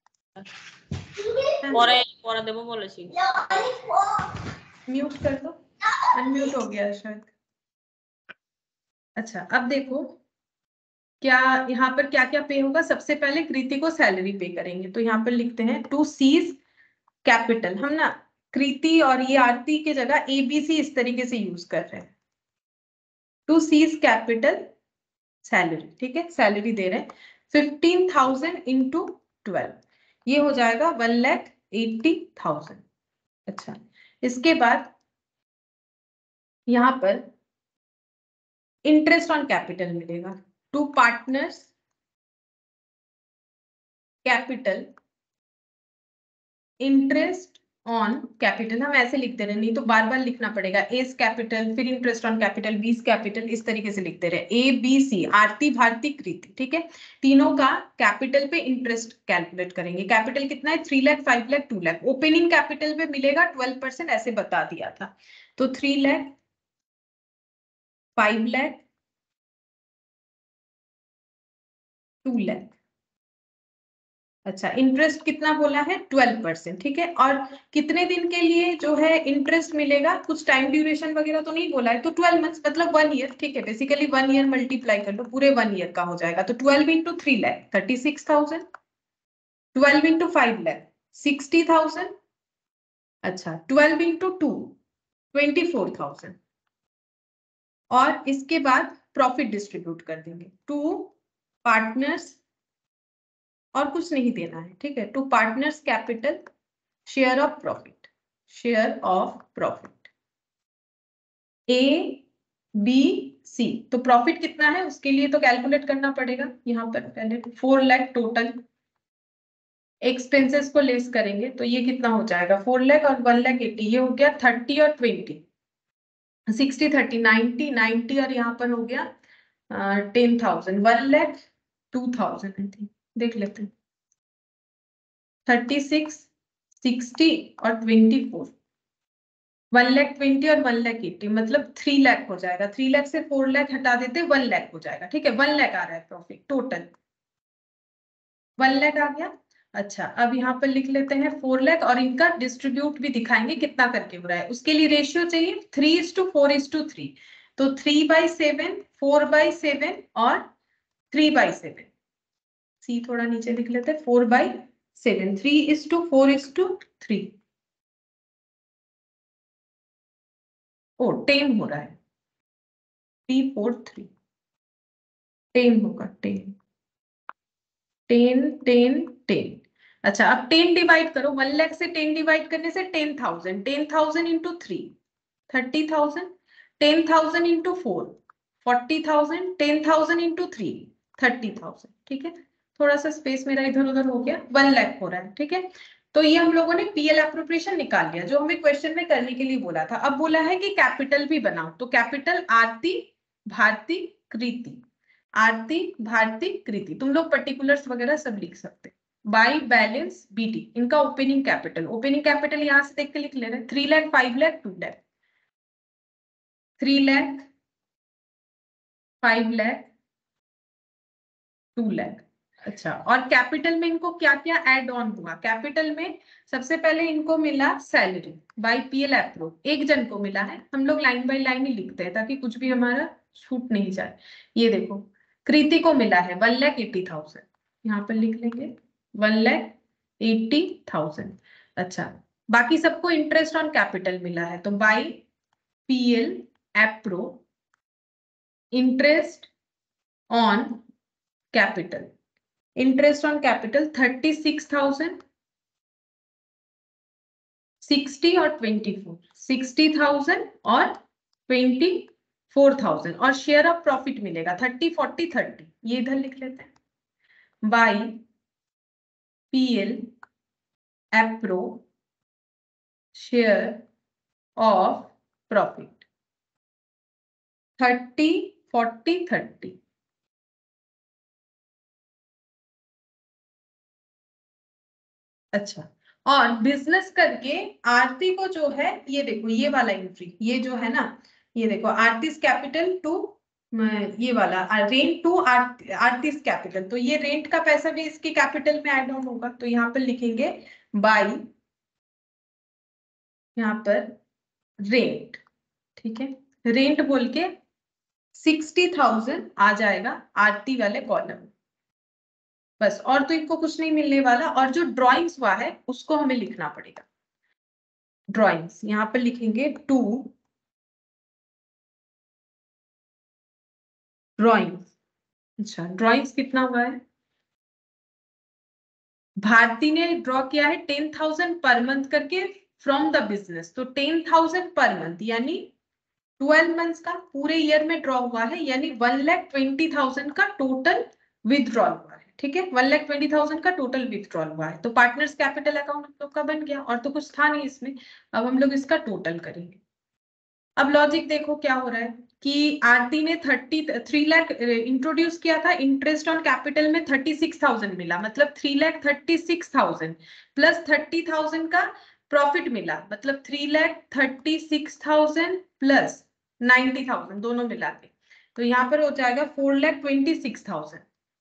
পরে পরে দেবো বলেছি। म्यूट कर दो, अनम्यूट हो गया शायद। अच्छा, अब देखो क्या यहाँ पर क्या क्या पे होगा। सबसे पहले कृति को सैलरी पे करेंगे, तो यहाँ पर लिखते हैं टू सीज कैपिटल। हम ना कृति और ये आरती के जगह एबीसी इस तरीके से यूज कर रहे हैं, टू सीज कैपिटल सैलरी। ठीक है, सैलरी दे रहे हैं 15,000 इंटू 12, ये हो जाएगा 1,80,000। अच्छा, इसके बाद यहाँ पर इंटरेस्ट ऑन कैपिटल मिलेगा, to partners capital interest on capital. हम ऐसे लिखते रहे, नहीं तो बार बार लिखना पड़ेगा, एस कैपिटल फिर interest on capital, B's capital, इस तरीके से लिखते रहे, ए बी सी, आरती भारती कृति। ठीक है, तीनों का कैपिटल पे इंटरेस्ट कैलकुलेट करेंगे। कैपिटल कितना है, 3 लाख, 5 लाख, 2 लाख। ओपनिंग कैपिटल पे मिलेगा 12%, ऐसे बता दिया था, तो 3 लाख, 5 लाख, 2 लाख। अच्छा, इंटरेस्ट कितना बोला है, 12%। ठीक है, और कितने दिन के लिए जो है इंटरेस्ट मिलेगा, कुछ टाइम ड्यूरेशन वगैरह तो नहीं बोला है, तो 12 मंथ्स मतलब 1 ईयर। ठीक है, बेसिकली 1 ईयर मल्टीप्लाई कर लो, पूरे 1 ईयर का हो जाएगा, तो 12 इंटू 3 लाख 36,000, 12 इंटू 5 लाख 60,000। अच्छा, 12 इंटू 2 24,000, और इसके बाद प्रॉफिट डिस्ट्रीब्यूट कर देंगे टू पार्टनर्स, और कुछ नहीं देना है। ठीक है, to partners capital share of profit, share of profit. A B C, तो प्रॉफिट कितना है उसके लिए तो कैलकुलेट करना पड़ेगा। यहाँ पर पहले 4 लाख टोटल, एक्सपेंसेस को लेस करेंगे तो ये कितना हो जाएगा 4 लाख और 1 लाख 80, ये हो गया 30 और 20, 60 30 90 90 और यहाँ पर हो गया 10,000, 1 लाख 2,000 आई थिंक, देख लेते हैं 36 60 और 24, 1 लाख 20 और 1 लाख 80, मतलब 3 लाख हो जाएगा। 3 लाख से 4 लाख हटा देते 1 लाख हो जाएगा। ठीक है, 1 लाख आ रहा है प्रॉफिट टोटल, 1 लाख आ गया। अच्छा, अब यहाँ पर लिख लेते हैं 4 लाख और इनका डिस्ट्रीब्यूट भी दिखाएंगे कितना करके हो रहा है। उसके लिए रेशियो चाहिए 3:4:3, तो 3/7, 4/7 और 3/7। सी थोड़ा नीचे लिख लेते हैं, 4/7, 3:4:3। ओ 10 हो रहा है, 3 4 3 10 होगा, 10 10 10 10। अच्छा, अब 10 डिवाइड करो, 1 लाख से 10 डिवाइड करने से 10,000, 10,000 इंटू 3 30,000, 10,000 इंटू 4 40,000, 10,000 इंटू 3 30,000। ठीक है, थोड़ा सा स्पेस मेरा इधर उधर हो गया, 1 लाख हो रहा है। ठीक है, तो ये हम लोगों ने पीएल एप्रोप्रिएशन निकाल लिया जो हमें क्वेश्चन में करने के लिए बोला था। अब बोला है कि कैपिटल भी बनाओ, तो कैपिटल आरती भारती कृति, आरती भारती कृति, तुम लोग पर्टिकुलर्स वगैरह सब लिख सकते। बाई बैलेंस बीटी, इनका ओपनिंग कैपिटल, ओपनिंग कैपिटल यहां से देख के लिख ले रहे हैं 3 लाख 5 लाख 2 लाख, 3 लाख 5 लाख 2 लाख। अच्छा, और कैपिटल में इनको क्या क्या ऐड ऑन हुआ, कैपिटल में सबसे पहले इनको मिला सैलरी बाय पीएल अप्रूव, एक जन को मिला है, हम लोग लाइन बाय लाइन ही लिखते हैं ताकि कुछ भी हमारा छूट नहीं जाए। ये देखो कृति को मिला है 1,80,000, यहाँ पर लिख लेंगे 1,80,000। अच्छा, बाकी सबको इंटरेस्ट ऑन कैपिटल मिला है, तो by PL approve interest on capital, interest on capital 36,000, 60 और 24, 60,000 और 24,000, और शेयर ऑफ प्रॉफिट मिलेगा 30 40 30, ये इधर लिख लेते हैं by PL approve share of profit 30 40 30। अच्छा, और बिजनेस करके आरती को जो है, ये देखो ये वाला एंट्री, ये जो है ना, ये देखो आरतीस कैपिटल टू, ये वाला रेंट टू आरतीस कैपिटल, तो ये रेंट का पैसा भी इसके कैपिटल में ऐड ऑन होगा, तो यहाँ पर लिखेंगे बाय, यहाँ पर रेंट। ठीक है, रेंट बोल के 60,000 आ जाएगा आरती वाले कॉलम, बस, और तो इनको कुछ नहीं मिलने वाला। और जो ड्राइंग्स हुआ है उसको हमें लिखना पड़ेगा, ड्राइंग्स यहाँ पर लिखेंगे 2 ड्राइंग्स। अच्छा, ड्राइंग्स कितना हुआ है, भारती ने ड्रॉ किया है 10,000 पर मंथ करके फ्रॉम द बिजनेस, तो 10,000 पर मंथ यानी 12 मंथ्स का पूरे ईयर में ड्रॉ हुआ है, यानी 1,20,000 का टोटल विथड्रॉल हुआ है। ठीक है, 1,20,000 का टोटल विथड्रॉल हुआ है, तो पार्टनर्स कैपिटल अकाउंट हम लोग का बन गया, और तो कुछ था नहीं इसमें। अब हम लोग इसका टोटल करेंगे। अब लॉजिक देखो क्या हो रहा है कि आरती ने 3 लाख इंट्रोड्यूस किया था, इंटरेस्ट ऑन कैपिटल में 36,000 मिला, मतलब 3,36,000 प्लस 30,000 का प्रॉफिट मिला, मतलब 3,36,000 प्लस 90,000 दोनों मिला के, तो यहाँ पर हो जाएगा 4,26,000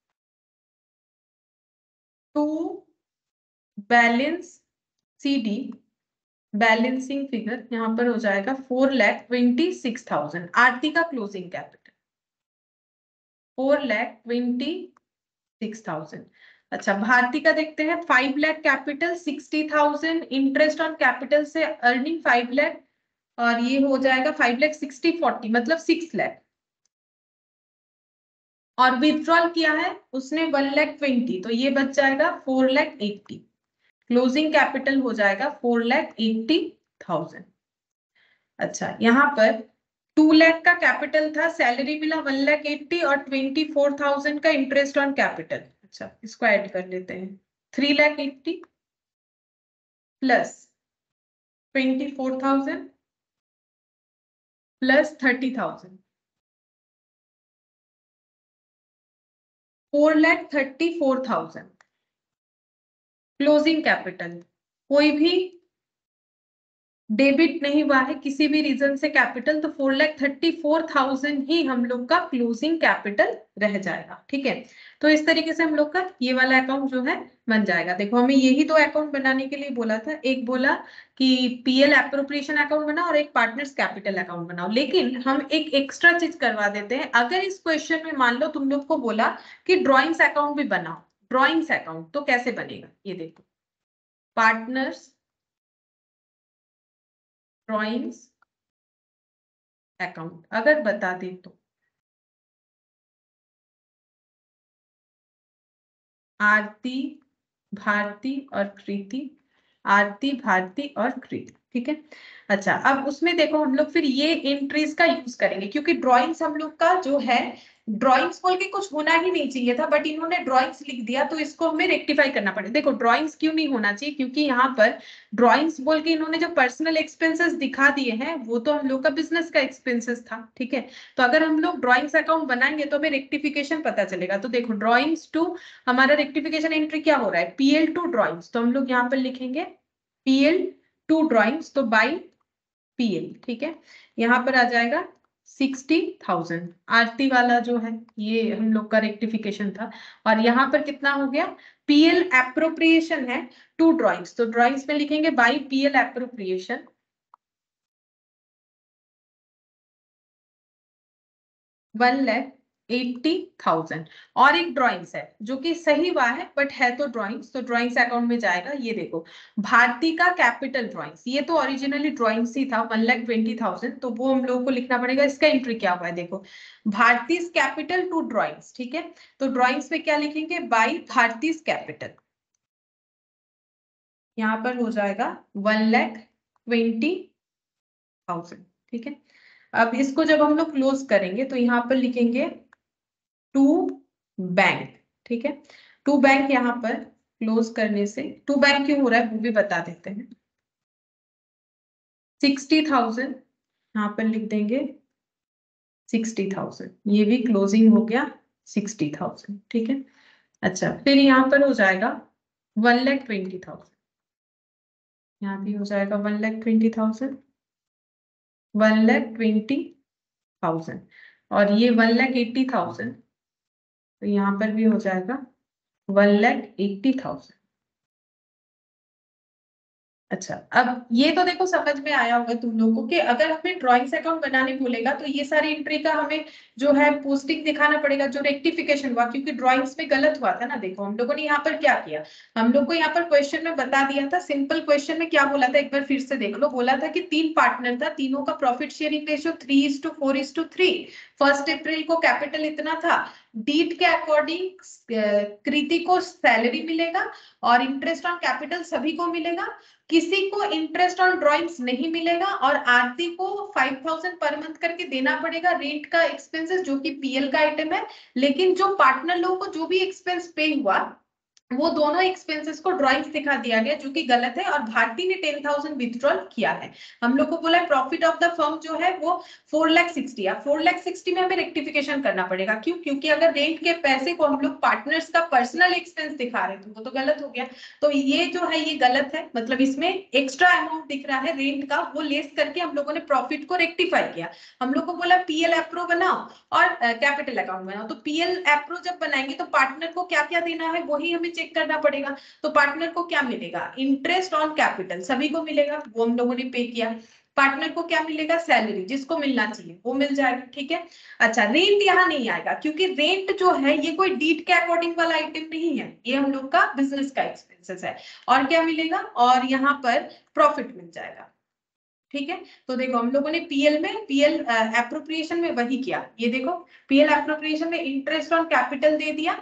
to balance CD, balancing figure यहाँ पर हो जाएगा 4,26,000, आरती का क्लोजिंग कैपिटल 4,26,000। अच्छा, भारती का देखते हैं 5 lakh capital, 60,000 interest on capital से अर्निंग 5 लाख, और ये हो जाएगा 5 लाख 60 40 मतलब 6 लाख, और विथड्रॉल किया है उसने 1,20,000, तो ये बच जाएगा 4,80,000, क्लोजिंग कैपिटल हो जाएगा 4,80,000। अच्छा, यहाँ पर 2 लाख का कैपिटल था, सैलरी मिला 1,80,000 और 24,000 का इंटरेस्ट ऑन कैपिटल। अच्छा इसको ऐड कर लेते हैं, 3,80,000 प्लस 24,000 प्लस 30,000, 4,34,000 क्लोजिंग कैपिटल। कोई भी डेबिट नहीं हुआ है किसी भी रीजन से कैपिटल, तो 4,34,000 ही हम लोग का क्लोजिंग कैपिटल रह जाएगा। ठीक है, तो इस तरीके से हम लोग का ये वाला अकाउंट जो है बन जाएगा। देखो हमें यही दो अकाउंट बनाने के लिए बोला था, एक बोला कि पीएल एप्रोप्रिएशन अकाउंट बनाओ और एक पार्टनर्स कैपिटल अकाउंट बनाओ, लेकिन हम एक एक्स्ट्रा चीज करवा देते हैं। अगर इस क्वेश्चन में मान लो तुम लोग को बोला कि ड्रॉइंग्स अकाउंट भी बनाओ, ड्रॉइंग्स अकाउंट तो कैसे बनेगा, ये देखो, पार्टनर्स ड्रॉइंग्स अकाउंट अगर बता दे तो आरती, भारती और कृति, आरती, भारती और कृति। ठीक है, अच्छा अब उसमें देखो हम लोग फिर ये एंट्रीज का यूज करेंगे, क्योंकि ड्राइंग्स हम लोग का जो है, ड्राइंग्स बोल के कुछ होना ही नहीं चाहिए था, बट इन्होंने ड्राइंग्स लिख दिया तो इसको हमें रेक्टिफाई करना पड़ेगा। देखो ड्राइंग्स क्यों नहीं होना चाहिए, क्योंकि यहाँ पर ड्राइंग्स बोल के इन्होंने जो पर्सनल एक्सपेंसेस दिखा दिए हैं वो तो हम लोग का बिजनेस का एक्सपेंसेस था। ठीक है, तो अगर हम लोग ड्राइंग्स अकाउंट बनाएंगे तो हमें रेक्टिफिकेशन पता चलेगा। तो देखो ड्राइंग्स टू, हमारा रेक्टिफिकेशन एंट्री क्या हो रहा है, पीएल टू ड्राइंग्स, तो हम लोग यहाँ पर लिखेंगे पीएल टू ड्राइंग्स, तो बाई पीएल। ठीक है, यहाँ पर आ जाएगा 60,000। आरती वाला जो है ये हम लोग का रेक्टिफिकेशन था, और यहाँ पर कितना हो गया, पीएल एप्रोप्रिएशन है टू ड्राइंग्स, तो ड्राइंग्स में लिखेंगे बाई पीएल एप्रोप्रिएशन 1,80,000। और एक ड्राइंग्स है जो कि सही हुआ है बट है तो ड्राइंग्स, तो ड्राइंग्स अकाउंट में जाएगा। ये देखो भारती का कैपिटल ड्राइंग्स, ये तो ओरिजिनली ड्राइंग्स ही था 1,20,000, तो वो हम लोगों को लिखना पड़ेगा। इसका एंट्री क्या हुआ है देखो, भारती कैपिटल टू ड्राइंग्स। ठीक है, तो ड्राइंग्स में क्या लिखेंगे, बाई भारती कैपिटल, यहाँ पर हो जाएगा 1,20,000। ठीक है, अब इसको जब हम लोग क्लोज करेंगे तो यहाँ पर लिखेंगे टू बैंक। ठीक है, टू बैंक यहाँ पर क्लोज करने से, टू बैंक क्यों हो रहा है वो भी बता देते हैं। 60,000 यहाँ पर लिख देंगे 60,000, ये भी क्लोजिंग हो गया 60,000। ठीक है, अच्छा फिर यहाँ पर हो जाएगा 1,20,000, यहाँ भी हो जाएगा 1,20,000, 1,20,000, और ये 1,80,000, तो यहाँ पर भी हो जाएगा 1,80,000। अच्छा अब ये तो देखो समझ में आया होगा तुम लोगों को कि अगर हमें ड्राइंग्स अकाउंट बनाने बोलेगा तो ये सारी एंट्री का हमें जो है पोस्टिंग दिखाना पड़ेगा, जो रेक्टिफिकेशन हुआ, क्योंकि ड्राइंग्स में गलत हुआ था ना। देखो हम लोगों ने यहाँ पर क्या किया, हम लोग को यहाँ पर क्वेश्चन में बता दिया था, सिंपल क्वेश्चन में क्या बोला था एक बार फिर से देख लो। बोला था कि 3 पार्टनर था, तीनों का प्रॉफिट शेयरिंग रेशियो 3:4:3। 1 अप्रैल को कैपिटल इतना था, डीड के अकॉर्डिंग कृति को सैलरी मिलेगा और इंटरेस्ट ऑन कैपिटल सभी को मिलेगा, किसी को इंटरेस्ट ऑन ड्राइंग्स नहीं मिलेगा, और आरती को 5,000 पर मंथ करके देना पड़ेगा रेंट का एक्सपेंसेस, जो कि पीएल का आइटम है। लेकिन जो पार्टनर लोगों को जो भी एक्सपेंस पे हुआ वो दोनों एक्सपेंसेस को ड्राइंग्स दिखा दिया गया, जो कि गलत है, और भारती ने 10,000 विथड्रॉल किया है। हम लोग को बोला प्रॉफिट ऑफ द फर्म जो है वो 4,60,000 या 4,60,000 में हमें रेक्टिफिकेशन करना पड़ेगा। क्यों, क्योंकि अगर रेंट के पैसे को हम लोग पार्टनर्स का पर्सनल एक्सपेंस दिखा रहे थे वो तो गलत हो गया, तो ये जो है ये गलत है, मतलब इसमें एक्स्ट्रा अमाउंट दिख रहा है रेंट का, वो लेस करके हम लोगों ने प्रॉफिट को रेक्टिफाई किया। हम लोग को बोला पीएल एप्रो बनाओ और कैपिटल अकाउंट बनाओ, तो पीएल एप्रो जब बनाएंगे तो पार्टनर को क्या क्या देना है वही हमें चेक करना पड़ेगा। तो पार्टनर को क्या मिलेगा, इंटरेस्ट ऑन कैपिटल सभी को मिलेगा, वो हम लोगों ने पे किया। पार्टनर को क्या मिलेगा, सैलरी जिसको मिलना चाहिए वो मिल जाएगा। ठीक है, अच्छा रेंट यहाँ नहीं आएगा, क्योंकि रेंट जो है ये कोई डीड के अकॉर्डिंग वाला आइटम नहीं है, ये हम लोग का बिजनेस का एक्सपेंसेस है। और क्या मिलेगा, और यहाँ पर प्रॉफिट मिल जाएगा। ठीक है, तो देखो हम लोगों ने पीएल एप्रोप्रिएशन में वही किया, ये देखो पीएल एप्रोप्रिएशन में इंटरेस्ट ऑन कैपिटल दे दिया,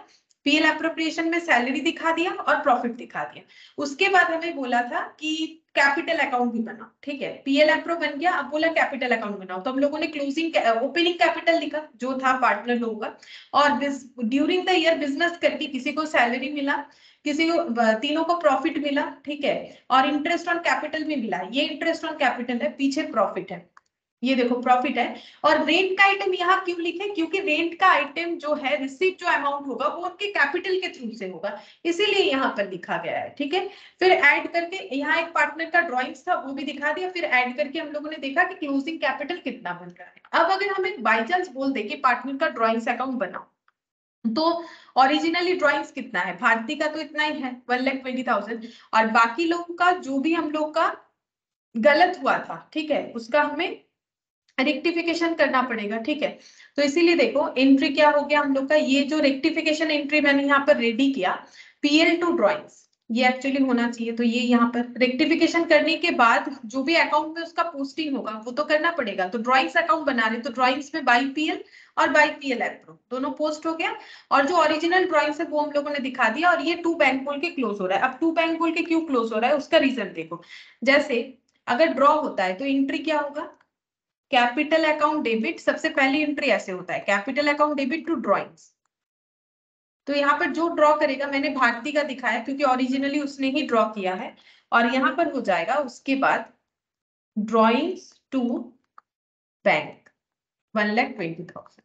पीएल एप्रोप्रिएशन में सैलरी दिखा दिया और प्रॉफिट दिखा दिया। उसके बाद हमें बोला था कि कैपिटल अकाउंट भी बनाओ, ठीक है। पीएल एप्रो बन गया, अब बोला कैपिटल अकाउंट बनाओ, तो हम लोगों ने क्लोजिंग ओपनिंग कैपिटल लिखा जो था पार्टनर लोगों का, और ड्यूरिंग द ईयर बिजनेस करके किसी को सैलरी मिला, किसी को तीनों को प्रॉफिट मिला, ठीक है, और इंटरेस्ट ऑन कैपिटल भी मिला। ये इंटरेस्ट ऑन कैपिटल है, पीछे प्रॉफिट है, ये देखो प्रॉफिट है। और रेंट का आइटम यहाँ क्यों लिखे, क्योंकि रेंट का आइटम जो है रिसीव जो अमाउंट होगा वो उनके कैपिटल के थ्रू से होगा, इसीलिए यहाँ पर लिखा गया है, ठीक है। फिर ऐड करके यहाँ एक पार्टनर का ड्राइंग्स था वो भी दिखा दिया, फिर ऐड करके हम लोगों ने देखा कि क्लोजिंग कैपिटल कितना बन रहा है। अब अगर हम एक बाई चांस बोल दे कि पार्टनर का ड्राइंग्स अकाउंट बनाओ, तो ओरिजिनली ड्राइंग्स कितना है, भारती का तो इतना ही है 1,20,000, और बाकी लोगों का जो भी हम लोग का गलत हुआ था, ठीक है, उसका हमें रेक्टिफिकेशन करना पड़ेगा, ठीक है। तो इसीलिए देखो एंट्री क्या हो गया हम लोग का, ये जो रेक्टिफिकेशन एंट्री मैंने यहाँ पर रेडी किया, पीएल टू ड्राइंग्स, ये एक्चुअली होना चाहिए। तो ये यहाँ पर रेक्टिफिकेशन करने के बाद जो भी अकाउंट में उसका पोस्टिंग होगा वो तो करना पड़ेगा। तो ड्राइंग्स अकाउंट बना रहे तो ड्राइंग्स में बाई पीएल और बाई पीएल एप्रो दोनों पोस्ट हो गया, और जो ओरिजिनल ड्राइंग्स है वो हम लोगों ने दिखा दिया। और ये 2 बैंक बोल के क्लोज हो रहा है। अब 2 बैंक बोल के क्यों क्लोज हो रहा है उसका रीजन देखो, जैसे अगर ड्रॉ होता है तो एंट्री क्या होगा, कैपिटल अकाउंट डेबिट, सबसे पहली एंट्री ऐसे होता है capital account debit to drawings. तो यहाँ पर जो ड्रॉ करेगा, मैंने भारती का दिखाया क्योंकि ओरिजिनली उसने ही ड्रॉ किया है, और यहाँ पर हो जाएगा उसके बाद ड्रॉइंग्स टू बैंक 1,20,000,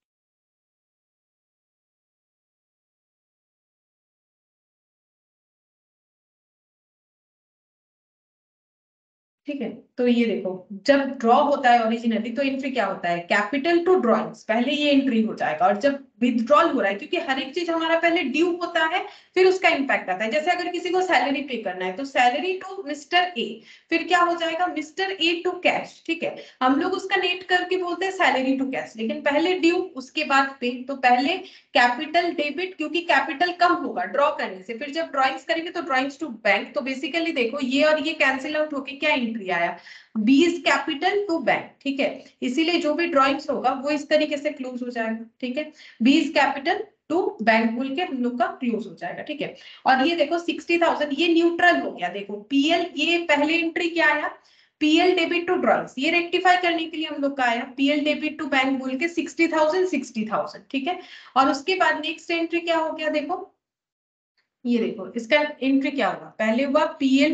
ठीक है। तो ये देखो जब ड्रॉ होता है ओरिजिनली तो एंट्री क्या होता है, कैपिटल टू ड्रॉइंग्स, पहले ये एंट्री हो जाएगा। और जब विथड्रॉल हो रहा है, क्योंकि हर एक चीज हमारा पहले ड्यू होता है फिर उसका इंपैक्ट आता है। जैसे अगर किसी को सैलरी पे करना है तो सैलरी टू मिस्टर ए, फिर क्या हो जाएगा मिस्टर ए टू कैश, ठीक है। हम लोग उसका नेट करके बोलते हैं सैलरी टू कैश, लेकिन पहले ड्यू उसके बाद पे। तो पहले कैपिटल डेबिट, क्योंकि कैपिटल कम होगा ड्रॉ करने से, फिर जब ड्रॉइंग्स करेंगे तो ड्रॉइंग्स टू बैंक। तो बेसिकली देखो ये और ये कैंसिल आउट होके क्या एंट्री आया, बीज कैपिटल टू बैंक, ठीक है। इसीलिए जो भी ड्रॉइंग्स होगा वो इस तरीके से क्लोज हो जाएगा, ठीक है। बीज कैपिटल टू बैंक बोल के हम लोग का क्लोज हो जाएगा, ठीक है। और ये देखो 60,000 ये न्यूट्रल हो गया। देखो पीएल, ये पहले एंट्री क्या आया, पीएल डेबिट टू ड्रॉइंग्स, ये रेक्टिफाई करने के लिए हम लोग का आया पीएल डेबिट टू बैंक बोल के 60,000, ठीक है। और उसके बाद नेक्स्ट एंट्री क्या हो गया, देखो ये देखो इसका एंट्री क्या होगा, पहले हुआ पीएल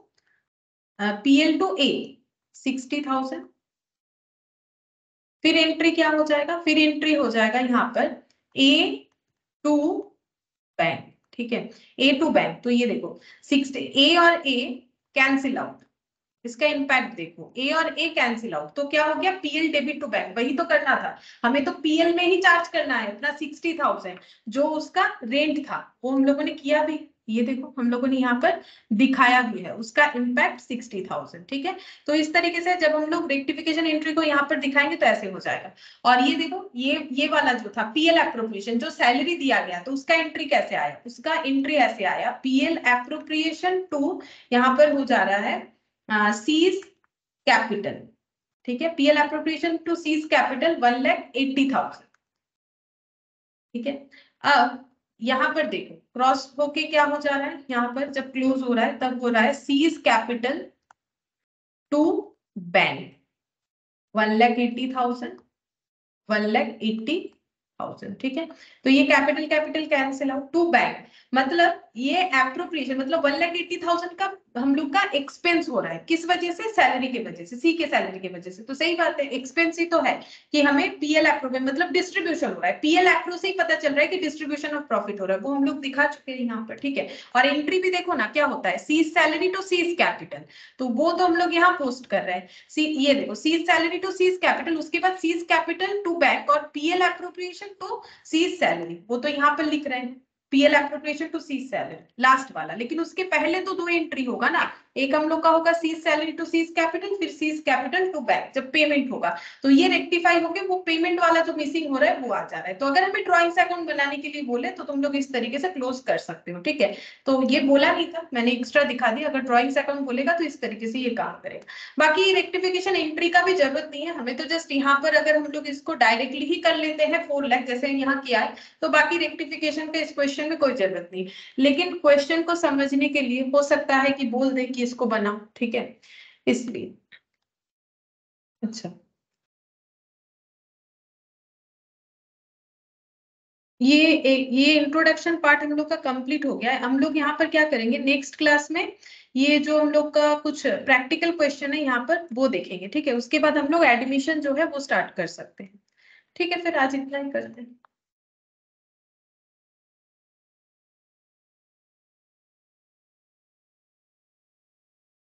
टू ए 60,000, फिर एंट्री क्या हो जाएगा, फिर एंट्री हो जाएगा यहाँ पर ए टू बैंक, ठीक है, ए टू बैंक। तो ये देखो 60, ए और ए कैंसिल आउट, इसका इंपैक्ट देखो, ए और ए कैंसिल आउट, तो क्या हो गया पीएल डेबिट टू बैंक। वही तो करना था हमें, तो पीएल में ही चार्ज करना है अपना 60,000 जो उसका रेंट था, वो हम लोगों ने किया भी। ये देखो हम लोगों ने यहाँ पर दिखाया भी है उसका इम्पैक्ट 60,000, ठीक है। तो इस तरीके से जब हम लोग रेक्टिफिकेशन एंट्री को यहाँ पर दिखाएंगे तो ऐसे हो जाएगा। और ये देखो ये वाला जो था पीएल एप्रोप्रिएशन, जो सैलरी दिया गया तो उसका एंट्री कैसे आया, उसका एंट्री ऐसे आया पीएल एप्रोप्रिएशन टू, यहाँ पर हो जा रहा है सीज कैपिटल, ठीक है। PL appropriation to C's capital 1,80,000, ठीक है। अब यहाँ पर देखो क्रॉस होके क्या हो जा रहा है, यहाँ पर जब क्लोज हो रहा है तब हो रहा है सीज कैपिटल टू बैंक 1,80,000, 1,80,000, ठीक है। तो ये capital cancel out to bank, मतलब ये एप्रोप्रिएशन मतलब 1,80,000 का हम लोग का एक्सपेंस हो रहा है, किस वजह से, सैलरी के वजह से, सी के सैलरी के वजह से। तो सही बात है, एक्सपेंस ही तो है कि हमें पीएल एप्रो मतलब डिस्ट्रीब्यूशन हो रहा है, पीएल एप्रो से ही पता चल रहा है कि डिस्ट्रीब्यूशन ऑफ प्रॉफिट हो रहा है, वो हम लोग दिखा चुके हैं यहाँ पर, ठीक है। और एंट्री भी देखो ना क्या होता है, C's salary to C's capital, तो वो तो हम लोग यहाँ पोस्ट कर रहे हैं। ये देखो C's salary to C's capital, उसके बाद सीज कैपिटल टू बैंक, और PL appropriation to C's salary, वो तो यहाँ पर लिख रहे हैं PL appropriation to C's salary last वाला। लेकिन उसके पहले तो 2 एंट्री होगा ना, एक हम लोग का होगा C's salary to C's capital, फिर सीज कैपिटल टू बैंक जब पेमेंट होगा, तो ये रेक्टिफाई होके वो पेमेंट वाला जो मिसिंग हो रहा है वो आ जा रहा है। तो अगर हमें ड्रॉइंग्स अकाउंट बनाने के लिए बोले तो तुम लोग इस तरीके से क्लोज कर सकते हो, ठीक है। तो ये बोला नहीं था, मैंने एक्स्ट्रा दिखा दिया, अगर ड्रॉइंग्स अकाउंट बोलेगा तो इस तरीके से ये काम करेगा। बाकी रेक्टिफिकेशन एंट्री का भी जरूरत नहीं है हमें, तो जस्ट यहाँ पर अगर हम लोग इसको डायरेक्टली ही कर लेते हैं 4 लाख जैसे यहाँ किया है, तो बाकी रेक्टिफिकेशन का इस क्वेश्चन में कोई जरूरत नहीं। लेकिन क्वेश्चन को समझने के लिए हो सकता है कि बोल दे कि इसको बनाओ, ठीक है, इसलिए। अच्छा, ये इंट्रोडक्शन पार्ट हम लोग का कंप्लीट हो गया है। हम लोग यहाँ पर क्या करेंगे नेक्स्ट क्लास में, ये जो हम लोग का कुछ प्रैक्टिकल क्वेश्चन है यहाँ पर वो देखेंगे, ठीक है। उसके बाद हम लोग एडमिशन जो है वो स्टार्ट कर सकते हैं, ठीक है। फिर आज इतना ही करते हैं।